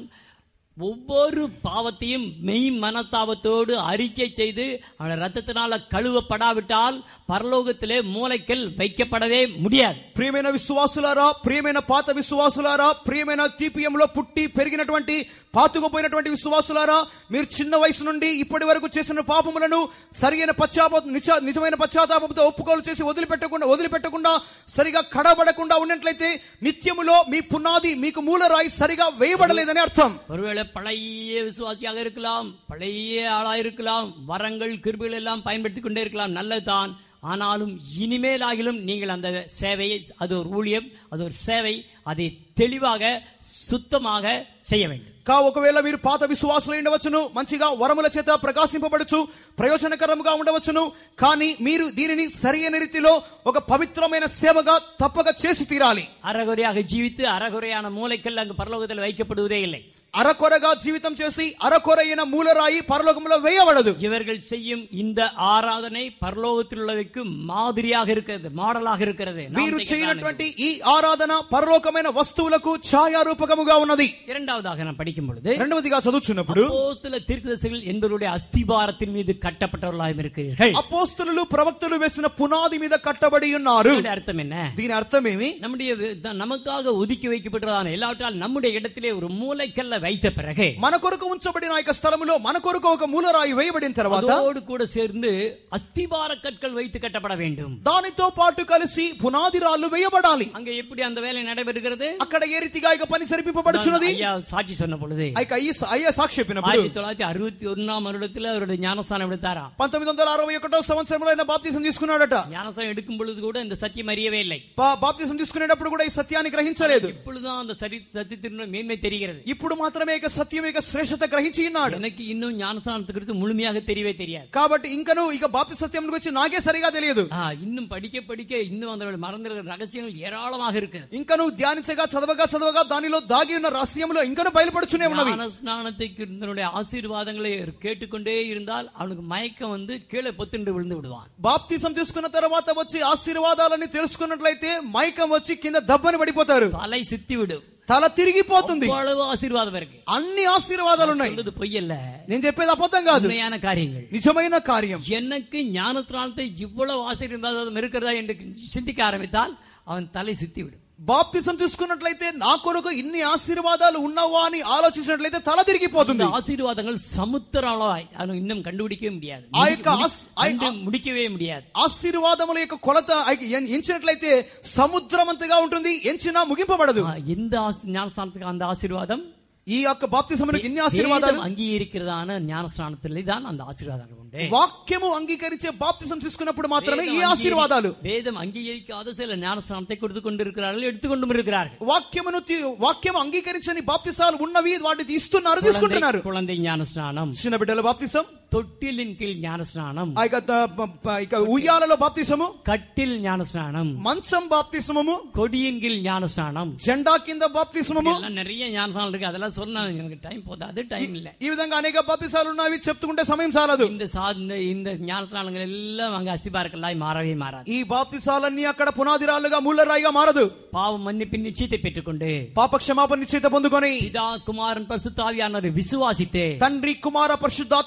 ஒவ்வொரு பாவத்தையும் மெய் மனத்தாபத்தோடு அறிக்கை செய்து அவருடைய ரத்தத்தினால கழுவப்படாவிட்டால் பரலோகத்திலே மூளைக்கல் வைக்கப்படவே முடியாது. ప్రియమైన విశ్వాసులారా, ప్రియమైన పాత విశ్వాసులారా, ప్రియమైన టీపీఎం లో పుట్టి పెరిగినటువంటి పాతుకుపోయినటువంటి విశ్వాసులారా, మీరు చిన్న వయసు నుండి ఇప్పటి వరకు చేసిన పాపములను సరైన పశ్చాత్తాపం నిజమైన పశ్చాత్తాపంతో ఒప్పుకోలు చేసి వదిలిపెట్టకుండా వదిలిపెట్టకుండా సరిగా కడబడకుండా ఉన్నట్లయితే నిత్యములో మీ పునాది మీకు మూలరాయి సరిగా వేయబడలేదని అర్థం. ஒருவேளை பழைய விசுவாசியாக இருக்கலாம், பழைய ஆளா இருக்கலாம், வரங்கள் கிருபைகள் எல்லாம் பயன்படுத்திக் கொண்டே இருக்கலாம், நல்லதுதான். ஆனாலும் இனிமேலாகிலும் நீங்கள் அந்த சேவையை, அது ஒரு ஊழியம், அது ஒரு சேவை, அதை தெளிவாக சுத்தமாக செய்ய வேண்டும். కా ఒకవేళ మీరు పాత విశ్వాసులు ఉండవచ్చును, మంచిగా వరముల చేత ప్రకాశింపబడచ్చు, ప్రయోజనకరముగా ఉండవచ్చును, కానీ మీరు దీనిని సరైన రీతిలో ఒక పవిత్రమైన సేవగా తప్పక చేసి తీరాలి. అరకొరயாக జీవిத்து అరకొరயான மூளைக்கல் அங்கு பரலோகத்தில் வைக்கப்படுவதே இல்லை. అరకొరగా జీవితం చేసి అరకొరైన మూలరాయి పరలోకంలో వేయబడదు. இவர்கள் செய்யும் இந்த ஆராதனை பரலோகத்தில் உள்ளவைக்கு மாதிரியாக இருக்கிறது, మాడలాగా இருக்கிறது. వీరు చేయనటువంటి ఈ ఆరాధన పరలోకమైన వస్తువులకు ఛాయారూపకముగా ఉన్నది. இரண்டாவதாக நாம் படிக்கும் பொழுது, రెండవదిగా చదువుచున్నప్పుడు, அப்போஸ்தல தீர்க்கதரிசிகள் என்பவருடைய அஸ்திபாரத்தின் மீது கட்டப்பட்டவர்களாக இருக்கிறீர்கள். అపోస్తలులు ప్రవక్తలు వేసిన పునాది మీద కట్టబడి ఉన్నారు. అర్థం என்ன? దీని అర్థమేమి? நம்முடைய நமக்காக ஒதுக்கி வைக்கப்பட்டதான எல்லாவற்றால் நம்முடைய இடத்திலே ஒரு மூளைக்கல்ல வைத்த பிறகு, మన కొరకు ఉంచబడిన యొక్క స్థలములో మన కొరకు ఒక మూలరాయి వేయబడిన తర్వాత அதோடு கூட சேர்ந்து அஸ்திபார கற்கள் வைத்து கட்டப்பட வேண்டும். దానితో పాటు కలిసి పునాది రాళ్లు వేయబడాలి. அங்க எப்படி அந்த வேலை நடைபெறுகிறது? అక్కడ ఏ రీతిగా ఇక పని సరిపింపబడుచున్నది? ஐயா సాక్షి சொன்ன பொழுது, అయ్యా సాక్షి చెప్పినప్పుడు ஆயிரத்தி தொள்ளாயிரத்தி அறுபத்தி ஒன்னாம் வருடத்தில் அவருடைய ஞானஸ்தானம் எடுத்தாரா. పంతొమ్మిది వందల అరవై ఒకటో సంవత్సరంలో ఆయన బాప్తిసం తీసుకున్నాడట. ஞானஸ்தானம் எடுக்கும் பொழுது கூட இந்த సత్యం அறியவே இல்லை. బాప్తిసం తీసుకునేటప్పుడు కూడా ఈ సత్యాన్ని గ్రహించలేదు. இப்பொழுதுதான் அந்த சத்தியத்தின் மேன்மை தெரிகிறது. ఇప్పుడు మాత్రమే ఇక సత్యం యొక్క శ్రేష్టత గ్రహించి ఉన్నాడు. எனக்கு இன்னும் ஞானஸ்தானத்தை குறித்து முழுமையாக தெரியவே தெரியாது. కాబట్టి ఇంకను ఇక బాప్తి సత్యం గురించి నాకే సరిగా తెలియదు. இன்னும் படிக்க படிக்க இன்னும் அந்த மறந்துற ரகசியங்கள் ஏராளமாக இருக்கு. ఇంకను ధ్యానించగా చదవగా చదవగా దానిలో దాగి ఉన్న రహస్యములు ఇంకను బయలుపడుచునే ఉన్నవి. ஞானஸ்நானத்தை ஆசీర్వాదங்களை கேட்டுக்கொண்டே இருந்தால் அவனுக்கு மயக்கம் வந்து கீழே பொத்துண்டு விழுந்து விடுவான். బాప్తిసం తీసుకున్న తర్వాత వచ్చి ఆశీర్వాదాలని తెలుసుకున్నట్లయితే మైకం వచ్చి కింద దబ్బని పడిపోతారు. తலை సిత్తి విడు, తల తిరిగిపోతుంది. ఆశీర్వాదం ఇருக்கு, అన్ని ఆశీర్వాదాలు ఉన్నాయి. పొయ్యల్ల, నేను చెప్పేది అబద్ధం కాదు, కార్యங்கள், నిజమైన కార్యం. எனக்கு ஞானஸ்நானத்தை இவ்வளவு ஆசீர்வாதம் இருக்கிறதா என்று சிந்திக்க ஆரம்பித்தால் அவன் தலை சுத்தி விடும். బాప్తిసం తీసుకున్నట్లయితే నా కొరకు ఇన్ని ఆశీర్వాదాలు ఉన్నవా అని ఆలోచించినట్లయితే తల తిరిగిపోతుంది. ఆశీర్వాదங்கள் సముద్రాలవాయి అను ఇన్నం కండుపిడికే முடியாது, ఆ యొక్క ముడికవే முடியாது. ఆశీర్వాదముల యొక్క కొలత ఎంచినట్లయితే సముద్రమంతగా ఉంటుంది, ఎంచినా ముగింపబడదు. எந்த ஞானஸ்நானத்துக்கு அந்த ஆசீர்வாதம், ఈ యొక్క బాప్తిసమునకు ఇన్ని ఆశీర్వాదాలు అంగీకరిக்கிறதான ஞானஸ்நானத்திலே தான் அந்த ఆశీర్వాదాలు ఉండే. వాక్యము అంగీకరించే బాప్తిసం తీసుకున్నప్పుడు మాత్రమే ఈ ఆశీర్వాదాలు. వేదం అంగీకరించాத சில ஞானஸ்நானத்தை கொடுத்து கொண்டிருக்கிறார்கள், எடுத்துకొண்டு இருக்கிறார்கள். వాక్యమును వాక్యం అంగీకరించని బాప్తిసాలు ఉన్నవి, వాటిని ఇస్తున్నారు, తీసుకుంటున్నారు. குழந்தை ஞானஸ்நானம், చిన్న బిడ్డల బాప్తిసం, தொட்டிலின் கீழ் ஞானஸ்நானம், ఉయ్యాలలో బాప్తిసము, కట్టిల్ ஞானஸ்நானம், మంచం బాప్తిసము, கொடியின் கீழ் ஞானஸ்நானம், జెండా కింద బాప్తిసము, நிறைய ஞானஸ்நானம் இருக்கு. அதெல்லாம் சொன்னா எனக்கு டைம் போதாது, டைம் இல்ல. ఈ విధంగా అనేక బాప్తిసాలు ఉన్నవి, చెప్తుంటే సమయం చాలదు. இந்த இந்த ஞானஸ்நானங்கள் எல்லாம் அங்க அஸ்திபாரக்கல்லாய் மாறவே மாறாது. ఈ బాప్తిసాలన్నీ అక్కడ పునాదిరాలుగా మూలరాయిగా మారదు. பாவம் மன்னிப்பின் நிச்சயத்தை பெற்றுக்கொண்டு, పాప క్షమాపణ నిశ్చయిత పొందుకొని, పితా కుమారన్ పరిశుద్ధావియానవரை విశ్వాసితే, తండ్రి కుమార పరిశుద్ధాత్మ దేవులను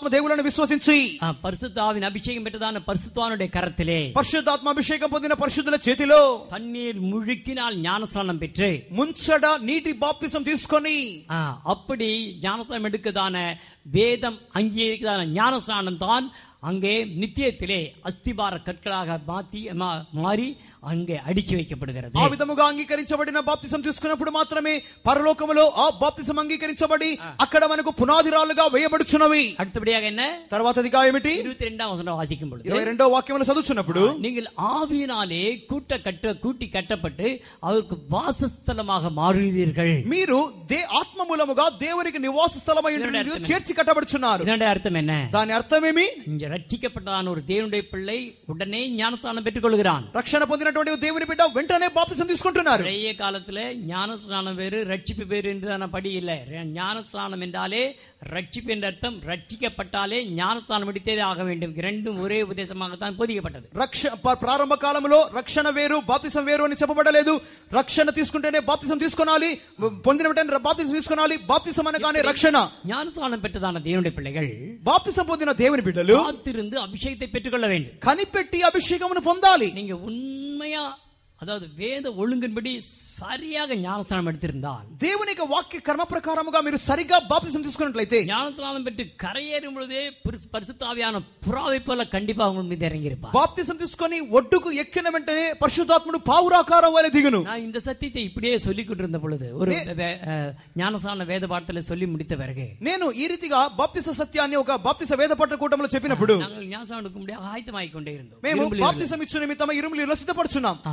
విశ్వసించి ஆ, பரிசுத்தாவின் அபிஷேகம் பெற்றதான பரிசுத்தானுடைய கரத்திலே పరిశుద్ధాత్మ అభిషేకం పొందిన పరిశుద్ధుల చేతిలో தண்ணீர் முழுக்கினால் ஞானஸ்நானம் பெற்று ముంచడ నీటి బాప్తిసం తీసుకొని ஆ, அப்படி ஞானஸ்நானம் எடுக்கதான வேதம் அங்கீகரிக்கதான ஞானஸ்நானம் தான் அங்கே நித்தியத்திலே அஸ்திபார கற்களாக மாத்தி மா- மாறி அங்கே அடுக்கி வைக்கப்படுகிறது. ఆ విధముగా అంగీకరించబడిన బాప్తిసం తీసుకున్నప్పుడు మాత్రమే పరలోకములో ఆ బాప్తిసం అంగీకరించబడి అక్కడ మనకు పునాదిరాలుగా వేయబడుచున్నవి. அடுத்தபடியாக என்ன? తర్వాత అదిగా ఏమిటి? இருபத்தி ரெண்டாம் வசனம் வாசிக்கும் பொழுது ఇరవై రెండో వాక్యమును చదువుచున్నప్పుడు நீங்கள் ஆவியினாலே கூட்ட கட்ட கூட்டி கட்டப்பட்டு அவருக்கு வாசஸ்தலமாக மாறுவீர்கள். మీరు దే ఆత్మ మూలముగా దేవునికి నివాస స్థలమై చేర్చి కట్టబడుచున్నారు. இதனுடைய அர்த்தம் என்ன? దాని అర్థమేమి? இங்க ரட்சிக்கப்பட்டதான ஒரு தேவனுடைய பிள்ளை உடனே ஞானஸ்நானம் பெற்றுக் கொள்கிறான். రక్షణ పొందినటువంటి దేవుని బిడ్డ వెంటనే బాప్తిసం తీసుకుంటున్నారు. பழைய காலத்துல ஞானஸ்நானம் வேறு ரட்சிப்பு வேறு என்றுதான படி இல்ல. ஞானஸ்நானம் என்றாலே ரட்சிப்பு என்ற அர்த்தம். ரட்சிக்கப்பட்டாலே ஞானஸ்நானம் எடுத்தே ஆக வேண்டும். இரண்டும் ஒரே உபதேசமாகத்தான் போதிக்கப்பட்டது. రక్ష ప్రారంభ కాలంలో రక్షణ వేరు బాప్తిసం వేరు అని చెప్పబడలేదు. రక్షణ తీసుకుంటేనే బాప్తిసం తీసుకోవాలి, పొందిన వెంటనే బాప్తిసం తీసుకోవాలి. బాప్తిసం అనగానే రక్షణ. ஞானஸ்நானம் பெற்றதான தேவனுடைய பிள்ளைகள் బాప్తిసం పొందిన దేవుని బిడ్డలు காத்திருந்து அபிஷேகத்தை பெற்றுக்கொள்ள வேண்டும். కనిపెట్టి అభిషేకమును పొందాలి. நீங்க உண்மையா அதாவது வேத ஒழுங்கின்படி சரியாக ஞானஸ்நானம் எடுத்திருந்தால், దేవుని యొక్క వాక్య కర్మ ప్రకారముగా మీరు సరిగా బాప్తిసం తీసుకున్నట్లయితే ஞானஸ்நானம் பெற்று கரையேறும் பொழுதே பரிசு- பரிசுத்தாவியான புறாவை போல கண்டிப்பா உங்க மீது இறங்கியிருப்பார். బాప్తిసం తీసుకొని ఒడ్డుకు ఎక్కిన వెంటనే పరిశుద్ధాత్ముడు పావురాకారం వలె దిగును. நான் இந்த சத்தியத்தை இப்படியே சொல்லிக் கொண்டிருந்த பொழுது ஒரு வே- அஹ், ஞானஸ்நான வேத பாடத்தில் சொல்லி முடித்த பிறகு నేను ఈ రీతిగా బాప్తిస సత్యాన్ని ఒక బాప్తిస వేద పట్ట కూటంలో చెప్పినప్పుడు நாங்கள் ஞானஸ்நானம் எடுக்க முடியாது ஆயத்தமாகிக் கொண்டே இருந்தோம். మేము இரும்புலியில். బాప్తిసం ఇచ్చు నిమిత్తమై ఇరుములిలో సిద్ధపడుచున్నాం. ஆ.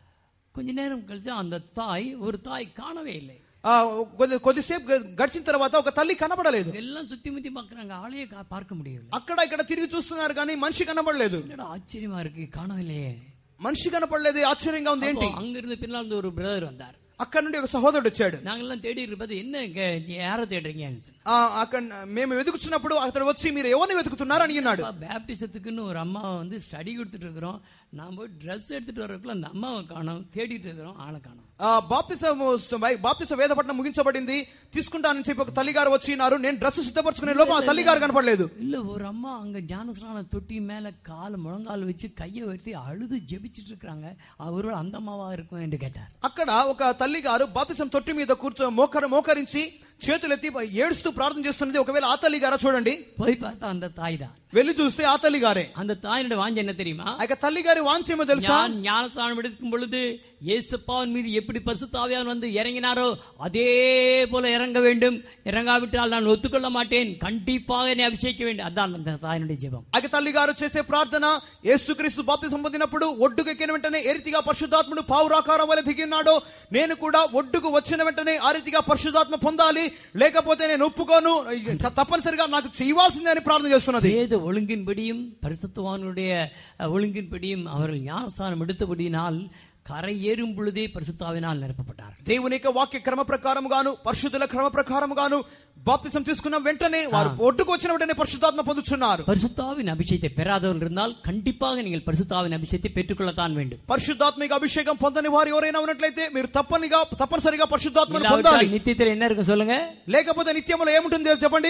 கொஞ்ச நேரம் கழிச்சு அந்த தாய் ஒரு தாய் காணவே இல்லை. ఆ, కొద్ది- కొద్దిసేపు గడిచిన తర్వాత ఒక తల్లి కనబడలేదు. எல்லாம் சுத்தி முத்தி பாக்குறாங்க, ஆளையே கா- பார்க்க முடியவில்லை. అక్కడ ఇక్కడ తిరిగి చూస్తున్నారు కానీ మనిషి కనబడలేదు. என்னடா ஆச்சரியமா இருக்கு, காணவில்லையே. మనిషి కనపడలేదు. ఆశ్చర్యంగా ఉంది. ఏంటి? அப்போ அங்கிருந்து பின்னால் இருந்து ஒரு பிரதர் வந்தார். అక్కడ నుండి ఒక సహోదరుడు వచ్చాడు. நாங்கெல்லாம் தேடி இருப்பது என்ன இங்க- யாரை தேடுறீங்கன்னு சொன்னோம். ఆ, అక్కడ మేము వెతుకుతున్నప్పుడు అతడు వచ్చి మీరు ఎవరిని వెతుకుతున్నారు అని అన్నాడు. அப்பா, பேப்டிசத்துக்குன்னு ஒரு அம்மாவை வந்து ஸ்டடி கொடுத்துட்டு இருக்கிறோம். நான் போய் ட்ரெஸ் எடுத்துட்டு வரக்குள்ள அந்த அம்மாவை காணோம், தேடிட்டு இருக்கிறோம், ஆளை காணோம். ఆ బాప్తిసము బాప్తిస వేద పట్టణం ముగించబడింది, తీసుకుంటానని చెప్పి ఒక తల్లి గారు వచ్చినారు. నేను డ్రెస్ సిద్ధపరచుకునే లోపు ఆ తల్లి గారు కనపడలేదు. இல்ல, ஒரு அம்மா அங்க ஞானஸ்நான தொட்டி மேல கால முழங்கால் வச்சு கையை வச்சு அழுது ஜெபிச்சிட்டு இருக்காங்க. அவரோட அந்த அம்மாவா இருக்கும் என்று கேட்டார். అక్కడ ఒక తల్లి గారు బాప్తిసం తొట్టి మీద కూర్చో మోకర మోకరించి చేతులెత్తి ఏడుస్తూ ప్రార్థన చేస్తున్నది. ఒకవేళ ఆ తల్లి గారా చూడండి. போய் பார்த்தா அந்த தாய் தான். వెళ్లి చూస్తే ఆ తల్లి గారే. அந்த தாயினுடைய வாஞ்சை என்ன தெரியுமா? ఆ తల్లి గారి వాంఛేమో తెలుసా? நான் ஞானஸ்நானம் எடுக்கும் பொழுது இயேசுப்பாவின் மீது எப்படி பரிசுத்த ஆவியானவர் வந்து இறங்கினாரோ அதே போல இறங்க வேண்டும். இறங்காவிட்டால் நான் ஒத்துக்கொள்ள மாட்டேன், கண்டிப்பாக என்னை அபிஷேகிக்க வேண்டும். அதான் அந்த தாயினுடைய ஜெபம். ఆ తల్లి గారు చేసే ప్రార్థన, యేసుక్రీస్తు బాప్తిసం పొందినప్పుడు ఒడ్డుకు ఎక్కిన వెంటనే ఏ రీతిగా పరిశుద్ధాత్ముడు పావురాకారం వలె దిగినాడో నేను కూడా ఒడ్డుకు వచ్చిన వెంటనే ఆ రీతిగా పరిశుద్ధాత్మ పొందాలి, లేకపోతే నేను ఒప్పుకోను, తప్పనిసరిగా నాకు చేయవలసిందే అని ప్రార్థన చేస్తున్నది. வேத ஒழுங்கின்படியும் பரிசுத்தவானுடைய அஹ், ஒழுங்கின்படியும் அவர்கள் ஞானஸ்நானம் எடுத்தபடியினால் கரை ஏறும் பொழுதே பரிசுத்தாவினால் நிரப்பப்பட்டார்கள். దేవుని యొక్క వాక్య క్రమ ప్రకారముగాను పరిశుద్ధుల క్రమ ప్రకారముగాను బాప్తిసం తీసుకున్న వెంటనే వారు ఒడ్డుకు వచ్చిన వెంటనే పరిశుద్ధాత్మ పొందుతున్నారు. பரிசுத்தாவின் அபிஷேகத்தை பெறாதவர்கள் இருந்தால் கண்டிப்பாக நீங்கள் பரிசுத்தாவின் அபிஷேகத்தை பெற்றுக்கொள்ளத்தான் வேண்டும். పరిశుద్ధాత్మిక అభిషేకం పొందని వారు ఎవరైనా ఉన్నట్లయితే మీరు తప్పనిగా తప్పనిసరిగా పరిశుద్ధాత్మను పొందాలి. இல்லாவிட்டால் நித்தியத்தில் என்ன இருக்கும் சொல்லுங்க? లేకపోతే నిత్యములో ఏముంటుంది చెప్పండి?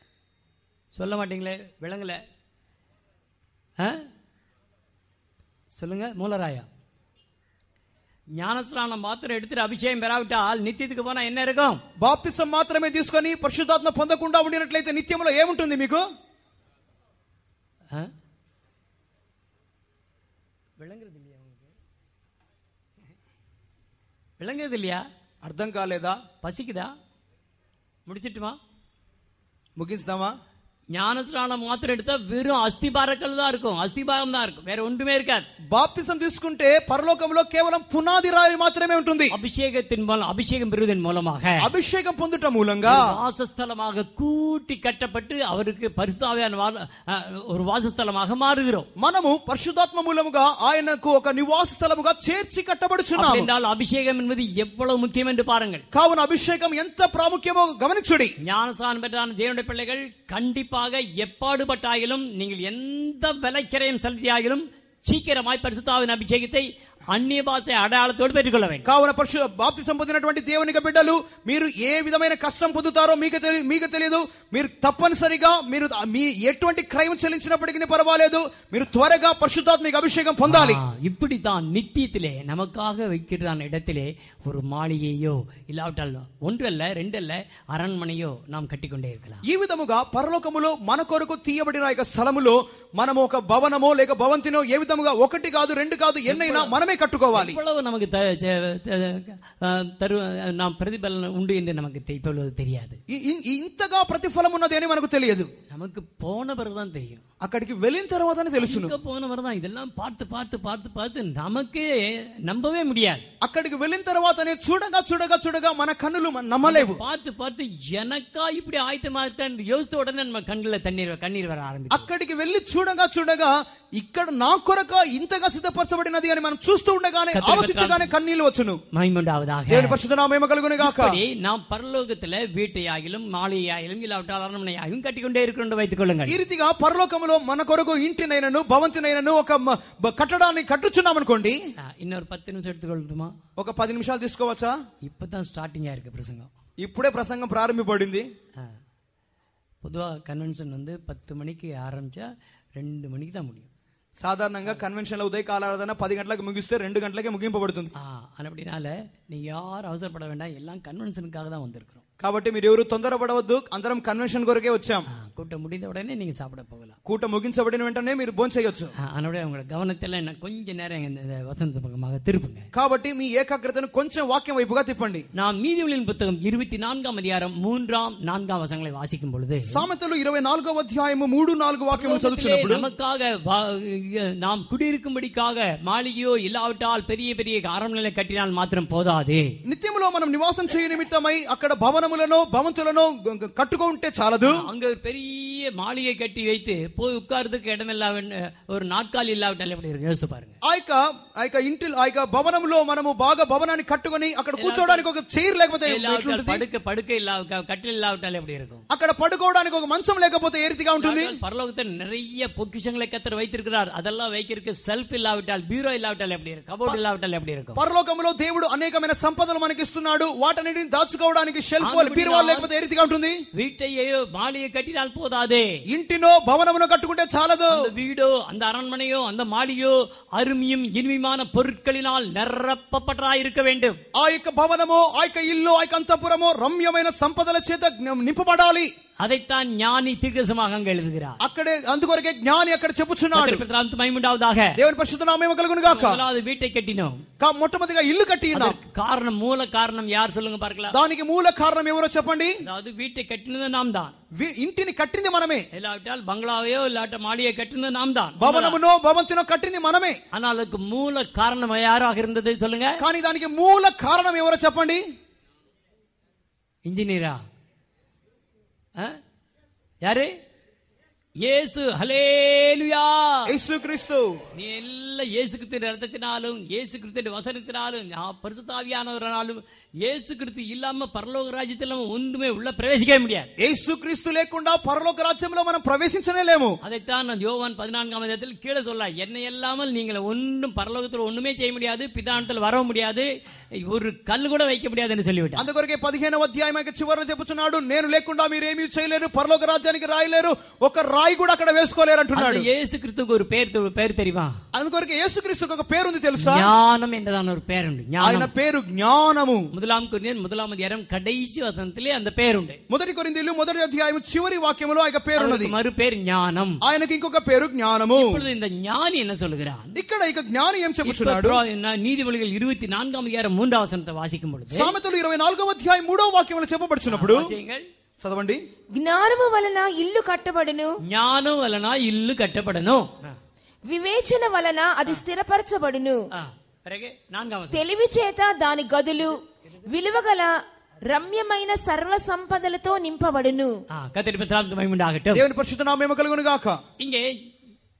சொல்ல மாட்டீங்களே, விளங்கல. ஆ? சொல்லுங்க மூலராயா. ஞானஸ்நானம் மாத்திரம் எடுத்துட்டு அபிஷேகம் பெறாவிட்டால் நித்தியத்துக்கு போனா என்ன இருக்கும்? బాప్తిసం మాత్రమే తీసుకొని పరిశుద్ధాత్మ పొందకుండా ఉండినట్లయితే నిత్యములో ఏముంటుంది మీకు? ஆ? விளங்குறது இல்லையா உங்களுக்கு? விளங்குறது இல்லையா? అర్థం కాలేదా? பசிக்குதா? முடிச்சிட்டுமா? ముగించుదామా? ஞானஸ்நானம் மாத்திரம் எடுத்தா வெறும் அஸ்திபாரக்கல் தான் இருக்கும், அஸ்திபாரம் தான் இருக்கும், வேற ஒன்றுமே இருக்காது. బాప్తిసం తీసుకుంటే పరలోకంలో కేవలం పునాది రాయి మాత్రమే ఉంటుంది. அபிஷேகத்தின் மூலம் அபிஷேகம் பெறுவதன் மூலமாக అభిషేకం పొందుట మూలంగా வாசஸ்தலமாக கூட்டி கட்டப்பட்டு அவருக்கு பரிசுத்தாவியான வா- அஹ், ஒரு வாசஸ்தலமாக மாறுகிறோம். మనము పరిశుద్ధాత్మ మూలముగా ఆయనకు ఒక నివాస స్థలముగా చేర్చి కట్టబడుచున్నాము. என்றால் அபிஷேகம் என்பது எவ்வளவு முக்கியம் என்று பாருங்கள். కావున అభిషేకం ఎంత ప్రాముఖ్యమో గమనించుడి. ஞானஸ்நானம் பெற்றான தேவனுடைய பிள்ளைகள் கண்டிப்பாக எப்பாடுபட்டாயிலும் நீங்கள் எந்த விலைக்கரையும் செலுத்தியாகிலும் சீக்கிரமாய் பரிசுத்தாவின் அபிஷேகத்தை అన్య భాష అడయాళతోడు పెట్టుకొల్ల வேண்டும். కావున పరిశుద్ధ బాప్తిసం పొందినటువంటి దేవునికి బిడ్డలు మీరు ఏ విధమైన కష్టం పొందుతారో మీకు తెలి- మీకు తెలియదు. మీరు తప్పనిసరిగా మీరు మీ ఎటువంటి క్రైమ్ చెల్లించినప్పటికీ పర్వాలేదు, మీరు త్వరగా పరిశుద్ధాత్మిక అభిషేకం పొందాలి. ஆ, இப்படித்தான் நித்தியத்திலே நமக்காக வைக்கிறதான இடத்திலே ஒரு மாளிகையோ இல்லாவிட்டால் ஒன்றல்ல ரெண்டல்ல அரண்மனையோ நாம் கட்டிக்கொண்டே இருக்கலாம். ఈ విధముగా పరలోకములో మన కొరకు తీయబడిన యొక్క స్థలములో మనము ఒక భవనమో లేక భవంతినో ఏ విధముగా ఒకటి కాదు రెండు కాదు ఎన్నైనా మనమే కట్టుకోవాలి. இவ்வளவு நமக்கு த- ச- த- தரு நாம் பிரதிபலன் உண்டு என்று நமக்கு தெ- இப்பொழுது தெரியாது. ఇ- ఇ- ఇంతగా ప్రతిఫలం ఉన్నది అని మనకు తెలియదు. நமக்கு போன பிறகுதான் தெரியும். అక్కడికి వెళ్ళిన తర్వాతనే తెలుసును. இங்க போன பிறகுதான் இதெல்லாம் பார்த்து பார்த்து பார்த்து பார்த்து நமக்கே நம்பவே முடியாது. అక్కడికి వెళ్ళిన తర్వాతనే చూడగా చూడగా చూడగా మన కన్నులు మన నమ్మలేవు. பார்த்து பார்த்து எனக்கா இப்படி ஆயத்தமா இருக்கேன் யோசித்த உடனே நம்ம கண்ணுல தண்ணீர் கண்ணீர் வர ஆரம்பிக்கும். అక్కడికి వెళ్లి చూడగా చూడగా ఇక్కడ నా కొరక ఇంతగా సిద్ధపరచబడినది అని మనం చూస్తూ ఉండగానే ఆలోచించగానే కన్నీళ్లు వచ్చును. மகிமையுண்டாவதாக. దేవుని పరిశుద్ధ నామము మహిమ గాక. இப்படி நாம் பரலோகத்துல வீட்டையாகிலும் மாளிகையாகிலும் இல்லாவிட்டால் அரண்மனையாகிலும் கட்டிக்கொண்டே இருக்கிறோம் வைத்துக் கொள்ளுங்கள். ఈ రీతిగా పరలోకములో మన కొరకు ఇంటినైనను భవంతినైనను ఒక మ- బ- కట్టడాన్ని కట్టుచున్నాం అనుకోండి. ஆ, இன்னொரு பத்து நிமிஷம் எடுத்துக்கொள்ளட்டுமா? ఒక పది నిమిషాలు తీసుకోవచ్చా? இப்பதான் ஸ்டார்டிங்கா இருக்கு பிரசங்கம். ఇప్పుడే ప్రసంగం ప్రారంభపడింది. ஆ. பொதுவா கன்வென்ஷன் வந்து பத்து மணிக்கு ஆரம்பிச்சா ரெண்டு மணிக்கு தான் முடியும். సాధారణంగా కన్వెన్షన్ లో ఉదయ కాలారాధన పది గంటలకు ముగిస్తే రెండు గంటలకే ముగింపబడుతుంది. ஆ, அப்படினால நீங்க யாரும் அவசரப்பட வேண்டாம், எல்லாம் கன்வென்ஷனுக்காக தான் வந்திருக்கிறோம். కాబట్టి మీరు ఎవరు తొందరపడవద్దు, అందరం కన్వెన్షన్ కొరకే వచ్చాం. ஆ, கூட்டம் முடிந்த உடனே நீங்க சாப்பிட போகலாம். కూట ముగించబడిన వెంటనే మీరు భోజనం చేయొచ్చు. ஆ, அதனுடைய உங்களோட கவனத்தில் என்ன கொஞ்ச நேரம் இந்த இந்த வசந்த பக்கமாக திருப்புங்க. కాబట్టి మీ ఏకాగ్రతను కొంచెం వాక్యం వైపుగా తిప్పండి. நாம் நீதிமொழியின் புத்தகம் இருபத்தி நான்காம் அதிகாரம் மூன்றாம் நான்காம் வசனங்களை வாசிக்கும் பொழுது సామెతలు ఇరవై నాలుగో అధ్యాయము మూడు నాలుగు వాక్యములు చదువుతున్నప్పుడు நமக்காக வா- நாம் குடியிருக்கும்படிக்காக மாளிகையோ இல்லாவிட்டால் பெரிய பெரிய அரண்மனை கட்டினால் மாத்திரம் போதாது. నిత్యములో మనం నివాసం చేయ నిమిత్తమై అక్కడ భవనములను భవంతులను గ- గ- కట్టుకుంటే చాలదు. அங்க ஒரு பெரிய மாளிகை கட்டி வைத்து போய் உட்கார்றதுக்கு இடம் இல்லா ஒரு நாற்காலி இல்லாவிட்டால் எப்படி இருக்கு யோசித்து பாருங்க. ఆ యొక్క ఆ యొక్క ఇంటి ఆ యొక్క భవనంలో మనము బాగా భవనాన్ని కట్టుకొని అక్కడ కూర్చోడానికి ఒక చైర్ లేకపోతే இல்லாவிட்டால் ఎట్లుంటుంది? படுக்க படுக்க இல்லா கட்டில் இல்லாவிட்டால் எப்படி இருக்கும்? అక్కడ పడుకోవడానికి ఒక మంచం లేకపోతే ఏ రీతిగా ఉంటుంది? பரலோகத்தில் நிறைய பொக்கிஷங்களை கத்தர் வைத்திருக்கிறார். அதெல்லாம் வைக்கிறதுக்கு செல்ஃப் இல்லாவிட்டால் பீரோ இல்லாவிட்டால் எப்படி இருக்கும்? கபோர்ட் இல்லாவிட்டால் எப்படி இருக்கும்? పరలోకంలో దేవుడు అనేకమైన సంపదలు మనకి ఇస్తున్నాడు. వాటన్నిటిని దాచుకోవడానికి షెల్ఫ్ బీరువాలు లేకపోతే ఏ రీతిగా ఉంటుంది? வீட்டையோ மாளிகை கட்டினால் போதாதே. ఇంటినో భవనమునో కట్టుకుంటే చాలదు. அந்த வீடோ அந்த அரண்மனையோ அந்த மாளிகையோ அருமையும் இனிமையான பொருட்களினால் நிரப்பப்பட்டதாய் இருக்க வேண்டும். ఆ యొక్క భవనమో ఆ యొక్క ఇల్లు ఆ యొక్క అంతఃపురమో రమ్యమైన సంపదల చేత నింపబడాలి. அதைத்தான் ஞானி தீர்க்கதரிசனமாக அங்கு எழுதுகிறார். అక్కడే అందుకొరకే జ్ఞాని అక్కడ చెప్పుచున్నాడు. கர்த்தருக்கு மகிமையுண்டாவதாக. దేవుని పరిశుద్ధ నామము కలుగును గాక. முதலாவது வீட்டை கட்டினோம். కా- మొట్టమొదటిగా ఇల్లు కట్టి ఉన్నాం. அதற்கு காரணம் மூல காரணம் யார் சொல்லுங்க பார்க்கலாம். దానికి మూల కారణం ఎవరో చెప్పండి? அதாவது வீட்டை கட்டினது நாம் தான். వి- ఇంటిని కట్టింది మనమే. இல்லாவிட்டால் பங்களாவையோ இல்லாட்ட மாளிகை கட்டினது நாம் தான். భవనమునో భవంతినో కట్టింది మనమే. ஆனால் அதுக்கு மூல காரணம் யாராக இருந்தது சொல்லுங்க. కానీ దానికి మూల కారణం ఎవరో చెప్పండి? இன்ஜினியரா? ஆ? யாரு? இயேசு. ஹல்லேலூயா. యేసుక్రీస్తు. நீ எல்லாம் இயேசு கிறிஸ்துவின் ரத்தத்தினாலும் இயேசு கிறிஸ்துவின் வசனத்தினாலும் நான் பரிசுத்த ஆவியானவராலும் இயேசு கிறிஸ்து இல்லாம பரலோக ராஜ்யத்தில் ஒன்றுமே உள்ள பிரவேசிக்கவே முடியாது. యేసుక్రీస్తు లేకుండా పరలోక రాజ్యంలో మనం ప్రవేశించనే లేము. அதைத்தான் நான் யோவான் பதினான்காம் அதிகாரத்தில் கீழே சொல்ல, என்னை இல்லாமல் நீங்கள் ஒன்றும் பரலோகத்தில் ஒண்ணுமே செய்ய முடியாது, பிதானத்தில் வர முடியாது, ஒரு கல் கூட வைக்க முடியாது என்று சொல்லிவிட்டார். అందుకొరకే పదిహేనవ అధ్యాయం చివరిలో చెప్పుచున్నాడు, నేను లేకుండా మీరు ఏమీ చేయలేరు, పరలోక రాజ్యానికి రాయలేరు, ఒక రాయి కూడా అక్కడ వేసుకోలేరు అంటున్నాడు. அந்த இயேசு கிறிஸ்துவுக்கு ஒரு பேர் தெ- பேர் தெரியுமா? అందుకొరకే యేసుక్రీస్తుకు ఒక పేరు ఉంది తెలుసా? ஞானம் என்றதான ஒரு பேர் உண்டு. ఆయన ஞானம். పేరు జ్ఞానము. முதலாம் கொரிந்தியர் முதலாம் அதிகாரம் கடைசி வசனத்திலே அந்த பேர் உண்டு. మొదటి కొరింథీయులు మొదటి అధ్యాయం చివరి వాక్యములో ఆయన పేరు ఉన్నది. அவருக்கு மறு பேர் ஞானம். ఆయనకి ఇంకొక పేరు జ్ఞానము. இப்பொழுது இந்த ஞானி என்ன சொல்லுகிறான்? ఇక్కడ ఇక జ్ఞాని ఏం இப்ப చెప్పుచున్నాడు? புரா- நான் நீதிமொழிகள் இருபத்தி நான்காம் அதிகாரம் மூன்றாம் வசனத்தை வாசிக்கும் பொழுது సామెతలు ఇరవై నాలుగవ అధ్యాయం మూడవ వాక్యములో చెప్పబడుచున్నప్పుడు வாசியுங்கள். చదవండి. జ్ఞానము వలన ఇల్లు కట్టబడును, ஞானம் వలన ఇల్లు కట్టబడను. వివేచన వలన అది స్థిరపరచబడును, ஆ, பிறகு நான்காம் வசனம். తెలివి చేత దాని గదులు విలువగల రమ్యమైన సర్వ సంపదలతో నింపబడును. ஆ, கர்த்தருடைய நாமத்துக்கு மகிமை உண்டாகட்டும். దేవుని పరిశుద్ధ నామము కలుగును గాక. இங்கே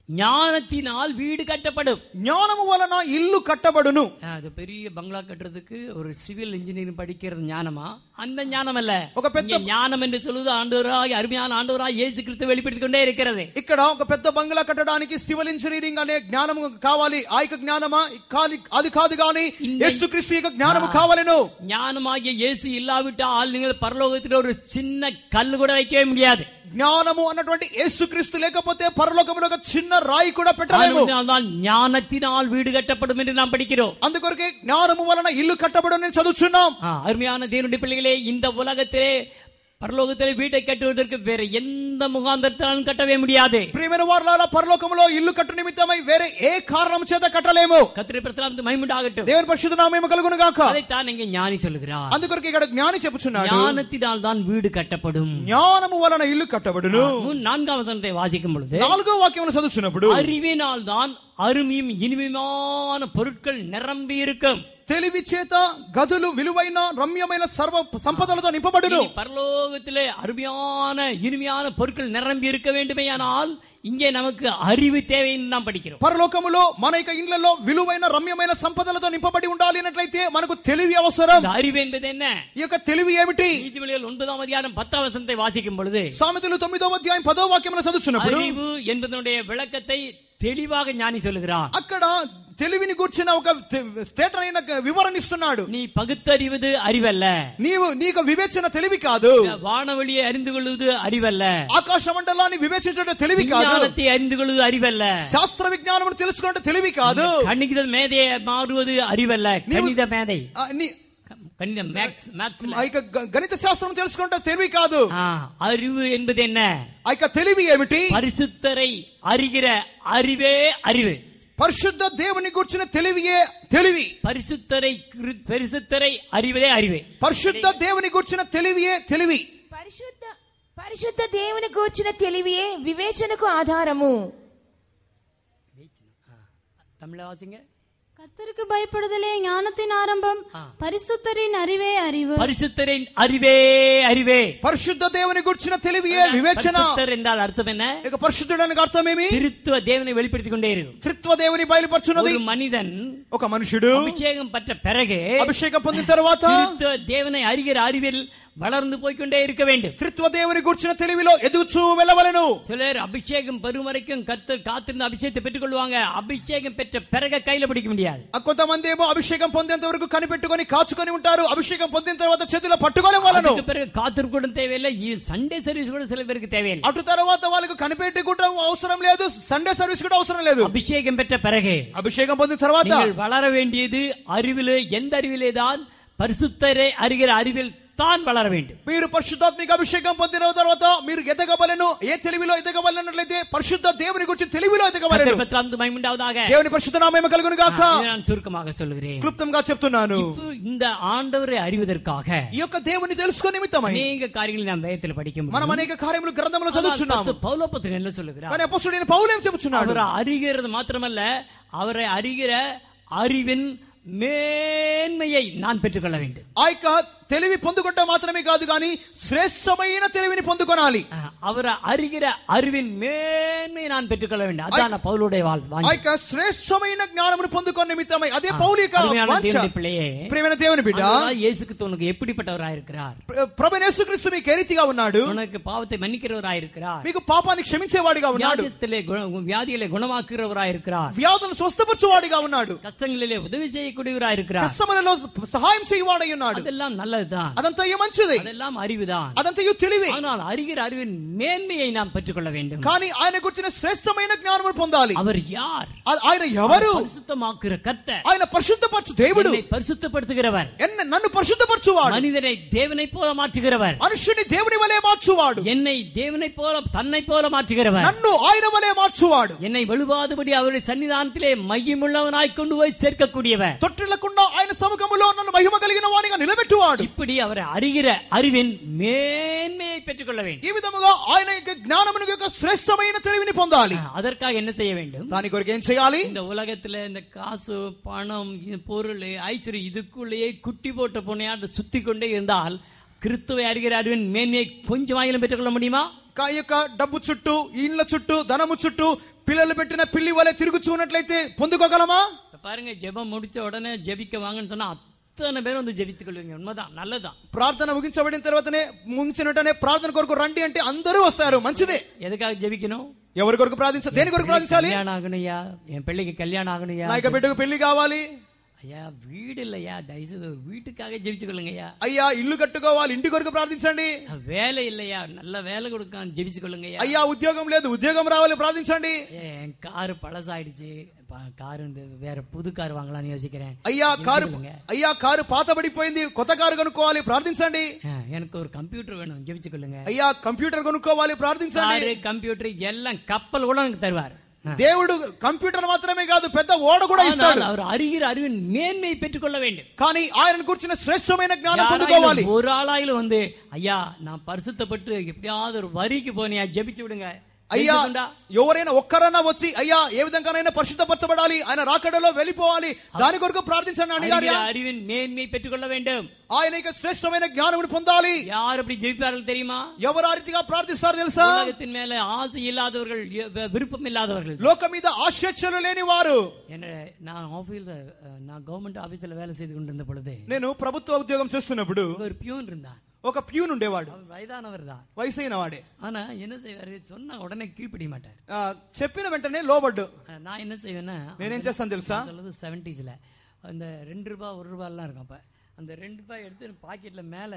ஞானத்தினால் வீடு கட்டப்படும். జ్ఞానము వలన ఇల్లు కట్టబడును. அது பெரிய பங்களா கட்டுறதுக்கு ஒரு சிவில் இன்ஜினியரிங் படிக்கிறது ஞானமா? அந்த ஞானம் அல்ல. ఒక పెద్ద ஞானம் என்று சொல்வது ஆண்டவராய் அருமையான ஆண்டவராய் இயேசு கிறிஸ்து வெளிப்படுத்திக் கொண்டே இருக்கிறது. ఇక్కడ ఒక పెద్ద బంగ్లా కట్టడానికి సివిల్ ఇంజనీరింగ్ అనే జ్ఞానము కావాలి. ఆ యొక్క జ్ఞానమా అది కాదు గాని యేసుక్రీస్తు యొక్క జ్ఞానము కావాలను. ஞானமாகிய இயேசு இல்லாவிட்டால் நீங்கள் பரலோகத்தில் ஒரு சின்ன கல்லு கூட வைக்கவே முடியாது. జ్ఞానము అన్నటువంటి యేసుక్రీస్తు లేకపోతే పరలోకములో ఒక చిన్న రాయి కూడా పెట్టలేము. ஞானத்தினால் வீடு கட்டப்படும் என்று நாம் படிக்கிறோம். అందుకొరకే జ్ఞానము వలన ఇల్లు కట్టబడును చదువుచున్నాం. அருமையான தேவனுடைய பிள்ளைகளே, இந்த உலகத்திலே పరలోకத்திலே வீட்டை కట్టుவதற்கு వేరే ఎంత ముఖాంతరాలను కట్టవే முடியாது. ప్రియమైన వారలారా, పరలోకములో ఇల్లు కట్టు నిమిత్తమై వేరే ఏ కారణం చేత కట్టలేము. కర్తృ ప్రతినామమునకు మహిమయుండాగట్టు. దేవుని పరిశుద్ధ నామము కలుగును గాక. అதைத்தான் இங்கே ஞானி சொல்லுகிறார். అందుకొరకే ఇక్కడ జ్ఞాని చెప్పుచున్నాడు, ஞானத்தினால் தான் வீடு కట్టపடும். జ్ఞానము వలన ఇల్లు కట్టబడును. నాలుగవ వచనத்தை వాసిக்கும் பொழுது, నాలుగో వాక్యమును చదువుచున్నప్పుడు, அறிவினால் தான் அருமையும் இனிமையான பொருட்கள் நிரம்பி இருக்கும். తెలివి చేత గదులు విలువైన రమ్యమైన సర్వ సంపదలతో నింపబడును. పరలోకத்திலே அருமையான இனிமையான பொருட்கள் நிரம்பி இருக்க வேண்டுமேயானால் இங்கே நமக்கு அறிவு தேவை என்று நாம் படிக்கிறோம். పరలోకములో మన యొక్క ఇండ్లలో విలువైన రమ్యమైన సంపదలతో నింపబడి ఉండాలి అన్నట్లయితే మనకు తెలివి అవసరం. அறிவு என்பது என்ன? ఈ యొక్క తెలివి ఏమిటి? நீதிமொழிகள் ஒன்பதாம் அதிகாரம் பத்தாம் வசனத்தை வாசிக்கும் பொழுது, సామెతలు తొమ్మిదవ అధ్యాయం పదవ వాక్యమును చదువుచున్నప్పుడు, அறிவு என்பதனுடைய విளக்கத்தை தெளிவாக ஞானி சொல்லுகிறார். అక్కడ తెలివిని గూర్చిన ఒక తేటరైన వివరణ ఇస్తున్నాడు. நீ పగుத்தறிவது அறிவல்ல, నీవు నీకు వివేచన తెలివి కాదు. வானவெளியை அறிந்து கொள்வது அறிவல்ல, ఆకాశ మండలాన్ని వివేచించడం తెలివి కాదు. ஞானத்தை அறிந்து கொள்வது அறிவல்ல, శాస్త్ర విజ్ఞానమును తెలుసుకోవడం తెలివి కాదు. கணித மேதையை மாறுவது அறிவல்ல. கணித மேதை, கணித மேக்ஸ் గణిత శాస్త్రం తెలుసుకోవడం తెలివి కాదు. அறிவு என்பது என்ன? ఆ యొక్క తెలివి ఏమిటి? పరిశుద్ధரை அறிகிற அறிவே அறிவு. పరిశుద్ధ దేవుని గూర్చిన తెలివియే తెలివి. పరిశుద్ధரை పరిశుద్ధரை அறிவதே அறிவு. పరిశుద్ధ దేవుని గూర్చిన తెలివియే తెలివి. పరిశుద్ధ పరిశుద్ధ దేవుని గూర్చిన తెలివియే వివేచనకు ఆధారము. தமிழ வாசிங்க. கர்த்தருக்கு பயப்படுதலே ஞானத்தின் ஆரம்பம், பரிசுத்தரின் அறிவே அறிவு. பரிசுத்தரின் அறிவே அறிவே. పరిశుద్ధ దేవుని గూర్చిన తెలివియే వివేచన. பரிசுத்தர் என்றால் అర్థం என்ன? ఇక పరిశుద్ధుడానికి అర్థం ఏమి? త్రిత్వ దేవుని வெளிப்படுத்திக் கொண்டே இருக்கும். త్రిత్వ దేవుని బయలుపరచున్నది. ஒரு மனிதன், ఒక మనుషుడు అభిషేకం పట్ట பிறகு, అభిషేకం పొందిన తర్వాత త్రిత్వ దేవుని அறிகிற அறிவில் வளர்ந்து போய்கொண்டே இருக்க வேண்டும். త్రిత్వ దేవుని గూర్చిన తెలివిలో ఎదుగుచూ వెళ్ళవలెను. சிலர் அபிஷேகம் பெறும் வரைக்கும் கர்த்தர் காத்திருந்த அபிஷேகத்தை பெற்றுக் கொள்வாங்க. அபிஷேகம் பெற்ற பிறகு கையில பிடிக்க முடியாது. కొంతమంది ఏమో అభిషేకం పొందేంత వరకు కనిపెట్టుకొని కాచుకొని ఉంటారు. అభిషేకం పొందిన తర్వాత చేతిలో పట్టుకోలేవాలను. பிறகு காத்திருக்கூட தேவையில்லை, సండే సర్వీస్ కూడా சில பேருக்கு தேவையில்லை. అటు తర్వాత వాళ్ళకు కనిపెట్టుకోవడం అవసరం లేదు, సండే సర్వీస్ కూడా అవసరం లేదు. அபிஷேகம் பெற்ற பிறகு, అభిషేకం పొందిన తర్వాత நீங்கள் வளர வேண்டியது அறிவிலே. எந்த அறிவிலே தான்? பரிசுத்தரை அறிகிற அறிவில் தான் வளர வேண்டும். మీరు పరిశుద్ధాత్మిక అభిషేకం పొందిన తర్వాత మీరు ఎదగవలెను. ఏ తెలివిలో ఎదగవలెనట్లయితే పరిశుద్ధ దేవుని గురించి తెలివిలో ఎదగవలెను. దేవుని పరిశుద్ధ నామము కలుగును గాక. நான் சுருக்கமாக சொல்கிறேன், క్లుప్తంగా చెప్తున్నాను. இந்த ఆండవரை அறிவதற்காக, ఈ యొక్క దేవుని తెలుసుకునే నిమిత్తమై అనేక కార్యங்களை நாம் వేదத்தில் படிக்கும். మనం అనేక కార్యములు గ్రంథములో చదువుచున్నాము. పౌలు என்ன சொல்லுகிறார்? కానీ అపోస్తలుడైన పౌలు ఏం చెప్పుచున్నాడు? அவரை அறிகிறது மாத்திரமல்ல, அவரை அறிகிற அறிவின் మేన్మயை நான் పెట్టుకొల్ల வேண்டும். ఆ యొక్క తెలివి పొందుకుంటే మాత్రమే కాదు కానీ శ్రేష్టమైన తెలివిని పొందుకోవాలి. அவரை அறிகிற அறிவின் மேன்மையை நான் பெற்றுக்கொள்ள வேண்டும். அதான் பவுலுடைய வாழ்வு. ఆ యొక్క శ్రేష్టమైన జ్ఞానమును పొందుకొనే నిమిత్తమై అదే పౌలు యొక్క వాంఛ. ప్రియమైన దేవుని బిడ్డ, இயேசுக்கு உனக்கு எப்படிப்பட்டவராய் இருக்கிறார்? ప్రభువైన యేసుక్రీస్తు మీకు ఏ రీతిగా ఉన్నాడు? உனக்கு பாவத்தை மன்னிக்கிறவராய் இருக்கிறார். మీకు పాపాన్ని క్షమించేవాడిగా ఉన్నాడు. వ్యాధిகளை గుణమాக்குகிறவராய் இருக்கிறார். వ్యాధులను స్వస్థపరచువాడిగా ఉన్నాడు. కష్టங்களிலே ఉదவி చేయக்கூடியவராய் இருக்கிறார். కష్టములలో సహాయం చేయవాడై ఉన్నాడు. அதெல்லாம் நல்லதுதான், అదంతా మంచిది, அதெல்லாம் அறிவுதான், అదంతా తెలివి. ஆனால் அறிகிற அறிவின் மேன்மையை நாம் பெற்றுக்கொள்ள வேண்டும். కానీ ఆయన గురించిన శ్రేష్టమైన జ్ఞానమును పొందాలి. அவர் யார்? ఆయన ఎవరు? పరిశుద్ధమాக்குற కర్తర్. ఆయన పరిశుద్ధపరచు దేవుడు. என்னை பரிசுத்தப்படுத்துகிறவர். என்ன నన్ను పరిశుద్ధపరచువాడు. மனிதனை தேவனை போல மாற்றுகிறவர். మనుషుని దేవుని వలె మార్చువాడు. என்னை தேவனை போல தன்னை போல மாற்றுகிறவர். నన్ను ఆయన వలె మార్చువాడు. என்னை வலுவாதபடி அவருடைய సన్నిధానத்திலே మహిముள்ளவனாய் கொண்டு போய் சேர்க்கக்கூடியவர். తొట్టిల్లకుండా ఆయన సముఖములో నన్ను మహిమ కలిగిన వానిగా నిలబెట్టువాడు. இப்படி அவரை அறிகிற அறிவின் மேன்மையை பெற்றுக்கொள்ள வேண்டும். ఈ విధముగా ఆయన యొక్క జ్ఞానమును యొక్క శ్రేష్టమైన తెలివిని పొందాలి. அதற்காக என்ன செய்ய வேண்டும்? దాని కొరకు ఏం చేయాలి? இந்த உலகத்துல இந்த காசு, பணம், பொருள், ஐஸ்வர்யம் இதுக்குள்ளேயே குட்டி போட்ட பொண்ணையாட்டு சுத்தி கொண்டே இருந்தால் கிறிஸ்துவை அறிகிற அறிவின் மேன்மையை கொஞ்சம் ஆயிலும் பெற்றுக்கொள்ள முடியுமா? యొక్క డబ్బు చుట్టూ, ఇండ్ల చుట్టూ, ధనము చుట్టూ పిల్లలు పెట్టిన పిల్లి వలె తిరుగుచూ ఉన్నట్లయితే పొందుకోగలమా? பாருங்க, ஜெபம் முடிச்ச உடனே ஜெபிக்க வாங்கன்னு சொன்னா అతను పేరు வந்து జెబితుకు ఉన్నదా? నల్లదా? ప్రార్థన ముగించబడిన తర్వాతనే ముగించిన వెంటనే ప్రార్థన కొరకు రండి అంటే అందరూ వస్తారు, మంచిదే. ఎదకాగ జెబికను? ఎవరి కొరకు ప్రార్థించాలి? దేని కొరకు ప్రార్థించాలి? కళ్యాణం ఆగనయ్యా, ఎన్ పెళ్ళికి కళ్యాణం ఆగనయ్యా, నా యొక్క బిడ్డకు పెళ్లి కావాలి. ஐயா வீடு இல்லையா, தயவுசெய்து வீட்டுக்காக ஜெபிச்சுக்கொள்ளுங்கய்யா. ஐயா ఇల్లు కట్టుకోవాలి, ఇంటి కొరకు ప్రార్థించండి. வேலை இல்லையா, நல்ல வேலை கொடுக்க ஜெபிச்சுக்கொள்ளுங்கய்யா. అయ్యా ఉద్యోగం లేదు, ఉద్యోగం రావాలి, ప్రార్థించండి. என் காரு பழசாயிடுச்சு, కారు వేற పుது కారు వాంగలాని యోసిக்கிறேன். అయ్యా కారు అయ్యా కారు పాతబడిపోయింది, కొత్త కారు కొనుక్కోవాలి, ప్రార్థించండి. எனக்கு ஒரு கம்ப்யூட்டர் வேணும், ஜெபிச்சுக்கொள்ளுங்க. అయ్యా కంప్యూటర్ కొనుక్కోవాలి, ప్రార్థించండి. కారు కంప్యూటర్ எல்லாம் கப்பல் கூட எனக்கு தருவார். దేవుడు కంప్యూటర్ మాత్రమే కాదు, పెద్ద ఓడ కూడా ఇస్తాడు. அவர் அறிகிற அறிவின் மேன்மை பெற்றுக்கொள்ள வேண்டும். కానీ ఆయన గురించిన శ్రేష్టమైన జ్ఞానం పొందుకోవాలి. ஒரு ஆளாயிலும் வந்து ஐயா நான் பரிசுத்தப்பட்டு எப்படியாவது ஒரு வரிக்கு போனியா ஜெபிச்சு விடுங்க. అయ్యా ఎవరైనా ఒక్కరన్నా వచ్చి అయ్యా ఏ విధంగానైనా పరిశుద్ధపరచబడాలి, ఆయన రాకడలో వెళ్ళిపోవాలి, దాని కొరకు ప్రార్థించండి అడిగారు. அறிவின் மேன்மை பெற்றுக்கொள்ள வேண்டும். ఆయన యొక్క శ్రేష్టమైన జ్ఞానమును పొందాలి. யார் அப்படி ஜெபிப்பார்கள் தெரியுமா? ఎవరు ఆ రీతిగా ప్రార్థిస్తారు తెలుసా? உலகத்தின் மேல ఆశ ఇల్లాதவர்கள், విருப்பం ఇల్లాதவர்கள், లోకం మీద ఆశలు లేని వారు. நான் ஆபீஸ்ல நான் గవర్నమెంట్ ఆఫీసులో వేலை செய்து கொண்டிருந்த பொழுது, నేను ప్రభుత్వ ఉద్యోగం చేస్తున్నప్పుడు ஒரு பியூன் இருந்தான். ఒక ప్యూన్ ఉండేవాడు, వయదానవర్ தான், వయసైన వాడే. ஆனா என்ன செய்வாரு, சொன்ன உடனே கீழ்ப்படிய மாட்டார். చెప్పిన వెంటనే లోబడ్డు. நான் என்ன செய்வேன்னா, నేనేం చేస్తాను తెలుసా? సెవెంటీస్ல அந்த ரெண்டு ரூபாய் ஒரு ரூபாய் எல்லாம் இருக்கும். அப்ப அந்த ரெண்டு ரூபாய் எடுத்து பாக்கெட்ல மேல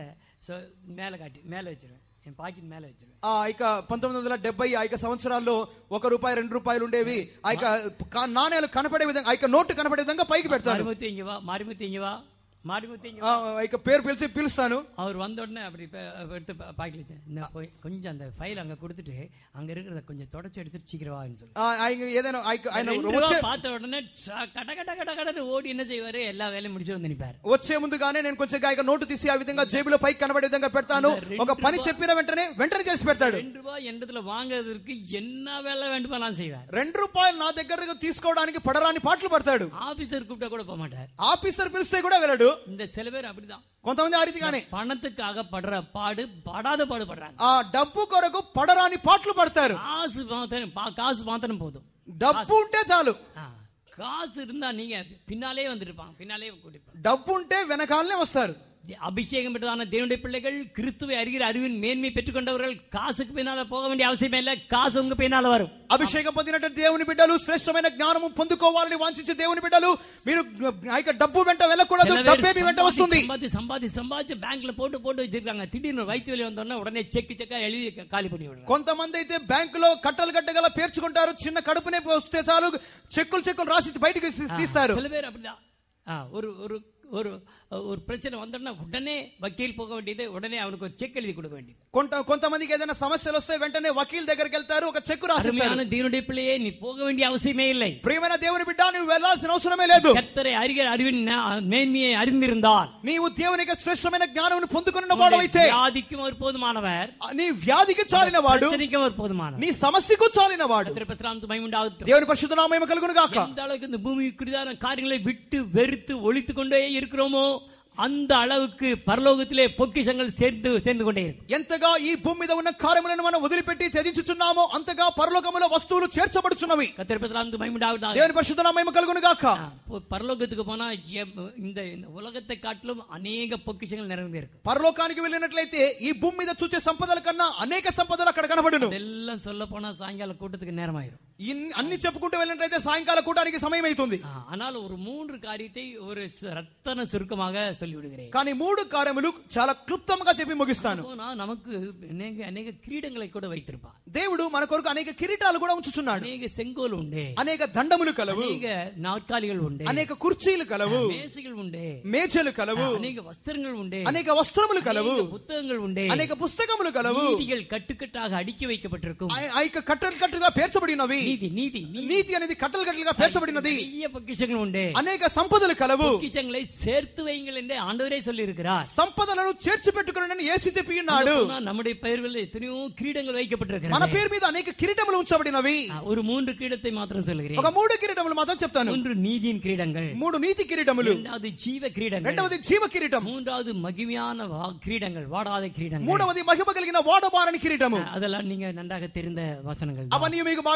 மேல காட்டி மேல வச்சிருவேன், என் పాకెట్ మేల వச்சிருவேன். ఆ ఇక పంతొమ్మిది వందల డెబ్బై ఆ ఇక సంవత్సరాల్లో ఒక రూపాయి రెండు రూపాయలు ఉండేవి. ఆ ఇక నాణేలు కనపడే విధంగా, ఆ ఇక నోటు కనపడే విధంగా పైకి పెడతాను. మారిముత్తి ఇంగి వా, మారిముత్తి ఇంగి వా, మారిముత్తి ఇంగి వా, ఇక పేరు పిలిచి పిలుస్తాను. அவர் வந்த உடனே அப்படி எடுத்து பாக்கெட்ல வச்சேன், போய் கொஞ்சம் அந்த ஃபைல் அங்க கொடுத்துட்டு அங்க இருக்கிறத கொஞ்சம் தொடச்சு எடுத்து சீக்கிரம் வான்னு சொல்லி, ఆయన ఏదైనా ఆయన பார்த்த உடனே கட கட கட கடன்னு ஓடி என்ன செய்வாரு, எல்லா வேலையும் முடிச்சு வந்து నింపారు. వచ్చే ముందుగానే నేను కొంచెం ఇక నోటు తీసి ఆ విధంగా జేబులో పైకి కనబడే విధంగా పెడతాను. ఒక పని చెప్పిన వెంటనే వెంటనే చేసి పెడతాడు. రెండు రూపాయలు ఎండத்துல వాంగదற்கு என்ன வேலை வேண்டுమో நான் செய்வேன். రెండు రూపాయలు నా దగ్గర తీసుకోవడానికి పడరాని పాటలు పడతాడు. ఆఫీసర్ కూపిటా కూడా పోக மாட்டார். ఆఫీసర్ పిలిస్తే కూడా వెళ్ళడు. இந்த சில பேர் அப்படிதான், కొంతమంది ఆ రీతిగానే పణத்துக்காக పడற పాడు పడాத పాడు పడறாங்க. ఆ డబ్బు కొరకు పడరాని పాటలు పడతారు. காசு மாத்திரம் காசு மாத்திரம் போதும், డబ్బు ఉంటే చాలు. காசு இருந்தா நீங்க பின்னாலே வந்துருப்பாங்க, பின்னாலே கூட்டிப்பாங்க. డబ్బు ఉంటే వెనకాలనే వస్తారు. அபிஷேகம் பெற்றதான தேவனுடைய பிள்ளைகள், கிறிஸ்துவை அறிகிற அறிவின் மேன்மை பெற்றுக் கொண்டவர்கள் காசுக்கு பின்னால போக வேண்டிய அவசியமே இல்ல, காசு உங்க பின்னால வரும். అభిషేకం పొందినట్టు దేవుని బిడ్డలు, శ్రేష్టమైన జ్ఞానము పొందుకోవాలని వాంఛించే దేవుని బిడ్డలు, మీరు డబ్బు వెంట వెళ్ళకూడదు, డబ్బే మీ వెంట వస్తుంది. సంపాది సంపాది సంపాదించి బ్యాంకులో పోటు పోటు వச்சிருக்காங்க, திடீர்னு வைத்திய வலி வந்தோன்னா உடனே చెక్ చెక్ எழுதி ఖాళీ பண்ணி விடுறாங்க. కొంతమంది అయితే బ్యాంకులో కట్టలు కట్టగల పేర్చుకుంటారు, చిన్న కడుపునే వస్తే చాలు చెక్కులు చెక్కులు రాసి బయటకు తీస్తారు. சில பேர் அப்படிதான். ஒரு ஒரு ஒரு ஒரு பிரச்சனை வந்தோம்னா உடனே வக்கீல் போக வேண்டியது, உடனே அவனுக்கு ஒரு చెక్ எழுதி கொடுக்க வேண்டியது. కొంతమందికి ఏదైనా సమస్యలు వస్తే వెంటనే వకీల్ దగ్గరికి వెళ్తారు, ఒక చెక్ రాసిస్తారు. దేవుని పిల్లయే నీ పోக வேண்டிய அவசியமே இல்லை. ప్రియమైన దేవుని బిడ్డ, నువ్వు వెళ్ళాల్సిన అవసరమే లేదు. கர்த்தரை அறிகிற அறிவின் மேன்மையை அறிந்திருந்தால், నీవు దేవునికి శ్రేష్టమైన జ్ఞానమును పొందుకున్న వాడవైతే, వ్యాధికి அவர் போதுமானவர், నీ వ్యాధికి చాలిన వాడు, பிரச்சனைக்கு அவர் போதுமானவர், నీ సమస్యకు చాలిన వాడు. దేవుని పరిశుద్ధ నామము కలుగును గాక. எந்த அளவுக்கு இந்த பூமிக்குரிதான காரியங்களை விட்டு வெறுத்து ஒழித்துக் கொண்டே இருக்கிறோமோ அந்த அளவுக்கு பரலோகத்திலே பொக்கிஷங்கள் சேர்ந்து சேர்ந்து கொண்டே இருக்கும். ఎంతగా ఈ భూమి మీద ఉన్న కార్యములను మనం వదిలిపెట్టి త్యజించుచున్నామో అంతగా పరలోకములో వస్తువులు చేర్చబడుచున్నవి. దేవుని పరిశుద్ధ నామము కలుగును గాక. పరలోకத்துக்கு போனா இந்த உலகத்தை காட்டிலும் अनेक பொக்கிஷங்கள் நிறைந்து இருக்கு. పరలోకానికి వెళ్ళినట్లయితే ఈ భూమి మీద చూసే సంపదల కన్నా అనేక సంపదలు అక్కడ కనబడును. ఎல்லாம் சொல்ல போனா సాయంకాల కూటத்துக்கு நேரம் ஆயிரும். అన్ని చెప్పుకుంటూ వెళ్ళినట్లయితే సాయంకాల కూటానికి సమయం అవుతుంది. ஆனால் ஒரு மூன்று காரியத்தை ஒரு ரத்தன சுருக்கமாக சொல்லி விடுகிறேன். కానీ మూడు కార్యములు చాలా క్లుప్తంగా చెప్పి ముగిస్తాను. நமக்கு అనేక అనేక கிரீடங்களை கூட வைத்திருப்பார். దేవుడు మన కొరకు అనేక కిరీటాలు కూడా ఉంచుచున్నాడు. అనేక செங்கோல் ఉండే, అనేక దండములు కలవు, అనేక నాற்காலிகள் ఉండే, అనేక కుర్చీలు కలవు, మేజలు ఉండే, మేజలు కలవు, అనేక వస్త్రங்கள் ఉండే, అనేక వస్త్రములు కలవు, పుస్తకங்கள் ఉండే, అనేక పుస్తకములు కలవు. నీతిகள் కట్టుకట్టాக அடுக்கி வைக்கப்பட்டிருக்கும். ఆ కట్టలు కట్టుగా పేర్చబడినవి. నీతి నీతి నీతి అనేది కట్టలు కట్టలుగా పేర్చబడినది. நிறைய பொக்கிஷங்கள் ఉండే, అనేక సంపదలు కలవు. பொக்கிஷங்களை சேர்த்து வையுங்கள் என்று ஆண்டவரே சொல்லி இருக்கிறார். సంపదలను చేర్చి పెట్టుకొనండి యేసు చెప్పి ఉన్నాడు. நம்முடைய பெயர்களில் எத்தனையோ கிரீடங்கள் வைக்கப்பட்டிருக்கிறது. మన పేరు మీద అనేక కిరీటములు ఉంచబడినవి. ஒரு மூன்று கிரீடத்தை మాత్రం சொல்கிறேன். ఒక మూడు కిరీటములు మాత్రం చెప్తాను. மூன்று நீதியின் கிரீடங்கள், మూడు నీతి కిరీటములు, இரண்டாவது జీవ கிரீடங்கள், రెండవది జీవ కిరీటం, மூன்றாவது மகிமையான கிரீடங்கள், వాడాத கிரீடங்கள், మూడవది మహిమ కలిగిన వాడబారని కిరీటము. அதெல்லாம் நீங்க நன்றாக தெரிந்த வசனங்கள். అవన్నీ మీకు బాగా తెలిసిన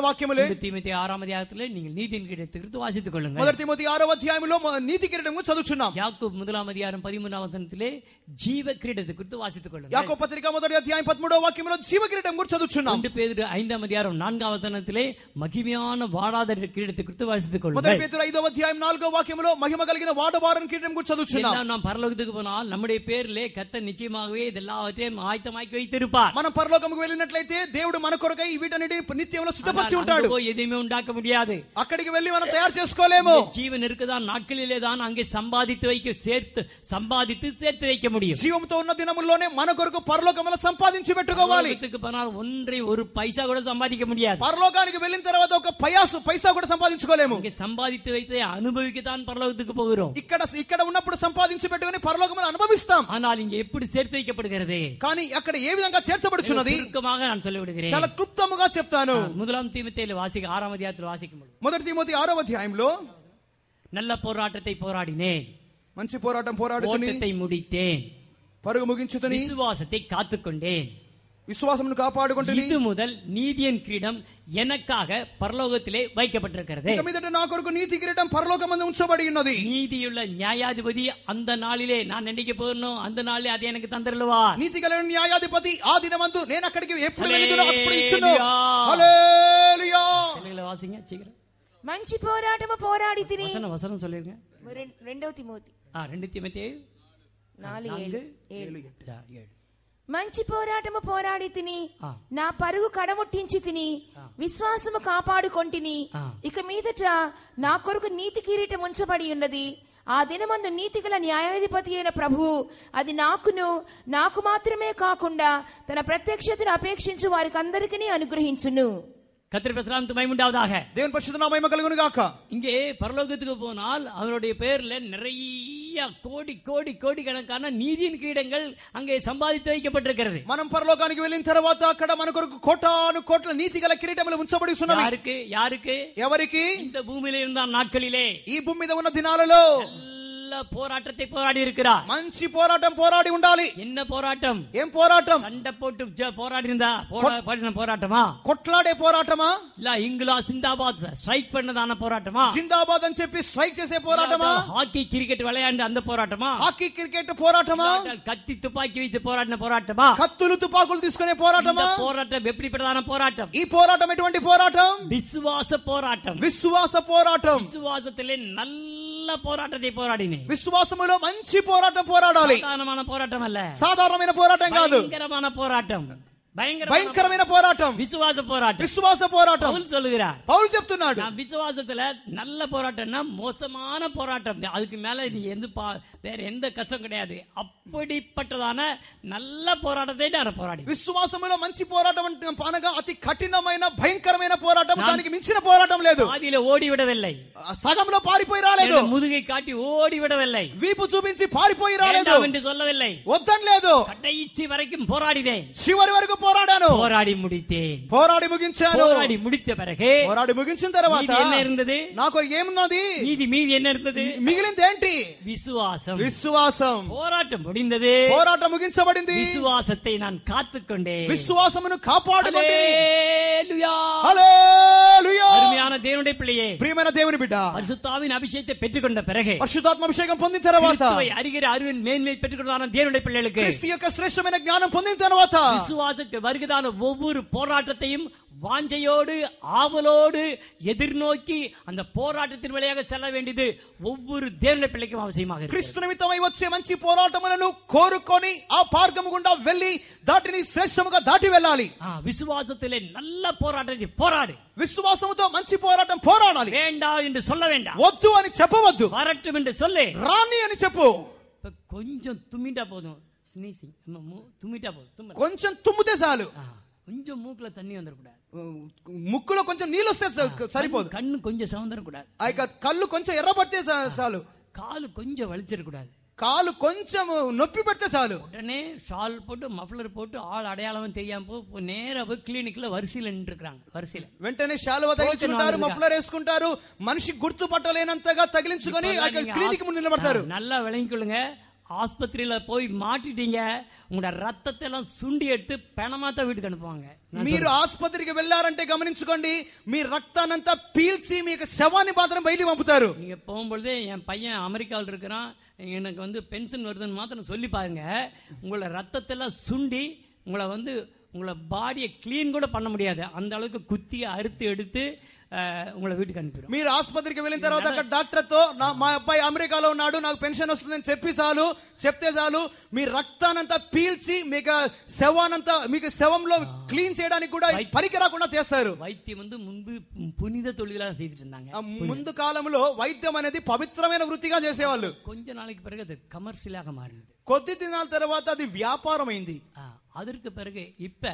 వాక్యములే. தீமோத்தேயு ஆறாம் அதிகாரத்திலே நீங்கள் நீதியின் கிரீடத்தை குறித்து வாசித்துக் கொள்ளுங்கள். మొదటి తిమోతి ఆరవ అధ్యాయంలో నీతి కిరీటం చదువుచున్నాం. யாக்கோபு முதலாம் அதிகாரம் பதிமூன்றாம் வசனத்திலே ஜீவ கிரீடத்தை குறித்து வாசித்துக் கொள்ளுங்கள். యాకోబు పత్రిక మొదటి అధ్యాయం పదమూడవ వాక్యంలో జీవ కిరీటం గురించి చదువుచున్నాం. ரெண்டு பேதுரு ஐந்தாம் அதிகாரம் நான்காம் வசனத்திலே மகிமையான வாடாத கிரீடத்தை குறித்து வாசித்துக் మొదటి கொள்ளுங்கள். పేతురు ఐదవ అధ్యాయం నాలుగవ వాక్యంలో మహిమ కలిగిన వాడబారని కిరీటం గురించి చదువుచున్నాం. எல்லாம் நாம் பரலோகத்துக்கு போனால் நம்முடைய பேரிலே கர்த்தர் நிச்சயமாகவே இதெல்லாவற்றையும் ஆயத்தமாக்கி வைத்திருப்பார். మనం పరలోకముకు వెళ్ళినట్లయితే దేవుడు మన కొరకై వీటన్నిటిని నిత్యంలో సిద్ధపరిచి ఉంటాడు. போய் எதையுமே உண்டாக்க முடியாது. అక్కడికి వెళ్లి మనం తయారు చేసుకోలేము. ஜீவன் இருக்குதான் நாட்களிலே தான் அங்கே சம்பாதித்து வைக்க சேர்த்து சம்பாதித்து சேர்த்து வைக்க முடியும். జీవంతో ఉన్న దినముల్లోనే మన కొరకు పరలోకములో సంపాదించి పెట్టుకోవాలి. பரலோகத்துக்கு போனால் ஒன்றை ஒரு பைசா கூட சம்பாதிக்க முடியாது. పరలోకానికి వెళ్ళిన తర్వాత ఒక పయాసు పైసా కూడా సంపాదించుకోలేము. அங்கே சம்பாதித்து வைத்து அனுபவிக்கத்தான் பரலோகத்துக்கு போகிறோம். ఇక్కడ ఇక్కడ ఉన్నప్పుడు సంపాదించి పెట్టుకొని పరలోకమును అనుభవిస్తాం. ஆனால் இங்கே எப்படி சேர்த்து வைக்கப்படுகிறது? కానీ అక్కడ ఏ విధంగా చేర్చబడుచున్నది சுருக்கமாக நான் சொல்லிவிடுகிறேன். చాలా క్లుప్తముగా చెప్తాను. முதலாம் தீமோத்தேயுல வாசிக்க ஆறாம் அதிகாரத்தில் வாசிக்கும் பொழுது మొదటి తిమోతి ఆరవ అధ్యాయంలో நல்ல போராட்டத்தை போராடினேன், మంచి పోరాటం పోరాడుతుని ஓட்டத்தை முடித்தேன், పరుగు ముగించుతని விசுவாசத்தை காத்துக்கொண்டேன். విశ్వాసమును కాపాడుకుంటుని இது முதல் நீதியின் கிரீடம் எனக்காக பரலோகத்திலே வைக்கப்பட்டிருக்கிறது. ఇక మీదట నా కొరకు నీతి కిరీటం పరలోకమందు ఉంచబడి ఉన్నది. நீதியுள்ள நியாயாதிபதி அந்த நாளிலே நான் என்னைக்கு போகணும் அந்த நாளிலே அதை எனக்கு தந்தருளுவார். నీతి కలిగిన న్యాయాధిపతి ఆ దినమందు నేను అక్కడికి ఎప్పుడు వెళ్ళుదునో అప్పుడు ఇచ్చును. హల్లెలూయా. హల్లెలూయా. తెలుగులో వాசிங்க சீக்கிரம். మంచి పోరాటము పోరాడి తిని வசனம் வசனம் சொல்லிருங்க. రెం- రెండవ తిమోతి ஆ ரெண்டு தீமோத்தேயு నాలుగు நான்கு ఏడు. ஆ, ஏழு. మంచి పోరాటము పోరాడి తిని ఆ. నా పరుగు కడముట్టించి తిని విశ్వాసము కాపాడుకొంటిని. ఆ. ఇక మీదట నా కొరకు నీతి కిరీటం ఉంచబడి ఉన్నది. ఆ దినమందు నీతి గల న్యాయాధిపతి అయిన ప్రభువు అది నాకును నాకు మాత్రమే కాకుండా తన ప్రత్యక్షతను అపేక్షించు వారికి అందరికీ అనుగ్రహించును. கர்த்தர் பிரசனாமத்து மகிமையுண்டாவதாக. దేవుని పరిశుద్ధ నామము మహిమ కలుగును గాక. இங்கே பரலோகத்துக்கு போனால் அவருடைய பேர்ல நிறைய கோடி கோடி கோடி கணக்கான நீதியின் கிரீடங்கள் அங்கே சம்பாதித்து வைக்கப்பட்டிருக்கிறது. మనం పరలోకానికి వెళ్ళిన తర్వాత అక్కడ మన కొరకు కోటాను కోట్ల నీతి గల కిరీటములు ఉంచబడి ఉన్నవి. யாருக்கு யாருக்கு? ఎవరికి? இந்த பூமியில இருந்த நாட்களிலே ఈ భూమి మీద ఉన్న దినాలలో நல்ல போராட்டத்தை போராடி இருக்கிறார். మంచి పోరాటం పోరాడి ఉండాలి. என்ன போராட்டம்? ఏం పోరాటం? சண்டை போட்டு ஜ- போராடி இருந்தா போராடின போராட்டமா? కొట్లాడే పోరాటమా? இல்ல இங்குலா சிந்தாபாத் ஸ்ட்ரைக் பண்ணதான போராட்டமா? జిందాబాద్ అని చెప్పి స్ట్రైక్ చేసే పోరాటమా? ஹாக்கி கிரிக்கெட் விளையாண்டு அந்த போராட்டமா? హాకీ క్రికెట్ పోరాటమా? கத்தி துப்பாக்கி வைத்து போராடின போராட்டமா? కత్తులు తుపాకులు తీసుకునే పోరాటమా? இந்த போராட்டம் எப்படிப்பட்டதான போராட்டம்? ఈ పోరాటం ఎటువంటి పోరాటం? விசுவாச போராட்டம். విశ్వాస పోరాటం. விசுவாசத்திலே நல்ல போராட்டத்தை போராடினேன். విశ్వాసములో మంచి పోరాటం పోరాడాలి. சாதாரணமான போராட்டம் அல்ல, సాధారణమైన పోరాటం కాదు, பயங்கரமான போராட்டம். భయంకరమైన పోరాటం, விசுவாச போராட்டம். విశ్వాస పోరాటం. பவுல் சொல்லுகிறார், పౌలు చెప్తున్నాడు, நான் விசுவாசத்துல நல்ல போராட்டம்னா மோசமான போராட்டம், அதுக்கு மேல நீ எந்த பா- வேற எந்த கஷ்டம் கிடையாது, அப்படிப்பட்டதான நல்ல போராட்டத்தை நான் போராடி. విశ్వాసములో మంచి పోరాటం అంటే అనగా అతి కఠినమైన భయంకరమైన పోరాటం, దానికి మించిన పోరాటం లేదు. பாதியில ஓடி விடவில்லை, సగంలో పారిపోయి రాలేదు, முதுகை காட்டி ஓடி விடவில்லை, వీపు చూపించి పారిపోయి రాలేదు, வேண்டாம் என்று சொல்லவில்லை, వద్దని లేదు, கடைசி வரைக்கும் போராடினேன், చివరి వరకు పోరాడాను, போராடி முடித்தேன். పోరాడి ముగించాను. போராடி முடித்த பிறகு పోరాడి ముగించిన తర్వాత மீதி என்ன இருந்தது? నాకు ఏమున్నది? மீதி மீதி என்ன இருந்தது? మిగిలింది ఏంటి? விசுவாசம். విశ్వాసం. போராட்டம் முடிந்தது, పోరాటం ముగించబడింది, விசுவாசத்தை நான் காத்துக்கொண்டேன். విశ్వాసమును కాపాడుకుంటే. హల్లెలూయా. హల్లెలూయా. அருமையான தேவனுடைய பிள்ளையே, ప్రియమైన దేవుని బిడ్డ, பரிசுத்தாவின் அபிஷேகத்தை பெற்றுக்கொண்ட பிறகு, పరిశుద్ధాత్మ అభిషేకం పొందిన తర్వాత, கிறிஸ்துவை அறிகிற அறிவின் மேன்மை பெற்றுக்கொண்டதான தேவனுடைய பிள்ளைகளுக்கு, క్రీస్తు యొక్క శ్రేష్టమైన జ్ఞానం పొందిన తర్వాత விசுவாசத்தை வருகிறதான ஒவ்வொரு போராட்டத்தையும் வாஞ்சையோடு ஆவலோடு எதிர்நோக்கி அந்த போராட்டத்தின் வழியாக செல்ல வேண்டியது ஒவ்வொரு தேவனுடைய பிள்ளைக்கும் அவசியமாக இருக்கிறது. క్రీస్తు నిమిత్తమై వచ్చే మంచి పోరాటములను కోరుకొని ఆ మార్గము గుండా వెళ్లి దాటిని శ్రేష్టముగా దాటి వెళ్ళాలి. ஆ, விசுவாசத்திலே நல்ல போராட்டத்தை போராடு. విశ్వాసముతో మంచి పోరాటం పోరాడాలి. வேண்டாம் என்று சொல்ல வேண்டாம், వద్దు అని చెప్పవద్దు, வரட்டும் என்று சொல்லு. రాని అని చెప్పు. இப்ப கொஞ்சம் தும்மிட்டா போதும், ஸ்னீசிங் தும்மிட்டா போதும், தும்மல். కొంచెం తుమ్మితే చాలు, ஆ, கொஞ்சம் மூக்குல தண்ணி வந்துடக்கூடாது, ముక్కులో కొంచెం నీళ్ళు వస్తే స- సరిపోదు, கண்ணு கொஞ்சம் சவுந்தரக்கூடாது, ఆ యొక్క కళ్ళు కొంచెం ఎర్రబడితే చా- చాలు, காலு கொஞ்சம் வலிச்சிடக்கூடாது, కాలు కొంచెం నొప్పి పెడితే చాలు, உடனே ஷால் போட்டு மஃப்ளர் போட்டு ஆள் அடையாளம் தெரியாம போ போ- நேரா போய் கிளினிக்ல வரிசையில் நின்று இருக்காங்க. వరిసెల వెంటనే శాలువ తగిలించుకుంటారు, మఫ్లర్ వేసుకుంటారు, మనిషి గుర్తుపట్టలేనంతగా తగిలించుకొని క్లినిక్ ముందు నిలబడతారు. நல்லா விளங்கிக்கொள்ளுங்க, ஆஸ்பத்திரியில போய் மாட்டிட்டீங்க, உங்களோட ரத்தத்தை எல்லாம் சுண்டி எடுத்து పెనమాత வீட்டுக்கு అனுపుவாங்க. మీరు ఆసుపత్రికి వెళ్ళారంటే గమనించుకోండి, మీ రక్తాన్నంతా పీల్చి మీకు శవాన్ని మాత్రం బయటికి పంపుతారు. நீங்க போகும்பொழுதே என் பையன் அமெரிக்காவில் இருக்கிறான், எனக்கு வந்து பென்ஷன் வருதுன்னு மாத்திரம் சொல்லி பாருங்க, உங்களோட ரத்தத்தை எல்லாம் சுண்டி உங்களை வந்து உங்களை பாடியை கிளீன் கூட பண்ண முடியாது, அந்த அளவுக்கு குத்தி அறுத்து எடுத்து உங்களை வீட்டுக்கு అనిపిరు. మీరు ఆసుపత్రికి వెళ్ళిన తర్వాత అక్కడ డాక్టర్ తో మా అబ్బాయి అమెరికాలో ఉన్నాడు, నాకు పెన్షన్ వస్తుందని చెప్పి చాలు చెప్తే చాలు, మీ రక్తానంతా పీల్చి మీకు శవానంతా మీకు శవంలో క్లీన్ చేయడానికి కూడా పనికి రాకుండా చేస్తారు. వైద్యం வந்து முன்பு புனித தொழிலா செய்துட்டு இருந்தாங்க. ముందు కాలంలో వైద్యం అనేది పవిత్రమైన వృత్తిగా చేసేవాళ్ళు. కొంచె నాளைக்கு பிறகு அது కమర్షియల్గా మారింది. కొద్ది దినాల తర్వాత అది వ్యాపారం అయింది. அதற்கு பிறகு இப்ப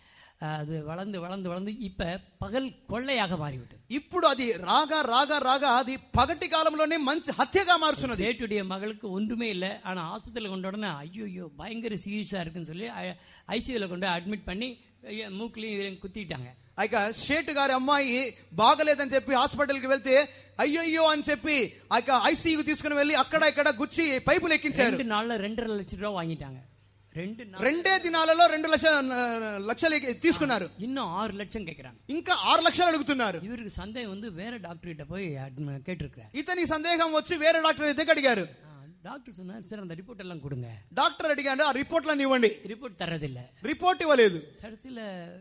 அது வளர்ந்து வளர்ந்து வளர்ந்து இப்ப పగల్ కొల్లయాగ మారివిட்டது. ఇప్పుడు అది రాగా రాగా రాగా అది పగటి కాలంలోనే మంచి హత్యగా మారుచున్నది. சேட்டுடைய மகளுக்கு ஒன்றுமே இல்லை, ஆனா ஹாஸ்பிட்டல் கொண்ட உடனே ஐயோ பயங்கர சீரியஸா இருக்குன்னு சொல்லி ஐசியூல கொண்டு அட்மிட் பண்ணி మూకుலையும் కుత్తిட்டாங்க. ఇక షేటు గారి అమ్మాయి బాగలేదని చెప్పి హాస్పిటల్ కి వెళ్తే అయ్యో అని చెప్పి ఇక ఐసీయూ తీసుకుని వెళ్లి అక్కడ ఇక్కడ గుచ్చి పైపులు ఎక్కించారు. రెండు నాళ్ళ రెండரை లక్షల రూపాయలు వాங்கிட்டாங்க. రెండే దినాలలో రెండు లక్షల లక్షలు తీసుకున్నారు. இன்னும் ஆறு லட்சம் கேக்குறாங்க. ఇంకా ఆరు లక్షలు అడుగుతున్నారు. இவருக்கு சந்தேகம் வந்து வேற டாக்டர் கிட்ட போய் கேட்டிருக்காரு. ఇతని సందేహం వచ్చి వేరే డాక్టర్ దగ్గరికి అడిగారు. డాక్టర్ சொன்னார், సార్ அந்த రిపోర్ట్ எல்லாம் கொடுங்க. డాక్టర్ అడిగాడు, ఆ రిపోర్ట్లను ఇవ్వండి. రిపోర్ట్ తరదిల్ల, రిపోర్ట్ ఇవ్వలేదు. సడతిల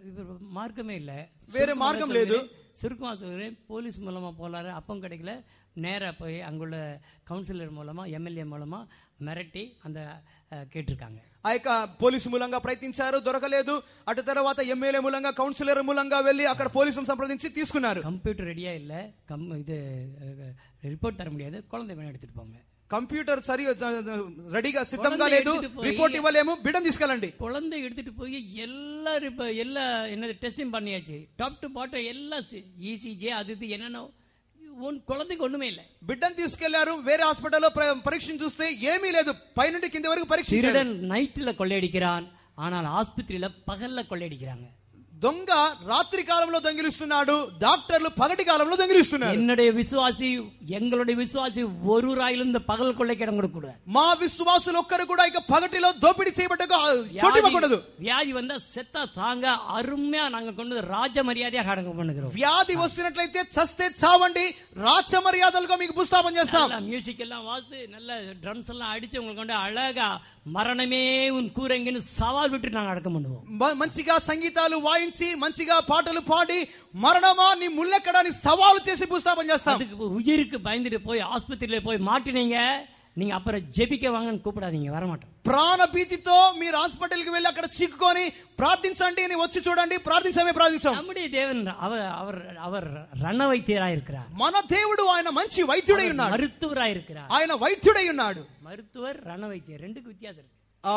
మార్గమే இல்ல, వేరే మార్గం లేదు. சுருக்கமா சொல்றேன், போலீஸ் மூலமா போலாரு, அப்பம் கிடைக்கல, நேரா போய் அங்குள்ள கவுன்சிலர் மூலமா எம்எல்ஏ மூலமா మిరటి అంద కేటిరుకాంగ. ఆ యొక్క పోలీసు మూలంగా ప్రయత్నించారు, దొరకలేదు. అటు తర్వాత ఎమ్మెల్యే మూలంగా కౌన్సిలర్ మూలంగా వెళ్లి అక్కడ పోలీసులను సంప్రదించి తీసుకున్నారు. కంప్యూటర్ రెడీயா இல்ல, இது రిపోర్ట్ தர முடியாது, குழந்தை வேணா எடுத்துட்டு போங்க. కంప్యూటర్ సరి రెడీగా సిద్ధంగా లేదు, రిపోర్ట్ ఇవ్వలేము, బిడ్డను తీసుకెళ్ళండి. குழந்தை எடுத்துட்டு போய் எல்லா எல்லா என்னது டெஸ்டிங் பண்ணியாச்சு, டாப் டு பாட்டம் எல்லா ఈసీజీ అది ఇది என்னன்னோ కుళందికి ఒండుమే இல்ல. బిడ్డను తీసుకెళ్లారు, వేరే హాస్పిటల్లో పరీక్షను చూస్తే ఏమీ లేదు, పైనుండి కింద వరకు పరీక్ష. నైట్ల కొల్లెడిக்கிறான், ஆனால் ஆஸ்பத்திரியில பகல்ல கொள்ளையடிக்கிறாங்க. దొంగ రాత్రి కాలంలో దొంగిలిస్తున్నాడు, డాక్టర్లు పగటి కాలంలో దొంగిలిస్తున్నారు. என்னுடைய விசுவாசி எங்களுடைய விசுவாசி ஒரு ராயிலும் இந்த பகல் கொள்ளைக்கு இடம் கொடுக்க கூடாது. మా విశ్వాసులు ఒక్కరు కూడా ఇక పగటిలో దోపిడీ చేయబట్టకు చోటు ఇవ్వకూడదు. వ్యాధి வந்தா செத்தா தாங்க அருமையா நாங்க கொண்டு రాజ మర్యాదగా అడగ பண்ணுகிறோம். వ్యాధి వస్తున్నట్లయితే చస్తే చావండి, రాజ మర్యాదలుగా మీకు పుస్తకం చేస్తాం. மியூசிக் எல்லாம் வாசி நல்ல ட்ரம்ஸ் எல்லாம் அடிச்சு உங்களுக்கு கொண்டு அழகா మరణమే ఉన్ కూరెంగిని సవాల్ విட்டு నాங்க అడగ பண்ணுவோம். మంచిగా సంగీతాలు వాయించి మంచిగా పాటలు పాడి మరణమా నీ ముల్లెక్కడాని సవాలు చేసి పుస్తకం చేస్తాం. அதுக்கு உயிருக்கு பயந்துட்டு போய் ஆஸ்பத்திரியில போய் மாட்டினீங்க, நீங்க அப்புறம் ஜெபிக்க வாங்கன்னு கூப்பிடாதீங்க, வர மாட்டோம். ప్రాణ భీతితో మీరు హాస్పిటల్ కి వెళ్ళి అక్కడ చిక్కుకొని ప్రార్థించండి అని వచ్చి చూడండి, ప్రార్థించమే ప్రార్థించాం. நம்முடைய தேவன் அவர் அவர் அவர் ரண வைத்தியராய் இருக்கிறார். మన దేవుడు ఆయన మంచి వైద్యుడై ఉన్నాడు, மருத்துவராய் இருக்கிறார். ఆయన వైద్యుడై ఉన్నాడు. மருத்துவர் ரண வைத்தியர் ரெண்டுக்கு வித்தியாசம் இருக்கு.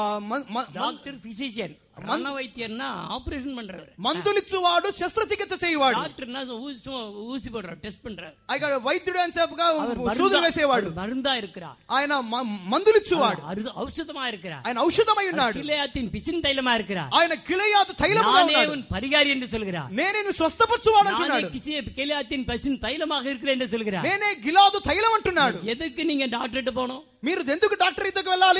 డాక్టర్ ఫిజిషియన్, ரண వైద్యర్னா ఆపరేషన్ பண்றவர், మందులిచ్చువాడు శస్త్రచికిత్స చేయవాడు. డాక్టర్னா ஊசி போடுறார், టెస్ట్ பண்றார். ఆయన వైద్యుడు అని చెప్పగా సూదులు వేసేవాడు. மருந்தா இருக்கிறார், ఆయన మందులిచ్చువాడు, ఔషధமா இருக்கிறார். ఆయన ఔషధమై ఉన్నాడు. గిలయాతిన్ పిసిన్ తైలமா இருக்கிறார். ఆయన గిలయాదు తైలముగా ఉన్నాడు. நான் పరిగారి என்று சொல்கிறார். నేనే నిన్ను స్వస్థపరచువాడు అంటున్నాడు. நான் గిలయాతిన్ పిసిన్ తైలமாக இருக்கிறேன் என்று சொல்கிறார். నేనే గిలాదు తైలం అంటున్నాడు. ఎదుకు நீங்க డాక్టర్ட்ட పోணும்? మీరు ఎందుకు డాక్టర్ దగ్గరికి వెళ్ళాలి?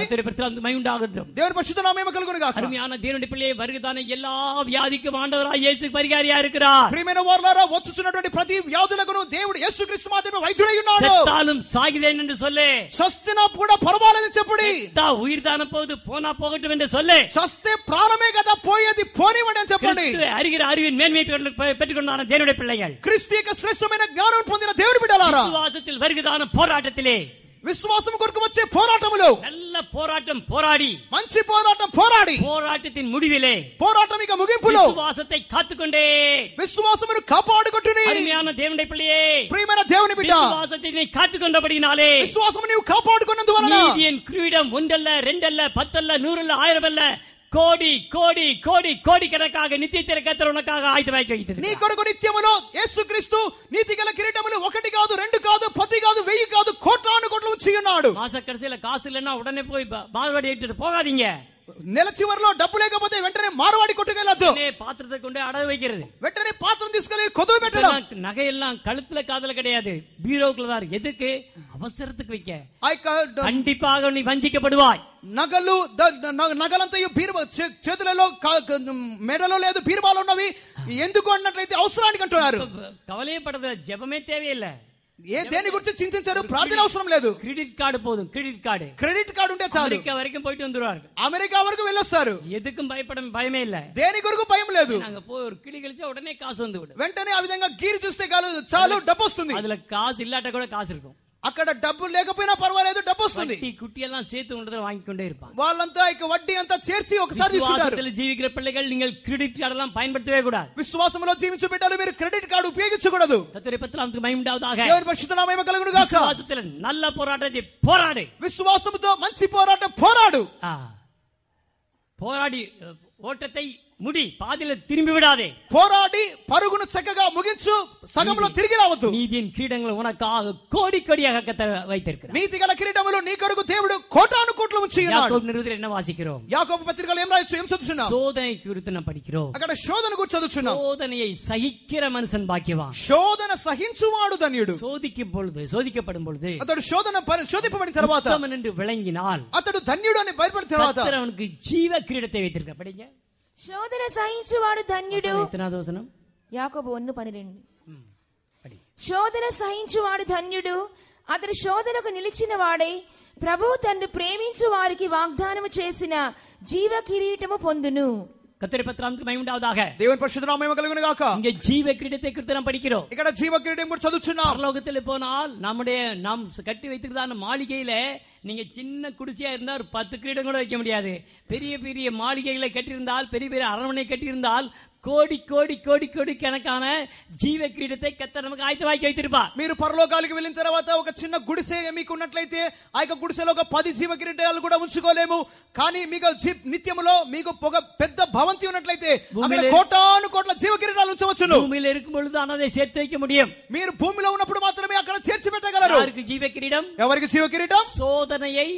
దేవుని పరిశుద్ధ నామమున కలుగును గాక. అరుமையான దేవుని పిల్లే, வருகிறதான எல்லா வியாதிக்கும் ஆண்டவராய் இயேசு పరిహారిగా இருக்கிறார். ప్రియమైన వారలారా, వచ్చుచున్నటువంటి ప్రతి వ్యాధులకు దేవుడు యేసుక్రీస్తు మాత్రమే వైద్యుడై ఉన్నాడు. செத்தாலும் சாகிறேன் என்று சொல்லு, చస్తున్నా కూడా పరవాలని చెప్పుడి. செத்தா உயிர் தான போது போனா போகட்டும் என்று சொல்லு. చస్తే ప్రాణమే కదా పోయేది, పోనివ్వండి అని చెప్పండి. அறிகிற அறிவின் மேன்மையை பெற்றுக்கொண்டான தேவனுடைய பிள்ளைகள், క్రీస్తు యొక్క శ్రేష్టమైన జ్ఞానం పొందిన దేవుని బిడ్డలారా, విశ్వాసத்தில் வருகிறதான పోరాటத்திலே, విశ్వాసం కొరకు వచ్చే పోరాటములో நல்ல போராட்டம் போராடி, మంచి పోరాటం పోరాడి, పోరాటத்தின் முடிவிலே, పోరాటం ఇక ముగింపులో విశ్వాసத்தை కాத்துకొండే, విశ్వాసమును కాపాడుకొంటుని. అరుமையான దేవుని పిల్లయే, ప్రియమైన దేవుని బిడ్డ, విశ్వాసத்தை நீ காத்துக்கொண்டபடினாலே, విశ్వాసము నీవు కాపాడుకొన్నందువలన நீதியின் கிரீடம் ஒன்றல்ல ரெண்டல்ல பத்தல்ல நூறல்ல ஆயிரம் அல்ல, కోడి కోడి కోడి కోడి కనకాగ నిత్య కత్తరు ఉనకాగ ఆయుధమాయి வைத்தது. నీ కొరకు నిత్యములో యేసుక్రీస్తు నీతిగల కిరీటములు ఒకటి కాదు, రెండు కాదు, పది కాదు, వెయ్యి కాదు, కోట్లాను కోట్లు ఉంచి ఉన్నాడు. మాస కடைசில காசு இல்லனா உடனே போய் பால்வாடி ஏற்றிட்டு போகாதீங்க. నెల చివరిలో డబ్బు లేకపోతే వెంటనే మారవాడి కొట్టుకెళ్ళొద్దు. உடனே பாத்திரத்தை கொண்டு அடகு வைக்கிறது. వెంటనే పాత్రను తీసుకెళ్లి కొదువు పెట్టడం. நகையெல்லாம் கழுத்துல காதல கிடையாது, பீரோக்குள்ள தான். எதுக்கு? அவசரத்துக்கு வைக்க. கண்டிப்பாக நீ வஞ்சிக்கப்படுவாய். నగలు నగలంతయు బీరువా చేతులలో మెడలో లేదు, బీరువాలో ఉన్నవి. ఎందుకు అన్నట్లయితే అవసరానికి అంటున్నారు. కవలే పడదు, జపమే தேவையில்லை. ఏ దేని గురించి చింతించారు? ప్రార్థన అవసరం లేదు. క్రెడిట్ కార్డు పోదుం. క్రెడిట్ కార్డు క్రెడిట్ కార్డు ఉంటే చాలు. అమెరికా వరకు పోయిட்டு வந்துருவாங்க. అమెరికా వరకు వెళ్ళొస్తారు. ఎదుకు భయపడ భయమే இல்ல. దేని కొరకు భయం లేదు. நாங்க போய் ஒரு கிளி கிழிச்சா உடனே காசு வந்து விடும். వెంటనే ఆ విధంగా గీరి చూస్తే చాలు, డబ్బు వస్తుంది. அதுல காசு இல்லாட்ட கூட காசு இருக்கும். అక్కడ డబ్బు లేకపోయినా పర్వాలేదు, డబ్బు వస్తుంది. కుట్టి ఎல்லாம் சேர்த்து ఉండదు వాங்கிకొண்டே இருப்பாங்க. వాళ్ళంతా ఇక వడ్డీ అంతా చేర్చి ఒకసారి తీసుకుంటారు. విశ్వాసத்தில் జీవిக்கிற பிள்ளைகள் நீங்கள் క్రెడిట్ కార్డు எல்லாம் பயன்படுத்தவே கூடாது. విశ్వాసములో జీవించు బిడ్డలు మీరు క్రెడిట్ కార్డు ఉపయోగించకూడదు. கர்த்தருடைய பரிசுத்த மகிமை உண்டாவதாக. దేవుని పరిశుద్ధ నామము కలుగును గాక. విశ్వాసத்தில் நல்ல పోరాటத்தை పోరాడు. విశ్వాసముతో మంచి పోరాటం పోరాడు. పోరాడి ఓటத்தை ముడి, పాదిలో తిరిగి విడాదే. పోరాడి పరుగును చక్కగా ముగించు, సగంలో తిరిగి రావద్దు. నీతిயின் கிரீடங்களை உனக்காக கோடி கோடியாக கர்த்தர் வைத்திருக்கிறார். నీతి గల కిరీటములు నీ కొరకు దేవుడు కోటాను కోట్లు ఉంచి ఉన్నాడు. యాకోబు నిరుద్ర என்ன వాసిக்கிறோம்? యాకోబు పత్రికలో ఏం రాయొచ్చు, ఏం చదువుతున్నాం? శోధన గురించి మనం படிக்கிறோம். అక్కడ శోధన గురించి చదువుతున్నాం. శోధనயை సహిக்கிற మనుషన్ భాగ్యవాన్. శోధన సహించువాడు ధన్యుడు. శోధిக்கும் పొழுது శోధిக்கப்படும் பொழுது అతడు శోధన శోధింపబడిన తర్వాత ఉత్తమన్ என்று విளங்கினால் అతడు ధన్యుడు అని బయలుపడిన తర్వాత కర్తర్ அவனுக்கு జీవ కిరీటத்தை வைத்திருக்கிறார். படிங்க. శోధన సహించువాడు ధన్యుడు. ఎత్తనాదో వచనం? యాకోబు ఒకటి పన్నెండు. శోధన సహించువాడు ధన్యుడు, అతడు శోధనకు నిలిచిన వాడై ప్రభువు తన్ను ప్రేమించు వారికి వాగ్దానము చేసిన జీవ కిరీటము పొందును. கர்த்தருடைய பரிசுத்த மகிமை உண்டாவதாக. దేవుని పరిశుద్ధ నామము కలుగును గాక. இங்கே ஜீவ கிரீடத்தை குறித்து நாம் படிக்கிறோம். ఇక్కడ జీవ కిరీటం గురించి చదువుతున్నాం. பரலோகத்தில் போனால் நம்முடைய நாம் கட்டி வைத்திருக்கிற மாளிகையில நீங்க சின்ன குடிசையா இருந்தா ஒரு பத்து கிரீடம் கூட வைக்க முடியாது. பெரிய பெரிய மாளிகைகளை கட்டியிருந்தால், பெரிய பெரிய அரண்மனை கட்டியிருந்தால் கோடி கோடி கோடி கோடி కనకాన జీవ క్రీడத்தை కర్త நமக்கு ఆయత్తమాకి வைத்திருப்பார். మీరు పరలోకానికి వెళ్ళిన తర్వాత ఒక చిన్న గుడిసె మీకు ఉన్నట్లయితే ఆ యొక్క గుడిసెలో ఒక పది జీవ కిరీటాలు కూడా ఉంచుకోలేము. కానీ మీకు నిత్యములో మీకు ఒక పెద్ద భవంతి ఉన్నట్లయితే అక్కడ కోటాను కోట్ల జీవ కిరీటాలు ఉంచవచ్చును. భూమిలో இருக்கும் பொழுது அதை சேர்த்து வைக்க முடியும். మీరు భూమిలో ఉన్నప్పుడు మాత్రమే అక్కడ చేర్చి పెట్టగలరు. யாருக்கு జీవ కిరీటం? ఎవరికి జీవ కిరీటం? శోధనயை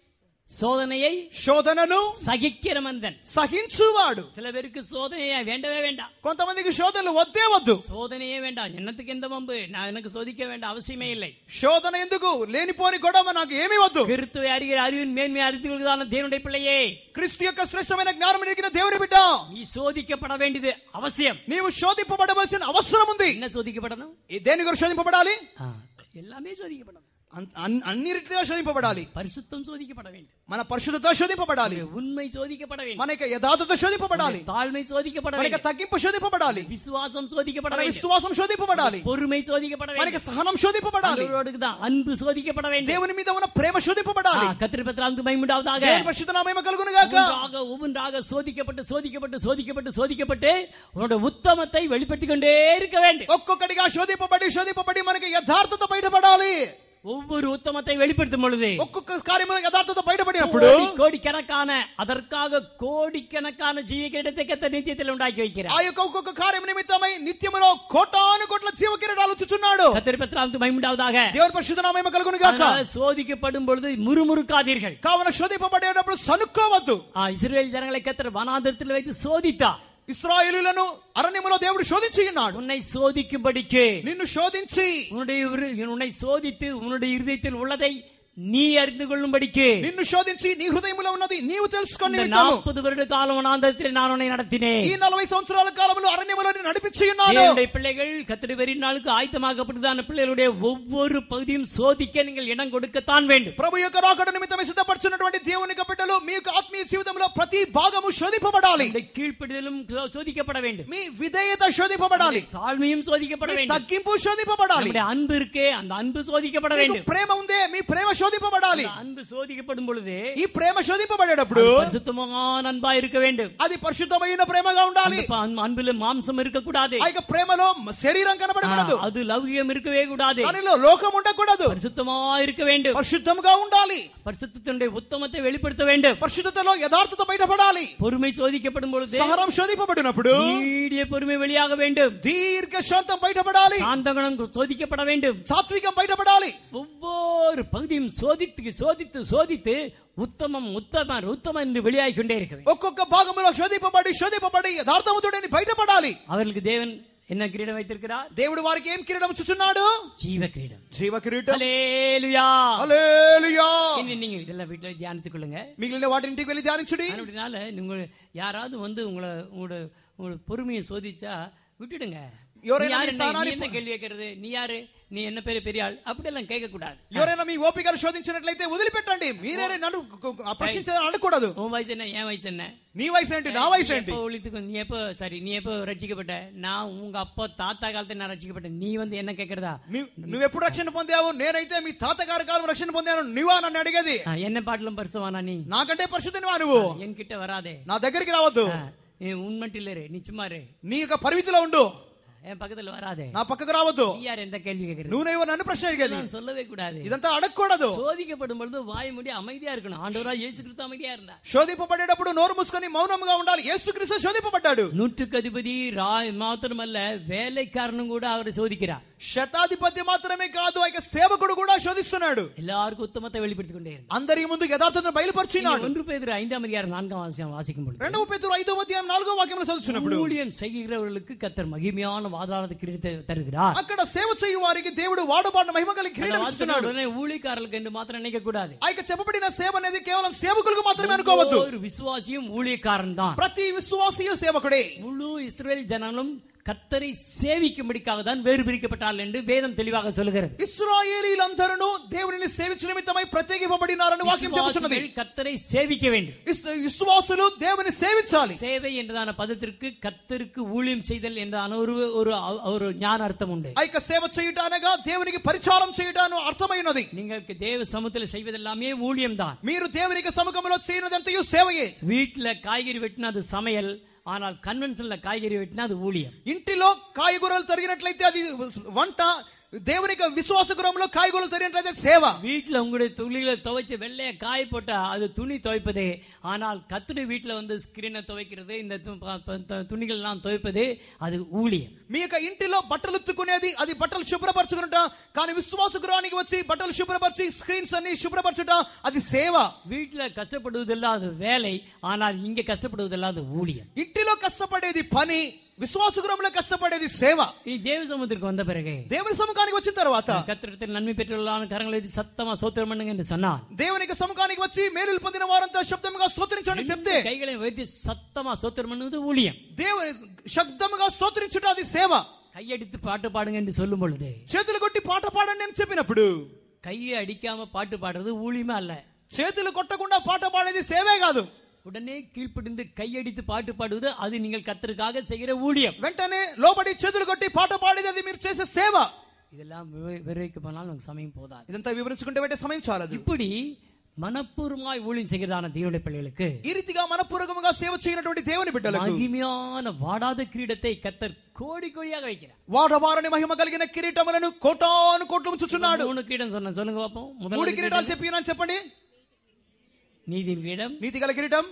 சோதனையை శోధనను సహిக்கிற மனிதன், సహించువాడు. சில பேருக்கு சோதனையே வேண்டவே வேண்டாம். కొంతమందికి శోధనలు వద్దే వద్దు. சோதனையே வேண்டாம், என்னத்துக்கு எந்த வம்பு, நான் எனக்கு சோதிக்க வேண்டாம் அவசியமே இல்லை. శోధన ఎందుకు, లేనిపోని గొడవ నాకు ఏమీ వద్దు. கிறிஸ்துவை அறிகிற அறிவின் மேன்மை அறிந்து கொள்வதான தேவனுடைய பிள்ளையே, క్రీస్తు యొక్క శ్రేష్టమైన జ్ఞానం ఎరిగిన దేవుని బిడ్డ, நீ సోదిக்கப்பட வேண்டியது அவசியம். నీవు శోధింపబడవలసిన అవసరం ఉంది. என்ன சோதிக்கப்படணும்? దేని గురించి శోధింపబడాలి? எல்லாமே சோதிக்கப்படணும். అన్ని రీతిగా శోధింపబడాలి. పరిశుద్ధం శోధిக்கப்பட வேண்டும். మన పరిశుద్ధత శోధింపబడాలి. ఉన్మై శోధిக்கப்பட வேண்டும். మన యొక్క యథార్థత శోధింపబడాలి. తాழ்மை శోధిக்கப்பட మన வேண்டும். యొక్క తగ్గింపు శోధింపబడాలి. విశ్వాసం శోధిக்கப்பட வேண்டும். విశ్వాసం శోధింపబడాలి. பொறுமை శోధిக்கப்பட வேண்டும். మన యొక్క సహనం శోధింపబడాలి. అன்பు శోధిக்கப்பட வேண்டும். దేవుని మీద ఉన్న ప్రేమ శోధింపబడాలి. கர்த்தருடைய பரிசுத்த மகிமை உண்டாவதாக. దేవుని పరిశుద్ధ నామము కలుగును గాక. ஒவ்வொன்றாக ஒவ்வொன்றாக சோதிக்கப்பட்டு சோதிக்கப்பட்டு சோதிக்கப்பட்டு சோதிக்கப்பட்டு உன்னுடைய உத்தமத்தை வெளிப்படுத்திக் கொண்டே இருக்க வேண்டும். ఒక్కొక్కటిగా శోధింపబడి శోధింపబడి మనకి యథార్థత బయటపడాలి. ஒவ்வொரு உத்தமத்தை வெளிப்படுத்தும் பொழுது, ఒక్కొక్క కార్యములో యథార్థత బయటపడినప్పుడు கோடிக்கணக்கான அதற்காக கோடிக்கணக்கான జీవ కిరీటத்தை కర్త నిత్యத்தில் ఉండాకి வைக்கிறார். ఆ యొక్క ఒక్కొక్క కార్యం నిమిత్తమై నిత్యములో కోటాను కోట్ల జీవ కిరీటాలు ఉంచుచున్నాడు. కర్తరుடைய పవిత్ర మహిమ ఉండావதாக. దేవుని పరిశుద్ధ నామము కలుగును గాక. சோதிக்கப்படும் பொழுது முறுமுறுக்காதீர்கள். కావున శోధింపబడేటప్పుడు సనుక్కోవద్దు. ఆ ఇశ్రాయేల్ జనங்களை కర్తర్ వనాంతరத்தில் வைத்து சோதித்தார். ఇశ్రాయేలులను అరణ్యములో దేవుడు శోధించి ఉన్నాడు. உன்னை சோதிக்கும்படிக்கு, నిన్ను శోధించి உன்னுடைய உன்னை சோதித்து உன்னுடைய இருதயத்தில் உள்ளதை நீ அறிந்து கொள்ளும்படிக்கு, నిన్ను శోధించి నీ హృదయములో ఉన్నది నీవు తెలుసుకొని நாற்பது வருட காலம் வனாந்தரத்தில் நான் உன்னை நடத்தினேன். ఈ నలభై సంవత్సరాల కాలంలో అరణ్యములో నడిపించి ఉన్నాను. என்னுடைய பிள்ளைகள் கர்த்தருடைய வெறி நாளுக்கு ஆயத்தமாக்கப்பட்டதான பிள்ளைகளுடைய ஒவ்வொரு பகுதியும் சோதிக்க நீங்கள் இடம் கொடுக்கத்தான் வேண்டும். ప్రభు యొక్క రాకడ నిమిత్తమై సిద్ధపరచున్నటువంటి దేవుని బిడ్డలు మీ యొక్క ఆత్మీయ జీవితంలో ప్రతి భాగము శోధింపబడాలి. కీழ்పడిదலும் சோதிக்கப்பட வேண்டும். మీ విధేయత శోధింపబడాలి. தாழ்மையும் சோதிக்கப்பட வேண்டும். తగ్గింపు శోధింపబడాలి. நம்முடைய அன்பு இருக்கே, அந்த அன்பு சோதிக்கப்பட வேண்டும். ప్రేమ ఉందే, మీ ప్రేమ శోధింపబడాలి. அன்பு சோதிக்கப்படும் பொழுது, ఈ ప్రేమ శోధింపబడేటప్పుడు పరిశుద్ధమైన అன்பా இருக்க வேண்டும். అది పరిశుద్ధమైన ప్రేమగా ఉండాలి. అన్బులో మాంసం இருக்கக்கூடாது. ఆ యొక్క ప్రేమలో శరీరం కనబడకూడదు. அது లౌకికం இருக்கவே கூடாது. దానిలో లోకం ఉండకూడదు. పరిశుద్ధமா இருக்க வேண்டும். పరిశుద్ధంగా ఉండాలి. పరిశుద్ధத்தினுடைய ఉత్తమத்தை வெளிப்படுத்த வேண்டும். పరిశుద్ధతలో యథార్థత బయట బయటపడాలి. பொறுமை சோதிக்கப்படும் பொழுது సహనం శోధింపబడినప్పుడు நீடிய பொறுமை வெளியாக வேண்டும். దీర్ఘ శాంతం బయటపడాలి. சாந்த குணம் சோதிக்கப்பட வேண்டும். సాత్వికం బయటపడాలి. ஒவ்வொரு பகுதியும் சோதித்து சோதித்து சோதித்து உத்தமம் உத்தமர் உத்தமம் என்று வெளியாகிக் கொண்டே இருக்க வேண்டும். ఒక్కొక్క భాగంలో శోధింపబడి శోధింపబడి యథార్థవంతుడని బయటపడాలి. அவர்களுக்கு தேவன் என்ன கிரீடம் வைத்திருக்கிறார்? దేవుడు వారికి ఏం కిరీటం ఇచ్చుచున్నాడు? జీవ கிரீடம். జీవ కిరీటం. హల్లెలూయా హల్లెలూయా. இனி நீங்கள் இதெல்லாம் வீட்டுல தியானித்துக் கொள்ளுங்க. మిగిలిన వాటి ఇంటికి వెళ్ళి ధ్యానించుడి. அப்படினால நீங்க யாராவது வந்து உங்களை உங்களோட உங்களோட பொறுமையை சோதிச்சா விட்டுடுங்க. ఎవరైనా யாரு మీ స్థానాన్ని என்ன கேள்வி கேட்கறது? நீ யாரு? நீ என்ன పేరు பெரிய ఆள்? அப்படி எல்லாம் கேட்க கூடாது. ఎవరైనా మీ ఓపికను శోధించినట్లయితే వదిలిపెట్టండి. మీరే నన్ను ప్రశ్నించాలని అనకూడదు. உன் వయసు என்ன? என் వయసు என்ன? నీ వయసు ఏంటి? నా వయసు ఏంటి? எப்போ ஒழித்துக்கோ? நீ எப்போ சரி நீ எப்போ ரட்சிக்கப்பட்ட? நான் உங்க அப்பா தாத்தா காலத்துல நான் ரட்சிக்கப்பட்டேன். நீ வந்து என்ன கேட்கறதா? నువ్వు ఎప్పుడు రక్షణ పొందావు? నేనైతే మీ తాతగారి కాలం రక్షణ పొందాను. నువ్వా నన్ను అడిగేది? என்ன పాటலும் పరిశుద్ధవానా నీ? నాకంటే పరిశుద్ధనివా నువ్వు? ఎన్కిட்ட వరాదే. నా దగ్గరికి రావద్దు. உண்மட்டில்லே நீ சும்மா இரு. నీ యొక్క పరిమితిలో ఉండు. என் பக்கத்துல வராதே. నా పక్కకు రావద్దు. நீ யார் எந்த கேள்வி கேட்கறது? నువ్వు నన్ను ప్రశ్న అడిగేది சொல்லவே கூடாது. ఇదంతా అడగకూడదు. சோதிக்கப்படும் பொழுது வாய் மூடி அமைதியா இருக்கணும். ஆண்டவராய் இயேசு கிறிஸ்து அமைதியா இருந்தார். శోధింపబడేటప్పుడు నోరు మూసుకొని మౌనంగా ఉండాలి. యేసుక్రీస్తు శోధింపబడ్డాడు. நூற்றுக்கு அதிபதி ராய் మాత్రమల్ల வேலைக்காரனும் கூட அவரை சோதிக்கிறார். శతాధిపతి మాత్రమే కాదు, ఆయన సేవకుడు కూడా శోధిస్తున్నాడు. எல்லாருக்கும் உத்தமத்தை வெளிப்படுத்திக் கொண்டே இருந்தார். అందరి ముందు యథార్థతను బయలుపరిచినాడు. ஒன்று பேதுரு ஐந்தாம் அதிகாரம் நான்காம் வசனம் வாசிக்கும் பொழுது రెండవ పేతురు ఐదవ అధ్యాయం నాలుగవ వాక్యంలో చదువుతున్నప్పుడు ஊழியம் செய்கிறவர்களுக்கு கர்த்தர் மகிமையான வாதாளத கிரீடத்தை தருகிறார். అక్కడ సేవ చేయు వారికి దేవుడు వాడబాడిన మహిమ కలిగిన కిరీటం ఇస్తున్నాడు. உடனே ஊழியக்காரர்களுக்கு என்று మాత్రం நினைக்க கூடாது. ఆయన చెప్పబడిన సేవ అనేది కేవలం సేవకులకు మాత్రమే అనుకోవద్దు. ஒரு விசுவாசியும் ஊழியக்காரன் தான். ప్రతి విశ్వాసియు సేవకుడే. முழு இஸ்ரவேல் ஜனங்களும் கர்த்தரை சேவிக்கும்படிக்காக தான் வேறு பிரிக்கப்பட்டார்கள் என்று வேதம் தெளிவாக சொல்கிறது. ఇశ్రాయేలీలందరూ దేవునిని సేవించు నిమిత్తమై ప్రత్యేకింపబడినారని వాక్యం చెబుతున్నది. கர்த்தரை சேவிக்க வேண்டும். విశ్వాసులు దేవుని సేవించాలి. சேவை என்றதான పదத்திற்கு கர்த்தருக்கு ஊழியம் செய்தல் என்றதான ஒரு ஒரு ஒரு ஞான அர்த்தம் உண்டு. ఆ యొక్క సేవ చేయుట అనగా దేవునికి పరిచారం చేయుట అను అర్థమైనది. നിങ്ങൾക്ക് దేవ సముద్రத்தில் செய்வதெல்லாமே ஊழியம் தான். మీరు దేవునికి సముఖంలో చేయనదంతయు సేవయే. வீட்ல కాయగూర వెట్టిన అది సமையல், ஆனால் కన్వెన్షన్ల కాయగూర వెట్టిన అది ఊழிయం. ఇంటిలో కాయగూరలు తరిగినట్లయితే అది వంట. దేవునికి విశ్వాస గృహంలో కాయగూరలు తరిగినట్లయితే సేవ. வீட்டுல உங்களுடைய துணிகளை துவைச்சு வெள்ளைய காய போட்டா அது துணி துவைப்பதே. ஆனால் கர்த்தருடைய வீட்டுல வந்து ஸ்கிரீனை துவைக்கிறது, இந்த துணிகள் எல்லாம் துவைப்பது அது ஊழியம். మీ యొక్క ఇంటిలో బట్టలు ఉత్తుకునేది అది బట్టలు శుభ్రపరచుకుంటా. కానీ విశ్వాస గృహానికి వచ్చి బట్టలు శుభ్రపరిచి స్క్రీన్స్ అన్ని శుభ్రపరచుట అది సేవ. வீட்டுல கஷ்டப்படுவதெல்லாம் அது வேலை, ஆனால் இங்க கஷ்டப்படுவதெல்லாம் அது ஊழியம். ఇంటిలో కష్టపడేది పని, విశ్వాస గృహంలో కష్టపడేది సేవ. ఈ దేవ సముద్రకు வந்த பிறகு దేవుని సముఖానికి వచ్చిన తర్వాత கர்த்தரிடத்தில் நன்மை பெற்றுள்ள கரங்களை சத்தமா ஸ்தோத்திரம் பண்ணுங்க என்று சொன்னார். దేవునికి సముఖానికి వచ్చి మేలులు పొందిన వారంతా శబ్దముగా స్తోత్రించండి చెప్తే கைகளை வைத்து சத்தமா ஸ்தோத்திரம் பண்ணுவது ஊழியம். దేవుని శబ్దముగా స్తోత్రించుట అది సేవ. கையடித்து பாட்டு பாடுங்க என்று சொல்லும் பொழுது, చేతులు కొట్టి పాట పాడండి అని చెప్పినప్పుడు கையை అడిக்காம பாட்டு பாடுறது ஊழியமே அல்ல. చేతులు కొట్టకుండా పాట పాడేది సేవే కాదు. உடனே கீழ்ப்படிந்து கையடித்து பாட்டு பாடுவது அது நீங்கள் கர்த்தருக்காக செய்கிற ஊழியம். వెంటనే లోబడి చేతులు కొట్టి పాట పాడేది అది మీరు చేసే సేవ. இதெல்லாம் விவரிக்க போனால் நமக்கு சமயம் போதாது. ఇదంతా వివరించుకుంటే వెంటనే సమయం చాలదు. இப்படி మనపూర్వమాய் ஊழியம் செய்கிறதான దేవుని పిల్లలకు ఈ రీతిగా మనపూర్వకంగా సేవ చేయనటువంటి దేవుని బిడ్డలకు మహిమயான వాడాద కిరీటத்தை కర్తర్ కోడి కోడిயாக வைக்கிறார். వాడవారని మహిమ కలిగిన కిరీటములను కోటాను కోట్లు ఉంచుచున్నాడు. మూడు కిరీటం சொன்ன சொல்லுங்க பாப்போம். మూడు కిరీటాలు చెప్పినాను చెప్పండి. நீதியின் கிரீடம், నీతి గల కిరీటం.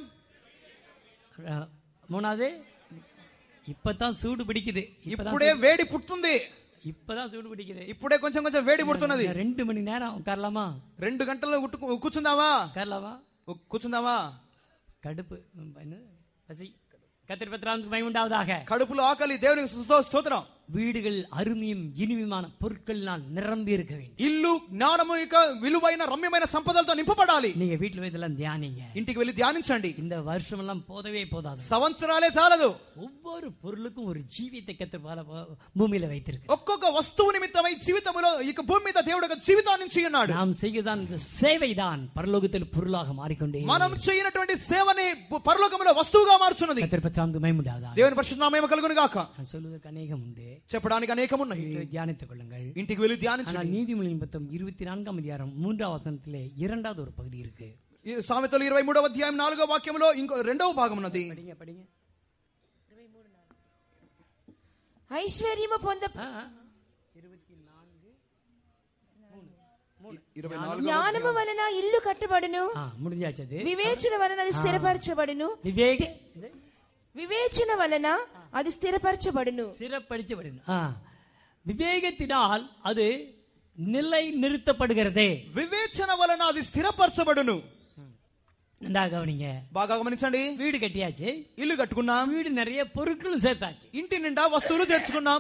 மூணாவது இப்பதான் சூடு பிடிக்குது. ఇప్పుడే వేడి పుడుతుంది. இப்பதான் சூடு பிடிக்குது. ఇప్పుడే కొంచెం కొంచెం వేడి పుడుతున్నది. ரெண்டு மணி நேரம் உட்காரலாமா? రెండు గంటలు కూర్చుందామా? உட்காரலாமா? కూర్చుందామా? கடுப்பு பசி கர்த்தர் பத்திராமத்துக்கு மகிமை உண்டாவதாக. కడుపులో ఆకలి, దేవునికి స్తోత్రం. வீடுகள் அருமையும் இனிமையான பொருட்களினால் நிரம்பி இருக்க வேண்டும். ఇల్లు జ్ఞానము యొక్క విలువైన రమ్యమైన సంపదలతో నింపబడాలి. நீங்க வீட்டுல இதெல்லாம் தியானிங்க. ఇంటికి వెళ్ళి ధ్యానించండి. இந்த வருஷம் எல்லாம் போதவே போதாது. సంవత్సరాలే చాలదు. ஒவ்வொரு பொருளுக்கும் ஒரு ஜீவியத்தை கர்த்தர் பூமியில வைத்திருக்கு. ఒక్కొక్క వస్తువు నిమిత్తమై జీవితంలో ఇక భూమి మీద దేవుడు ఒక జీవితాన్ని ఇచ్చి ఉన్నాడు. நாம் செய்யதான் இந்த சேவைதான் పరలోకத்தில் பொருளாக మారికొండే. మనం చేయనటువంటి సేవని పరలోకములో వస్తువుగా మార్చున్నది. கர்த்தர் பத்திராமத்துக்கு மகிமை உண்டாவதாக. దేవుని పరిశుద్ధ నామము కలుగును గాక. நான் சொல்வதற்கு அநேகம் உண்டு, చెప్పడానికి అనేకం ఉన్నాయి. தியானித்துக் கொள்ளுங்கள். ఇంటికి వెళ్ళి ధ్యానించండి. நீதிமொழியின் புத்தகம் இருபத்தி நான்காம் அதிகாரம் மூன்றாம் வசனத்திலே இரண்டாவது ஒரு பகுதி இருக்கு. సామెతలు ఇరవై మూడవ అధ్యాయం నాలుగో వాక్యంలో ఇంకో రెండవ భాగం ఉన్నది. படிங்க படிங்க. ఐశ్వర్యము పొంద ఇరవై నాలుగు జ్ఞానము వలన ఇల్లు కట్టబడును, ఆ, ముడిచాచది. వివేచన వలన అది స్థిరపరచబడును. వివేక వివేచన వలన అది స్థిరపరచబడును. சிறப்படிச்சபடின விவேகத்தினால் அது நிலை நிறுத்தப்படுகிறது. వివేచన వలన అది స్థిరపరచబడును. நன்றா கவனிங்க. బాగా గమనించండి. வீடு கட்டியாச்சு, ఇల్లు కట్టుకున్నాం, வீடு நிறைய பொருட்களும் சேர்த்தாச்சு. ఇంటి నిండా వస్తువులు చేర్చుకున్నాం.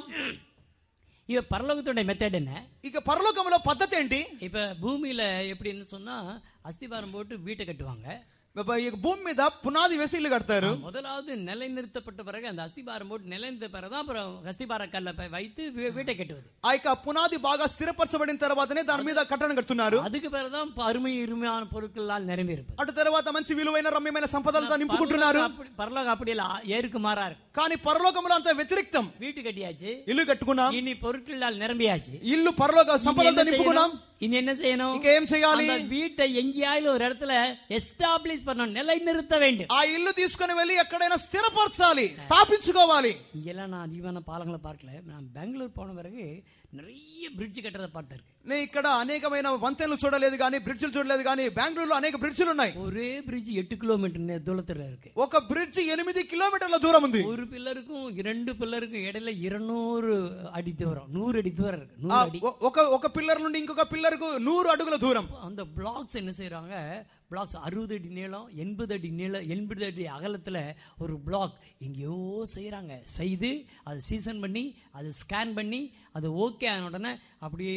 இவ பரலோகத்தோட மெத்தட் என்ன? ఇక పరలోకంలో పద్ధతి ఏంటి? இப்ப பூமியில எப்படின்னு சொன்னா அஸ்திபாரம் போட்டு வீட்டை கட்டுவாங்க. భూమి మీద పునాది వేసి ఇల్లు కడతారు. முதலாவது நிலை நிறுத்தப்பட்ட பிறகு அந்த அஸ்திபாரம் போட்டு நிலை நிறுத்த பிறகுதான் அப்புறம் அஸ்திபார கல்ல வைத்து வீட்டை கட்டுவது. ఆ యొక్క పునాది బాగా స్థిరపరచబడిన తర్వాతనే దాని మీద కట్టడం కడుతున్నారు. அதுக்கு பிறகுதான் அருமை இருமையான பொருட்களால் நிரம்பி இருப்பது. అటు తర్వాత మంచి విలువైన రమ్యమైన సంపదలతో నింపుకుంటున్నారు. பரலோகம் அப்படி இல்ல, ஏருக்கு மாறா இருக்கு. కానీ పరలోకంలో అంత వ్యతిరేక్తం. வீட்டு கட்டியாச்சு, ఇల్లు కట్టుకున్నాం, இனி பொருட்களால் நிரம்பியாச்சு, ఇల్లు పరలోక సంపదలతో నింపుకున్నాం. இனி என்ன செய்யணும்? ఇంకా ఏం చేయాలి? அந்த வீட்டை எங்கேயாவது ஒரு இடத்துல எஸ்டாப்ளிஷ் பண்ணணும், நிலை நிறுத்த வேண்டும். ఆ ఇల్లు తీసుకుని వెళ్ళి ఎక్కడైనా స్థిరపరచాలి, స్థాపించుకోవాలి. இங்கெல்லாம் நான் அதிகமான பாலங்களை பார்க்கல. நான் பெங்களூர் போன பிறகு நிறைய பிரிட்ஜ் கட்டுறத பார்த்திருக்கேன். నేను ఇక్కడ అనేకమైన వంతెనలు చూడలేదు కానీ, బ్రిడ్జిలు చూడలేదు కానీ, బెంగళూరులో అనేక బ్రిడ్జిలు ఉన్నాయి. ஒரே பிரிட்ஜ் எட்டு கிலோமீட்டர் தூரத்துல இருக்கு. ఒక బ్రిడ్జ్ ఎనిమిది కిలోమీటర్ల దూరం ఉంది. ஒரு பில்லருக்கும் இரண்டு பில்லருக்கும் இடையில இருநூறு அடி தூரம், நூறு அடி தூரம் இருக்கு. ఆ, நூறு அடி. ఒక ఒక పిల్లర్ నుండి ఇంకొక పిల్లర్ కు నూరు అడుగుల దూరం. அந்த பிளாக்ஸ் என்ன செய்யறாங்க? பிளாக்ஸ் அறுபது அடி நீளம், எண்பது அடி நீளம், எண்பது அடி அகலத்துல ஒரு பிளாக் எங்கேயோ செய்யறாங்க. செய்து அது சீசன் பண்ணி அது ஸ்கேன் பண்ணி அது ஓகே ஆன உடனே அப்படியே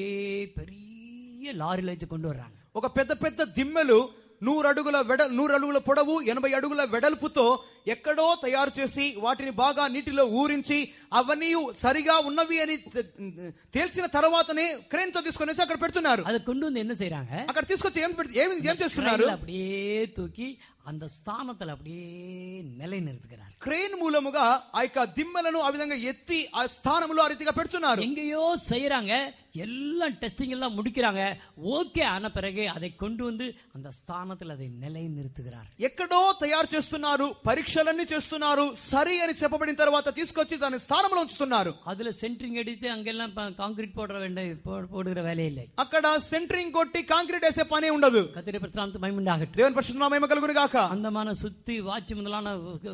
பெரிய லாரில வச்சு கொண்டு வர்றாங்க. ఒక పెద్ద పెద్ద దిమ్మెలు నూరు అడుగుల వెడ నూరు అడుగుల పొడవు, ఎనభై అడుగుల వెడల్పుతో ఎక్కడో తయారు చేసి వాటిని బాగా నీటిలో ఊరించి అవన్నీ సరిగా ఉన్నవి అని తేల్చిన తర్వాతనే క్రేన్ తో తీసుకొని వచ్చి అక్కడ పెడుతున్నారు. அதை கொண்டு வந்து என்ன செய்யறாங்க? అక్కడ తీసుకొచ్చి ఏం ఏం ఏం చేస్తున్నారు? அப்படியே தூக்கி அந்த ஸ்தானத்துல அப்படியே நிலை நிறுத்துகிறார். క్రేన్ మూలముగా ఆ యొక్క దిమ్మెలను ఆ విధంగా ఎత్తి ఆ స్థానంలో ఆ రీతిగా పెడుతున్నారు. எங்கேயோ செய்யறாங்க, எல்லாம் டெஸ்டிங் எல்லாம் முடிக்கிறாங்க. ఓకే ఆన பிறகு அதை கொண்டு வந்து அந்த ஸ்தானத்துல அதை நிலை நிறுத்துகிறார். ఎక్కడో తయారు చేస్తున్నారు, పరీక్షలన్నీ చేస్తున్నారు, సరి అని చెప్పబడిన తర్వాత తీసుకొచ్చి దాని స్థానంలో ఉంచుతున్నారు. அதுல சென்ட்ரிங் அடிச்சு அங்கெல்லாம் கான்கிரீட் போடுற வேண்டிய போடுகிற வேலை இல்லை. అక్కడ సెంటరింగ్ కొట్టి కాంక్రీట్ వేసే పని ఉండదు. கர்த்தருடைய பிரஸ்தானத்து மகிமையுண்டாகட்டும். దేవుని పరిశుద్ధ నామం మహిమ కలుగును గాక. அந்தமான சுத்தி வாட்சி முதலான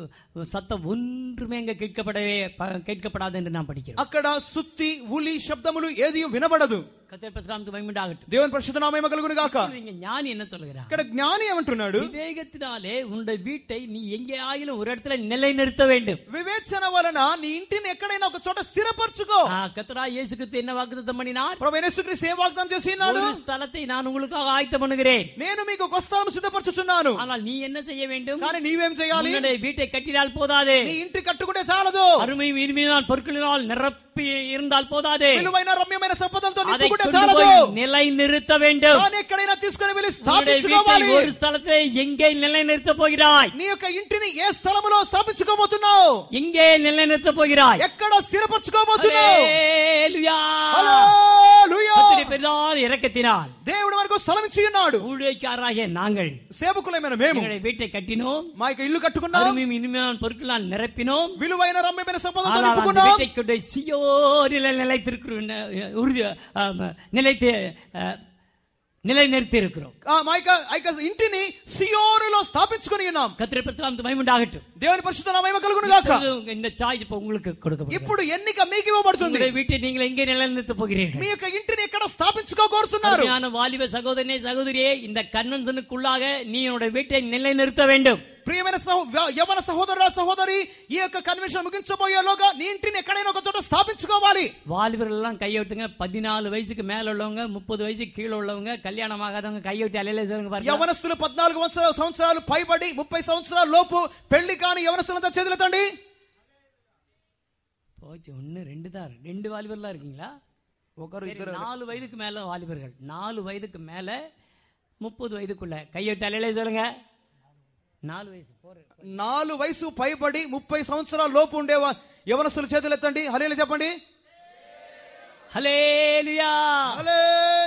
சத்தம் ஒன்றுமே அங்க கேட்கப்படவே கேட்கப்படாது என்று நான் படிக்கிறேன். అక్కడ సుత్తి ఉలి శబ్దములు ఏది వినబడదు. கர்த்தருடைய பிரஸ்தானத்து மகிமையுண்டாகட்டும். దేవుని పరిశుద్ధ నామం మహిమ కలుగును గాక. இங்க ஞானி என்ன சொல்கிறார்? ఇక్కడ జ్ఞాని ఏమంటున్నాడు? விவேகத்தினாலே உன்னுடைய வீட்டை நீ எங்கே ஆயிலும் ஒரு இடத்துல நிலைநிறுத்த வேண்டும். వివేచన వలన నీ ఇంటిని ఎక్కడైనా ఒక చోట స్థిరపరచుకో. கர்த்தராகிய இயேசு கிறிஸ்து என்ன வாக்குத்தத்தம் பண்ணினார்? ప్రభువైన యేసుక్రీస్తు ఏ వాగ్దానం చేసినాడు? ஒரு ஸ்தலத்தை நான் உங்களுக்காக ஆயத்தம் பண்ணுகிறேன், నేను మీకు ఒక స్థలం సిద్ధపరచుచున్నాను. ஆனால் நீ என்ன செய்ய வேண்டும்? కానీ నీవేం చేయాలి? உன்னுடைய வீட்டை கட்டினால் போதாது, నీ ఇంటి కట్టుకుంటే చాలదు. அருமையும் இனிமையான பொருட்களினால் நிரப்பி இருந்தால் போதாது, విలువైన రమ్యమైన సంపదలతో அதை నింపుకుంటే கொண்டு చాలదు. போய் நிலை நிறுத்த வேண்டும். దాన్ని ఎక్కడైనా తీసుకొని వెళ్ళి உன்னுடைய வீட்டை స్థాపించుకోవాలి. ஒரு ஸ்தலத்தை எங்கே நிலைநிறுத்த போகிறாய்? నీ యొక్క ఇంటిని ఏ స్థలములో స్థాపించుకోబోతున్నావు? எங்கே நிலைநிறுத்த போகிறாய்? ఎక్కడ స్థిరపరచుకోబోతున్నావు? హల్లెలూయా! హల్లెలూయా! கர்த்தருடைய பெரிதான இரக்கத்தினால் దేవుడు మనకు స్థలం ఇచ్చి ఉన్నాడు. ஊழியக்காரராகிய நாங்கள் సేవకులమైన మేము எங்களுடைய வீட்டை கட்டினோம், మా యొక్క ఇల్లు కట్టుకున్నాం, அருமையும் இனிமையான பொருட்களால் நிரப்பினோம். విలువైన రమ్యమైన సంపదలతో ஆனால் அந்த నింపుకున్నాం. வீட்டை கொண்டு சியோனில் நிலைத்திருக்கிறோம், உறுதி ஆம், நிலைத்து அஹ், நிலைநிறுத்தி இருக்கிறோம். ఆ మా యొక్క ఆ యొక్క ఇంటిని సియోనులో స్థాపించుకొని ఉన్నాం. கர்த்தருடைய பிரஸ்தானத்து மகிமையுண்டாகட்டும். దేవుని పరిశుద్ధ నామం మహిమ కలుగును గాక. இப்பொழுது இந்த சாய்ஸ் இப்ப உங்களுக்கு கொடுக்கப்படும். ఇప్పుడు ఎన్నిక మీకు ఇవ్వబడుతుంది. உங்களுடைய வீட்டை நீங்கள் எங்கே நிலைநிறுத்த போகிறீர்கள்? మీ యొక్క ఇంటిని ఎక్కడ స్థాపించుకోగోరుతున్నారు? அருமையான வாலிப சகோதரனே சகோதரியே, இந்த கன்வென்ஷனுக்குள்ளாக நீ உன்னுடைய வீட்டை நிலைநிறுத்த வேண்டும். ప్రియమైన సహో- యవన సహోదరుల సహోదరి, ఈ యొక్క కన్వెన్షన్ ముగించబోయేలోగా నీ ఇంటిని ఎక్కడైనా ఒక చోట స్థాపించుకోవాలి. வாலிபர்கள் எல்லாம் கையெழுத்துங்க. பதினாலு வயசுக்கு மேல உள்ளவங்க, முப்பது வயசுக்கு கீழே உள்ளவங்க, கல்யாணம் ஆகாதவங்க கையெழுத்து அலையில சொல்லுங்க பாருங்க. యవనస్తులు పద్నాలుగు సంవత్సరాలు సంవత్సరాలు పైబడి ముప్పై సంవత్సరాల లోపు పెళ్లి కాని యవనస్తులంతా చేతులెత్తండి. போச்சு, ஒன்னு ரெண்டு தான், ரெண்டு வாலிபர்லாம் இருக்கீங்களா? ఒకరు சரி, ఇద్దరు நாலு வயதுக்கு மேல வாலிபர்கள், நாலு வயதுக்கு மேல முப்பது வயதுக்குள்ள கையெழுத்து அலையில சொல்லுங்க. నాలుగు వయసు ఫోర్ నాలుగు వయసు పైబడి ముప్పై సంవత్సరాల లోపు ఉండే యవనస్తులు చేతులు ఎత్తండి. హల్లెలూయా చెప్పండి. హల్లెలూయా! హల్లెలూయా!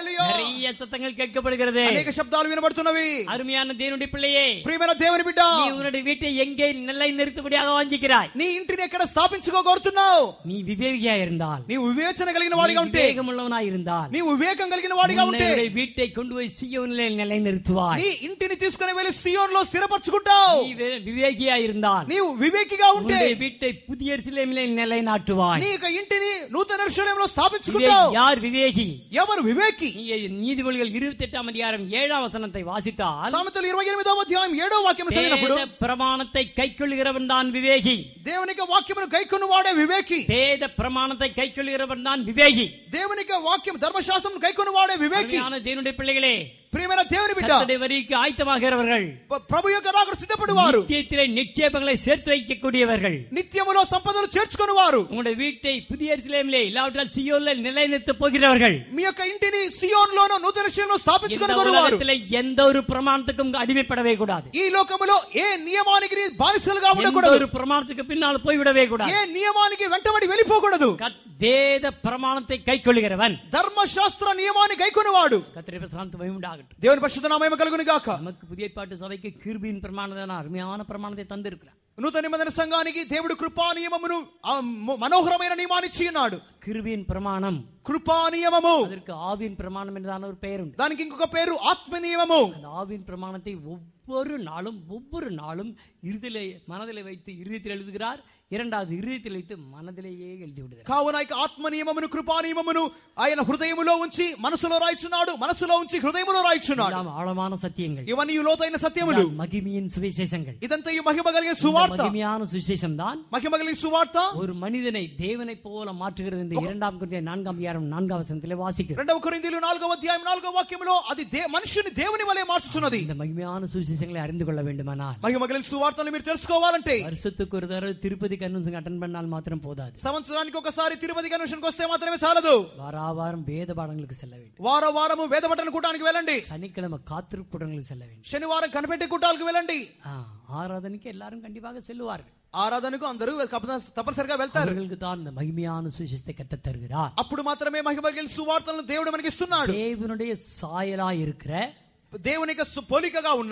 హల్లెలూయా. நிறைய சத்தங்கள் கேட்கப்படுகிறது. అనేక శబ్దాలు వినబడుతున్నవి. அருமையான தேவனுடைய பிள்ளையே, ప్రియమైన దేవుని బిడ్డ, நீ உன்னுடைய வீட்டை எங்கே நிலை நிறுத்தும்படியாக வாஞ்சிக்கிறாய்? నీ ఇంటిని ఎక్కడ స్థాపించుకోగోరుతున్నావు? நீ వివేకిயா இருந்தால், నీవు వివేచన కలిగిన వాడిగా ఉంటే, వివేకముள்ளவனாய் இருந்தால், నీవు వివేకం కలిగిన వాడిగా ఉంటే உன்னுடைய வீட்டை கொண்டு போய் சீயோனிலே நிலை நிறுத்துவாய். నీ ఇంటిని తీసుకుని వెళ్లి సియోనులో స్థిరపరచుకుంటావు. நீ வி- వివేకిயா இருந்தால், నీవు వివేకిగా ఉంటే உன்னுடைய வீட்டை புதிய எருசலேமிலே நிலைநாட்டுவாய். నీ యొక్క ఇంటిని నూతన యెరూషలేములో விவேகி, స్థాపించుకుంటావు. யார் விவேகி? ఎవరు వివేకి? நீ நீதிமொழிகள் இருபத்தி எட்டாம் அதிகாரம் ஏழாம் வசனத்தை வாசித்தால், సామెతలు ఇరవై ఎనిమిదవ అధ్యాయం ఏడవ వాక్యం చదివినప్పుడు வேத பிரமாணத்தை கைக்கொள்கிறவன் தான் விவேகி. దేవుని యొక్క వాక్యమును గైకొను వాడే వివేకి. வேத பிரமாணத்தை கைக்கொள்கிறவன் தான் விவேகி. దేవుని యొక్క వాక్యం ధర్మశాస్త్రం గైకొను వాడే వివేకి. அருமையான தேவனுடைய பிள்ளைகளே, ప్రియమైన దేవుని బిడ్డ, கர்த்தருடைய வரிக்கு ஆயத்தமாகிறவர்கள், ప- ప్రభు యొక్క రాకడ సిద్ధపడువారు, நித்தியத்திலே நிక్షేபங்களை சேர்த்து வைக்கக்கூடியவர்கள், నిత్యములో సంపదలు చేర్చుకుని వారు, உங்களுடைய வீட்டை புதிய எருசலேமிலே இல்லாவிட்டால் சீயோனிலே நிலைநிறுத்தப் போகிறவர்கள், మీ యొక్క ఇంటిని సియోన్లోనూ నూతన యెరూషలేములో இந்த స్థాపించుకుని వారు. உலகத்திலே எந்த ஒரு பிரமாணத்துக்கும் அடிமைப்படவே கூடாது. ఈ లోకములో ఏ నియమానికి బానిసలుగా எந்த ఉండకూడదు. ஒரு பிரமாணத்துக்கு பின்னால் போய்விடவே கூடாது. ఏ నియమానికి వెంటబడి వెళ్ళిపోకూడదు. கத்- வேத பிரமாணத்தை கைக்கொள்கிறவன் ధర్మశాస్త్ర నియమాన్ని గైకొనివాడు. கர்த்தருடைய பிரசன்னத்து மகிமையுண்டாகட்டும். దేవుని పరిశుద్ధ నామము కలుగును గాక. நமக்கு புதிய ஏற்பாட்டு சபைக்கு கிருபையின் பிரமாணத்தை அருமையான பிரமாணத்தை தந்திருக்கிறார். నూతన నిబంధన సంఘానికి దేవుడు కృపా నియమమును ఆ మ- మనోహరమైన నియమాన్ని ఇచ్చి ఉన్నాడు. கிருபையின் பிரமாணம், కృపా నియమము, அதற்கு ஆவியின் பிரமாணம் என்றதான ஒரு பெயர் உண்டு. దానికి ఇంకొక పేరు ఆత్మ నియమము. அந்த ஆவியின் பிரமாணத்தை ஒவ்வொரு நாளும் ஒவ்வொரு நாளும் இருதிலே மனதிலே வைத்து இருதயத்தில் எழுதுகிறார். இரண்டாவது இருதயத்தில் வைத்து மனதிலேயே எழுதி விடுகிறார். కావున ఇక ఆత్మ నియమమును కృపా నియమమును ఆయన హృదయములో ఉంచి మనసులో రాయిచున్నాడు, మనసులో ఉంచి హృదయములో రాయిచున్నాడు. எல்லாம் ஆழமான சத்தியங்கள், ఇవన్నీ లోతైన సత్యములు. எல்லாம் మகிமையின் సువిశేషங்கள். ఇదంతా ఈ మహిమ కలిగిన இந்த సువార్త. மகிமையான சுவிசேஷம் தான் మహిమ కలిగిన సువార్త ஒரு மனிதனை தேவனை போல மாற்றுகிறது என்று இரண்டாம் கொரிந்தியர் நான்காம் அதிகாரம் நான்காம் வசனத்திலே வாசிக்கிறோம். రెండవ కొరింథీయులు నాలుగవ అధ్యాయం నాలుగవ వాక్యములో అది దే- మనుషుని దేవుని వలె మార్చుచున్నది. இந்த మహిமையான సువిశేషங்களை அறிந்து கொள்ள வேண்டுமானால் మహిమ కలిగిన సువార్తను మీరు తెలుసుకోవాలంటే வருஷத்துக்கு ஒரு தடவை திருப்பதி கன்வென்ஷன் அட்டன் பண்ணால் மாத்திரம் போதாது. సంవత్సరానికి ఒకసారి తిరుపతి కన్వెన్షన్కి వస్తే మాత్రమే చాలదు. வாராவாரம் வேத பாடங்களுக்கு செல்ல வேண்டும். వార వారము వేదపట్టణ కూటానికి వెళ్ళండి. சனிக்கிழமை காத்திருப்பு கூட்டங்களுக்கு செல்ல வேண்டும். శనివారం కనిపెట్టే కూటాలకు వెళ్ళండి. ஆ, ஆராதனைக்கு எல்லாரும் கண்டிப்பாக செல்லுவார்கள். ఆరాధనకు అందరూ కప- తప్పనిసరిగా వెళ్తారు. அவர்களுக்கு தான் இந்த மகிமையான சுவிசேஷத்தை கற்றுத் தருகிறார். అప్పుడు మాత్రమే మహిమ కలిగిన సువార్తలను దేవుడు మనకి ఇస్తున్నాడు. தேவனுடைய சாயலா இருக்கிற దేవుని యొక్క సు- పోలికగా ఉన్న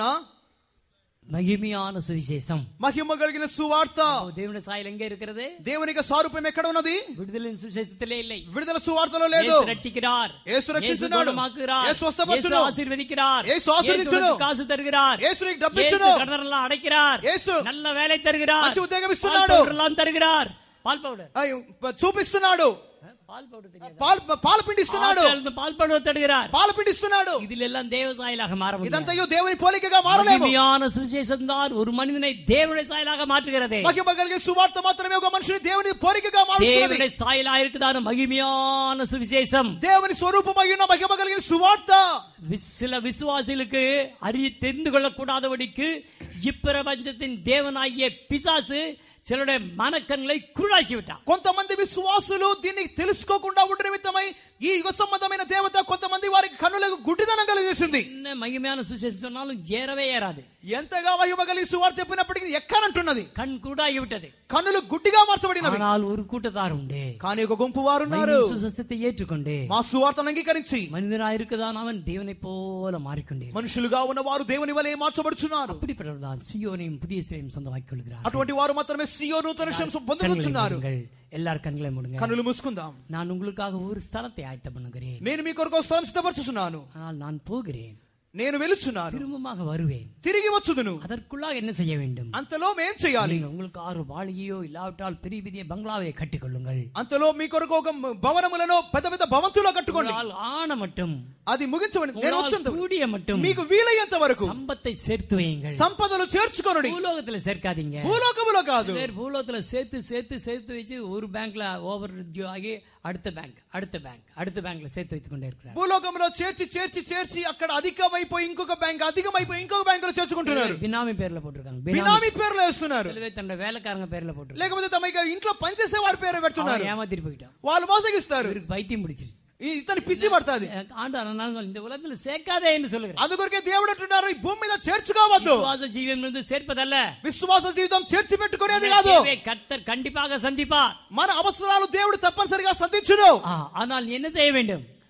மகிமையான சுவிசேஷம். మహిమ కలిగిన సువార్త. அப்போ தேவனுடைய சாயல் எங்கே இருக்கிறது? దేవుని యొక్క సారూప్యం ఎక్కడ ఉన్నది? விடுதலின் சுவிசேஷத்திலே இல்லை. విడుదల సువార్తలో లేదు. இயேசு ரட்சிக்கிறார், యేసు రక్షించున్నాడు. இயேசு குணமாக்குகிறார், యేసు స్వస్థపరచును. இயேசு ஆசீர்வதிக்கிறார், యేసు ఆశీర్వదించును. இயேசு காசு தருகிறார், యేసు నీకు డబ్బు இயேசு ఇచ్చును. கடனெல்லாம் அடைக்கிறார், యేసు நல்ல வேலை தருகிறார், మంచి ఉద్యోగం பால் ఇస్తున్నాడు. பவுடர் எல்லாம் தருகிறார். பால் பவுடர், ఆ, చూపిస్తున్నాడు. பால் பவுடர் தெரியாது. పాలు పాల పిండి ఇస్తున్నాడు. ஆற்றில் இருந்து பால் பவுடர் தருகிறார். పాల పిండి ఇస్తున్నాడు. இதில் எல்லாம் தேவ சாயலாக மாற முடியாது. ఇదంతయు దేవుని పోలికగా మారలేము. மகிமையான சுவிசேஷம் தான் ஒரு மனிதனை தேவனுடைய சாயலாக மாற்றுகிறது. మహిమ కలిగిన సువార్త మాత్రమే ఒక మనిషిని దేవుని పోలికగా మారుస్తుంది. தேவனுடைய சாயலா இருக்குதான மகிமையான சுவிசேஷம். దేవుని స్వరూపమై ఉన్న మహిమ కలిగిన సువార్త வி- சில விசுவாசிகளுக்கு அறிய தெரிந்து கொள்ளக்கூடாதபடிக்கு இப்பிரபஞ்சத்தின் தேவனாகிய பிசாசு சிலருடைய மனக்கண்களை குருடாக்கி விட்டான். కొంతమంది విశ్వాసులు దీన్ని తెలుసుకోకుండా ఉండే నిమిత్తమై ఈ యుగ సంబంధమైన దేవత కొంతమంది వారికి కన్నులకు గుడ్డిదనం కలిగేసింది. என்ன மகிமையான சுவிசேஷம் சொன்னாலும் ஏறவே ஏறாது. ఎంతగా మహిమ కలిగి సువార్త చెప్పినప్పటికీ ఎక్కనంటున్నది. கண் குருடாகி விட்டது. కన్నులు గుడ్డిగా మార్చబడినవి. ஆனால் ஒரு கூட்டத்தார் உண்டு, కానీ ఒక గుంపు వారున్నారు மகிமையின் சுவிசேஷத்தை ஏற்றுக்கொண்டு మా సువార్తను అంగీకరించి மனிதனாயிருக்குதான் அவன் தேவனை போல மாறிக்கொண்டே మనుషులుగా ఉన్న వారు దేవుని వలె మార్చబడుచున్నారు. அப்படிப்பட்டவர்தான் சீயோனையும் புதிய சிலையும் சொந்தமாக்கிக் கொள்கிறார். అటువంటి వారు మాత్రమే సియోను నూతన శంసు పొందుకొచ్చున్నారు. எல்லாரும் கண்களை மூடுங்க. కన్నులు మూసుకుందాం. நான் உங்களுக்காக ஒரு ஸ்தலத்தை ஆயத்தம் பண்ணுகிறேன். నేను మీ కొరకు ఒక స్థలం సిద్ధపరచుచున్నాను. ஆனால் நான் போகிறேன், నేను వెలుచున్నాను, திரும்பமாக வருவேன். తిరిగి వచ్చుదును. அதற்குள்ளாக என்ன செய்ய வேண்டும்? అంతలో మేం చేయాలి? நீங்கள் உங்களுக்கு ஆறு மாளிகையோ இல்லாவிட்டால் பெரிய பெரிய பங்களாவை கட்டிக்கொள்ளுங்கள். అంతలో మీ కొరకు ఒక భవనములను పెద్ద పెద్ద భవంతులో కట్టుకోండి. உங்களால் ஆன மட்டும், అది ముగించండి. నేను உங்களால் వచ్చేంత கூடிய மட்டும் మీకు వీలయ్యేంత వరకు சம்பத்தை சேர்த்து வையுங்கள். సంపదలు చేర్చుకొనుడి. பூலோகத்துல சேர்க்காதீங்க. భూలోకములో కాదు. சிலர் பூலோகத்துல சேர்த்து சேர்த்து சேர்த்து வச்சு ஒரு பேங்க்ல ஓவர் டியூ ஆகி அடுத்த பேங்க் அடுத்த பேங்க் அடுத்த பேங்க்ல சேர்த்து வைத்துக் கொண்டே இருக்கிறார். భూలోకంలో చేర్చి చేర్చి చేర్చి అక్కడ అధికమైపోయి ఇంకొక బ్యాంక్, అధికమైపోయి ఇంకొక బ్యాంకులో చేర్చుకుంటున్నారు. பினாமி பேர்ல போட்டிருக்காங்க. బినామీ పేర్లు వేస్తున్నారు. சில பேர் தன்னோட வேலைக்காரங்க பேர்ல போட்டு లేకపోతే తమ ఇక ఇంట్లో పనిచేసే వారి పేరు పెడుతున్నారు. ஏமாத்திட்டு போயிட்டான். వాళ్ళు మోసగిస్తారు. இவருக்கு பைத்தியம் பிடிச்சிருச்சு. ఈ- ఇతని పిచ్చి పడుతుంది. ஆண்டு அதனால இந்த உலகத்துல சேர்க்காதே என்று சொல்லுகிறேன். అందుకొరకే దేవుడు అంటున్నారు, ఈ భూమి మీద చేర్చుకోవద్దు. விசுவாச ஜீவன் வந்து சேர்ப்பதல்ல, విశ్వాస జీవితం చేర్చి పెట్టుకునేది కాదు. தேவை கர்த்தர் கண்டிப்பாக சந்திப்பார். మన అవసరాలు దేవుడు తప్పనిసరిగా సంధించును. ஆ, ஆனால் நீ என்ன செய்ய வேண்டும்?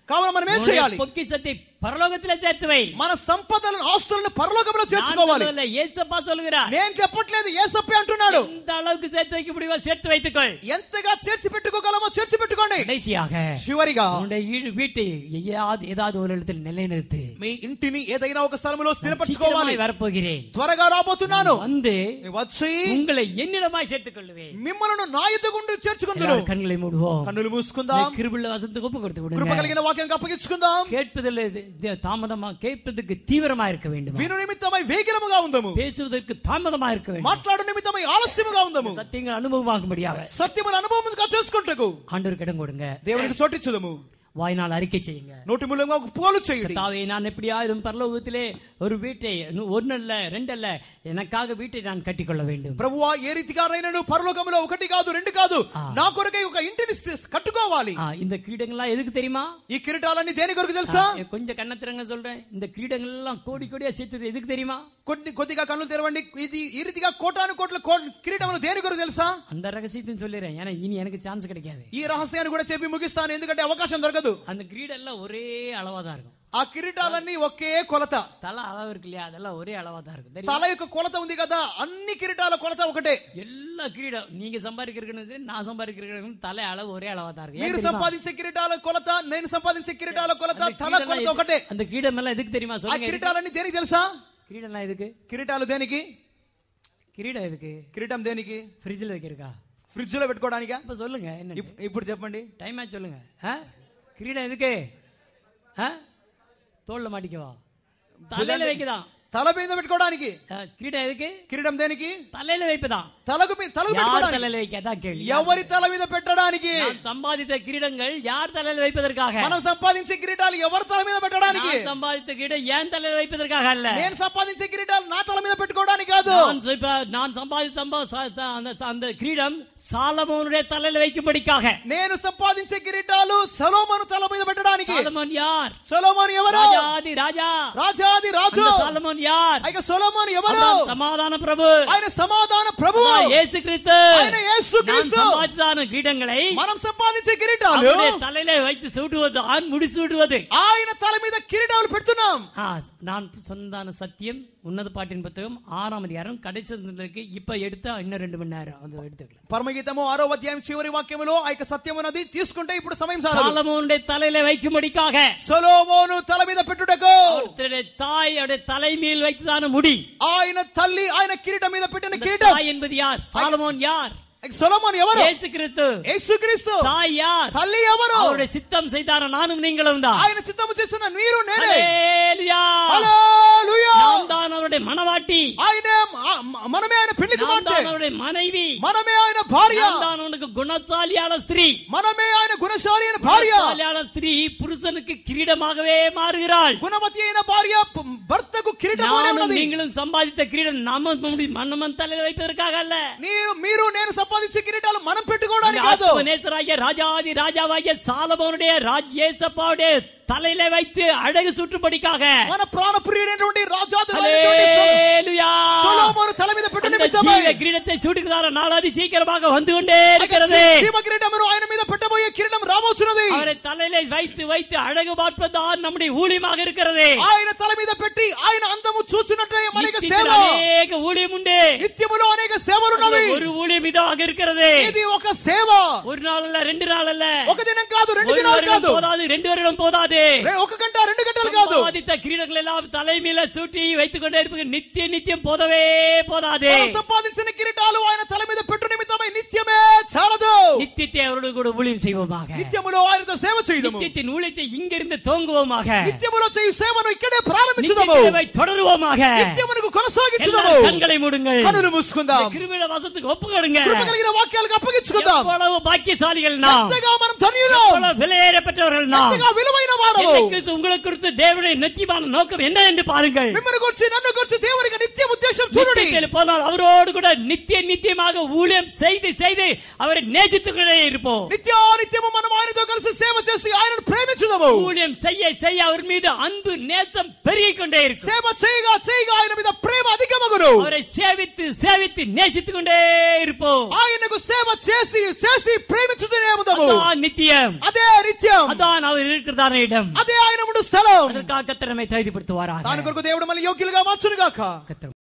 కావున మనం ఏం చేయాలి? பொக்கிஷத்தை பரலோகத்திலே சேர்த்து வை. మన సంపదలను ఆస్తులను పరలోకంలో చేర్చుకోవాలి. యేసప్పా சொல்லுகிறார். నేను చెప్పట్లేదు, యేసప్పే అంటున్నాడు. ఎంత அளவுக்கு சேர்த்து வைக்க முடியுமோ சேர்த்து வைத்துக்கொள். ఎంతగా చేర్చి పెట్టుకోగలమో చేర్చి పెట్టుకోండి. கடைசியாக చివరిగా உன்னுடைய வீட்டை ஏதாவது ஏதாவது ஒரு இடத்தில் நிலைநிறுத்து. మీ ఇంటిని ఏదైనా ఒక స్థలములో స్థిరపరచుకోవాలి. வரப்போகிறேன், త్వరగా రాబోతున్నాను. வந்து వచ్చి உங்களை என்னிடமாய் சேர்த்துக் கொள்ளுவேன். మిమ్మల్ని నా యుద్ధగుండు చేర్చుకుందును. కన్నులు మూడుவோம், కన్నులు మూసుకుందాం. கிருபையுள்ள வசனத்துக்கு ஒப்பு கொடுத்து விடுங்க. కృప కలిగిన వాక్యానికి అప్పగించుకుందాం. கேட்பதில் தாமதமா கேட்பதற்கு தீவிரமா இருக்க வேண்டும். విను నిమిత్తమై వేగరముగా ఉందము. பேசுவதற்கு தாமதமா இருக்க வேண்டும். మాట్లాడు నిమిత్తమై ఆలస్యముగా ఉందము. సత్యంగా అనుభవமாகும்படியாக సత్యమును అనుభవముగా చేసుకుంటకు ஆண்டவருக்கு இடம் கொடுங்க. దేవునికి చోటిచ్చుదము. வாய்நாள் அறிக்கை செய்யுங்க. நோட்டு மூலமா போல செய்யுங்க. கர்த்தாவே, நான் எப்படியாயிரும் பரலோகத்திலே ஒரு வீட்டை ஒன்னல்ல ரெண்டல்ல எனக்காக வீட்டை நான் கட்டிக்கொள்ள வேண்டும். ప్రభువా, ఏ రీతిగానైనా పరలోకములో ఒకటి కాదు రెండు కాదు నా కొరకై ఒక ఇంటిని కట్టుకోవాలి. இந்த கிரீடங்கள்லாம் எதுக்கு தெரியுமா? ఈ కిరీటాలన్నీ దేని కొరకు తెలుసా? కొంచెం కన్న తిరంగా சொல்றேன். இந்த கிரீடங்கள் எல்லாம் கோடி கோடியா சேர்த்து எதுக்கு தெரியுமா? కొద్ది కొద్దిగా కన్నులు తెరవండి. ఇది ఈ రీతిగా కోటాను కోట్ల కిరీటములు దేని కొరకు తెలుసా? அந்த ரகசியத்தையும் சொல்லிறேன். ஏன்னா இனி எனக்கு சான்ஸ் கிடைக்காது. ఈ రహస్యాన్ని కూడా చెప్పి ముగిస్తాను, ఎందుకంటే అవకాశం దొరకదు. அந்த கிரீடம் எல்லாம் ஒரே அளவா தான் இருக்கும். ఆ కిరీటాలన్నీ ఒకే కొలత. తల அளவு இருக்கு இல்லையா, அதெல்லாம் ஒரே அளவா தான் இருக்கும். తల యొక్క కొలత ఉంది కదా, అన్ని కిరీటాల కొలత ఒకటే. எல்லா கிரீடம் நீங்க சம்பாதிக்கிறது நான் சம்பாதிக்கிறது தலை அளவு ஒரே அளவா தான் இருக்கு. మీరు సంపాదించే కిరీటాల కొలత, నేను సంపాదించే కిరీటాల కొలత, తల కొలత ఒకటే. அந்த கிரீடம் எல்லாம் எதுக்கு தெரியுமா? ఆ சொல்லுங்க. కిరీటాలన్నీ దేనికి తెలుసా? கிரீடம் எல்லாம் எதுக்கு? కిరీటాలు దేనికి? கிரீடம் எதுக்கு? కిరీటం దేనికి? ఫ్రిడ్జ్లో வைக்கிறக்கா? ఫ్రిడ్జ్ లో పెట్టుకోవడానికా? இப்ப சொல்லுங்க. என்ன ఇప్పుడు చెప్పండి. டைம் ஆச்சு சொல்லுங்க. கிரீடம் எதுக்கு? தோல்ல மாட்டிக்கவா? தலையில வைக்கதான். తల మీద పెట్టుకోవడానికి. கிரீடம் எதுக்கு? కిరీటం దేనికి? தலையில வைப்பதான். తలకు తలకు పెట్టుకోవడానికి. தலையில வைக்கதா கேள்வி. ఎవరి తల మీద పెట్టడానికి? நான் சம்பாதித்த கிரீடங்கள் யார் தலையில வைப்பதற்காக? మనం సంపాదించే కిరీటాలు ఎవరి తల మీద పెట్టడానికి? நான் சம்பாதித்த கிரீடம் ஏன் தலையில வைப்பதற்காக அல்ல. నేను సంపాదించే కిరీటాలు నా తల మీద పెట్టుకోవడానికి కాదు. நான் சம்பாதித்த அந்த கிரீடம் சாலமோனுடைய தலையில வைக்கும்படிக்காக. నేను సంపాదించే కిరీటాలు సొలొమోను తల మీద పెట్టడానికి. సాలమోన్ యార్? సొలొమోను ఎవరు? రాజాది రాజా. రాజాది రాజు. సాలమోన్ యార్? ఆయన సొలొమోను ఎవరు? సమాధాన ప్రభు. ఆయన సమాధాన ప్రభు. యేసు క్రీస్తు. ఆయన యేసు క్రీస్తు. நான் சம்பாதித்த கிரீடங்களை మనం సంపాదించే కిరీటాలు அவருடைய தலையில வைத்து சூட்டுவது, ஆண் முடி சூட்டுவது. ఆయన తల మీద కిరీటాలు పెడుతున్నాం. நான் சொன்னதான சத்தியம் ఉన్నత పాటిన పుస్తకం ఆరాం అధికారం కடைசி இப்ப எடுத்த இன்னும் రెండు మణి நேரம் అది எடுத்துக்கலாம். పరమగీతము ఆరో అధ్యాయం చివరి వాక్యములో ఆ యొక్క సత్యం ఉన్నది తీసుకుంటే ఇప్పుడు సమయం సాలదు. సాలమోనుடைய தலையில வைக்கும்படிக்காக. సొలొమోను తల మీద పెట్టుటకు. அவருடைய தாய் அவருடைய தலை மேல் வைத்ததான முடி. ఆయన తల్లి ఆయన కిరీటం మీద పెట్టిన కిరీటం. தாய் என்பது யார்? சாலமோன் யார்? సొలొమోను ఎవరు? యేసు క్రీస్తు. యేసు క్రీస్తు. தாய் யார்? తల్లి ఎవరు? அவருடைய சித்தம் செய்தார நானும் நீங்களும் தான். ఆయన చిత్తము చేస్తున్న మీరు నేనే. హల్లెలూయా. హల్లెలూయా. நாம் தான் அவருடைய மணவாட்டி. ఆయన మనమే ఆయన పెళ్లి కుమార్తె. நாம் தான் அவருடைய மனைவி. మనమే ఆయన భార్య. நாம் தான் அவனுக்கு குணசாலியான ஸ்திரீ. మనమే ఆయన గుణశాలి అయిన భార్య. గుణశాలిயான స్త్రీ పురుషனுக்கு కిరీటமாகவே మారుகிறாள். గుణవతి అయిన భార్య భర్తకు కిరీటమానే ఉన్నది. நீங்களும் சம்பாதித்த கிரீடம் நம்ம மன்னமன் தலையில வைப்பதற்காக அல்ல. நீ మీరు నేను సంపాదించే కిరీటాలు మనం పెట్టుకోవడానికి కాదు. ఆత్మనేశ్వరాయ రాజాది రాజావాయ సాలమోనుடைய రాజ్యేసపావుடைய தலையில வைத்து அழகு சுற்றும்படிக்காக. మన ప్రాణప్రియుడైనటువంటి రాజాది హల్లెలూయా. సొలొమోను తల మీద పెట్టు నిమిత్తమై జీవ కిరీటத்தை சூட்டுகிறார் நாள் அதி சீக்கிரமாக வந்து கொண்டே இருக்கிறது. జీవ కిరీటమును ఆయన మీద పెట్టబోయే కిరీటం రాబోతున్నది. அவரை தலையில வைத்து வைத்து அழகு பார்ப்பதுதான் நம்முடைய ஊழியமாக இருக்கிறது. ఆయన తల మీద పెట్టి ఆయన అందము చూసినట్టే మనకి సేవ. అనేక ஊழியம் உண்டு. నిత్యములో అనేక సేవలు ఉన్నవి. ஒரு ஊழியம் இதாக இருக்கிறது. ఇది ఒక సేవ. ஒரு நாள் அல்ல, ரெண்டு நாள் அல்ல, ఒక దినం కాదు, రెండు దినాలు కాదు, போதாது, ரெண்டு வருடம் போதாது. ఒక గంట రెండు గంటలు కాదు. సంపాదిత క్రీడలు எல்லாம் தலைமையில சூட்டி வைத்துக் கொண்டே இருப்பது நித்திய நித்தியம் போதவே போதாது. సంపాదించిన కిరీటాలు ఆయన తల మీద పెట్టు నిమిత్తమై నిత్యమే చాలదు. నిత్యத்தை அவரோடு கூட ஊழியம் செய்வோமாக. నిత్యములో ఆయనతో సేవ చేయుదము. నిత్యத்தின் ஊழியத்தை இங்கிருந்து துவங்குவோமாக. నిత్యములో చేయు సేవను ఇక్కడే ప్రారంభించుదాము. నిత్యத்தை தொடருவோமாக. నిత్యమునకు కొనసాగించుదాము. కన్నులు మూడుங்கள். కన్నులు మూసుకుందాం. కృపల వసతుకు ఒప్పుకొడుங்க. కృప కలిగిన వాక్యాలకు అప్పగించుకుందాం. ఎவ்வளவு భాగ్యశాలిகள் நாம். ఎంతగా మనం ధన్యులం. ఎவ்வளவு విలువైనപ്പെട്ടவர்கள் நாம். ఎంతగా విలువైన వారము. உங்களுக்கு குறித்து தேவனுடைய நித்தியமான நோக்கம் என்ன என்று பாருங்கள். మిమ్మల్ని గురించి నన్ను గురించి దేవునికి నిత్య ఉద్దేశం చూడండి. போனால் அவரோடு கூட நித்திய நித்தியமாக ஊழியம் செய்து செய்து அவரை நேசித்துக்கொண்டே இருப்போம். నిత్యానిత్యము మనం ఆయనతో కలిసి సేవ చేసి ఆయనను ప్రేమించుదాము. ஊழியம் செய்ய செய்ய அவர் மீது அன்பு நேசம் பெருகிக் கொண்டே இருக்கும். సేవ చేయగా చేయగా ఆయన మీద ప్రేమ అధికమగును. ఉందురు. அவரை சேவித்து சேவித்து நேசித்துக் கொண்டே இருப்போம். ఆయనకు సేవ చేసి చేసి ప్రేమించుతూనే ఉందాము. அதான் நித்தியம், అదే నిత్యం, அதான் அவர் இருக்கிறதான இடம், అదే ఆయన ఉండు స్థలం. அதற்காக கர்த்தர் நம்மை தகுதிப்படுத்துவாராக. దాని కొరకు దేవుడు మళ్ళీ యోగ్యులుగా మార్చునుగాక. கர்த்தர்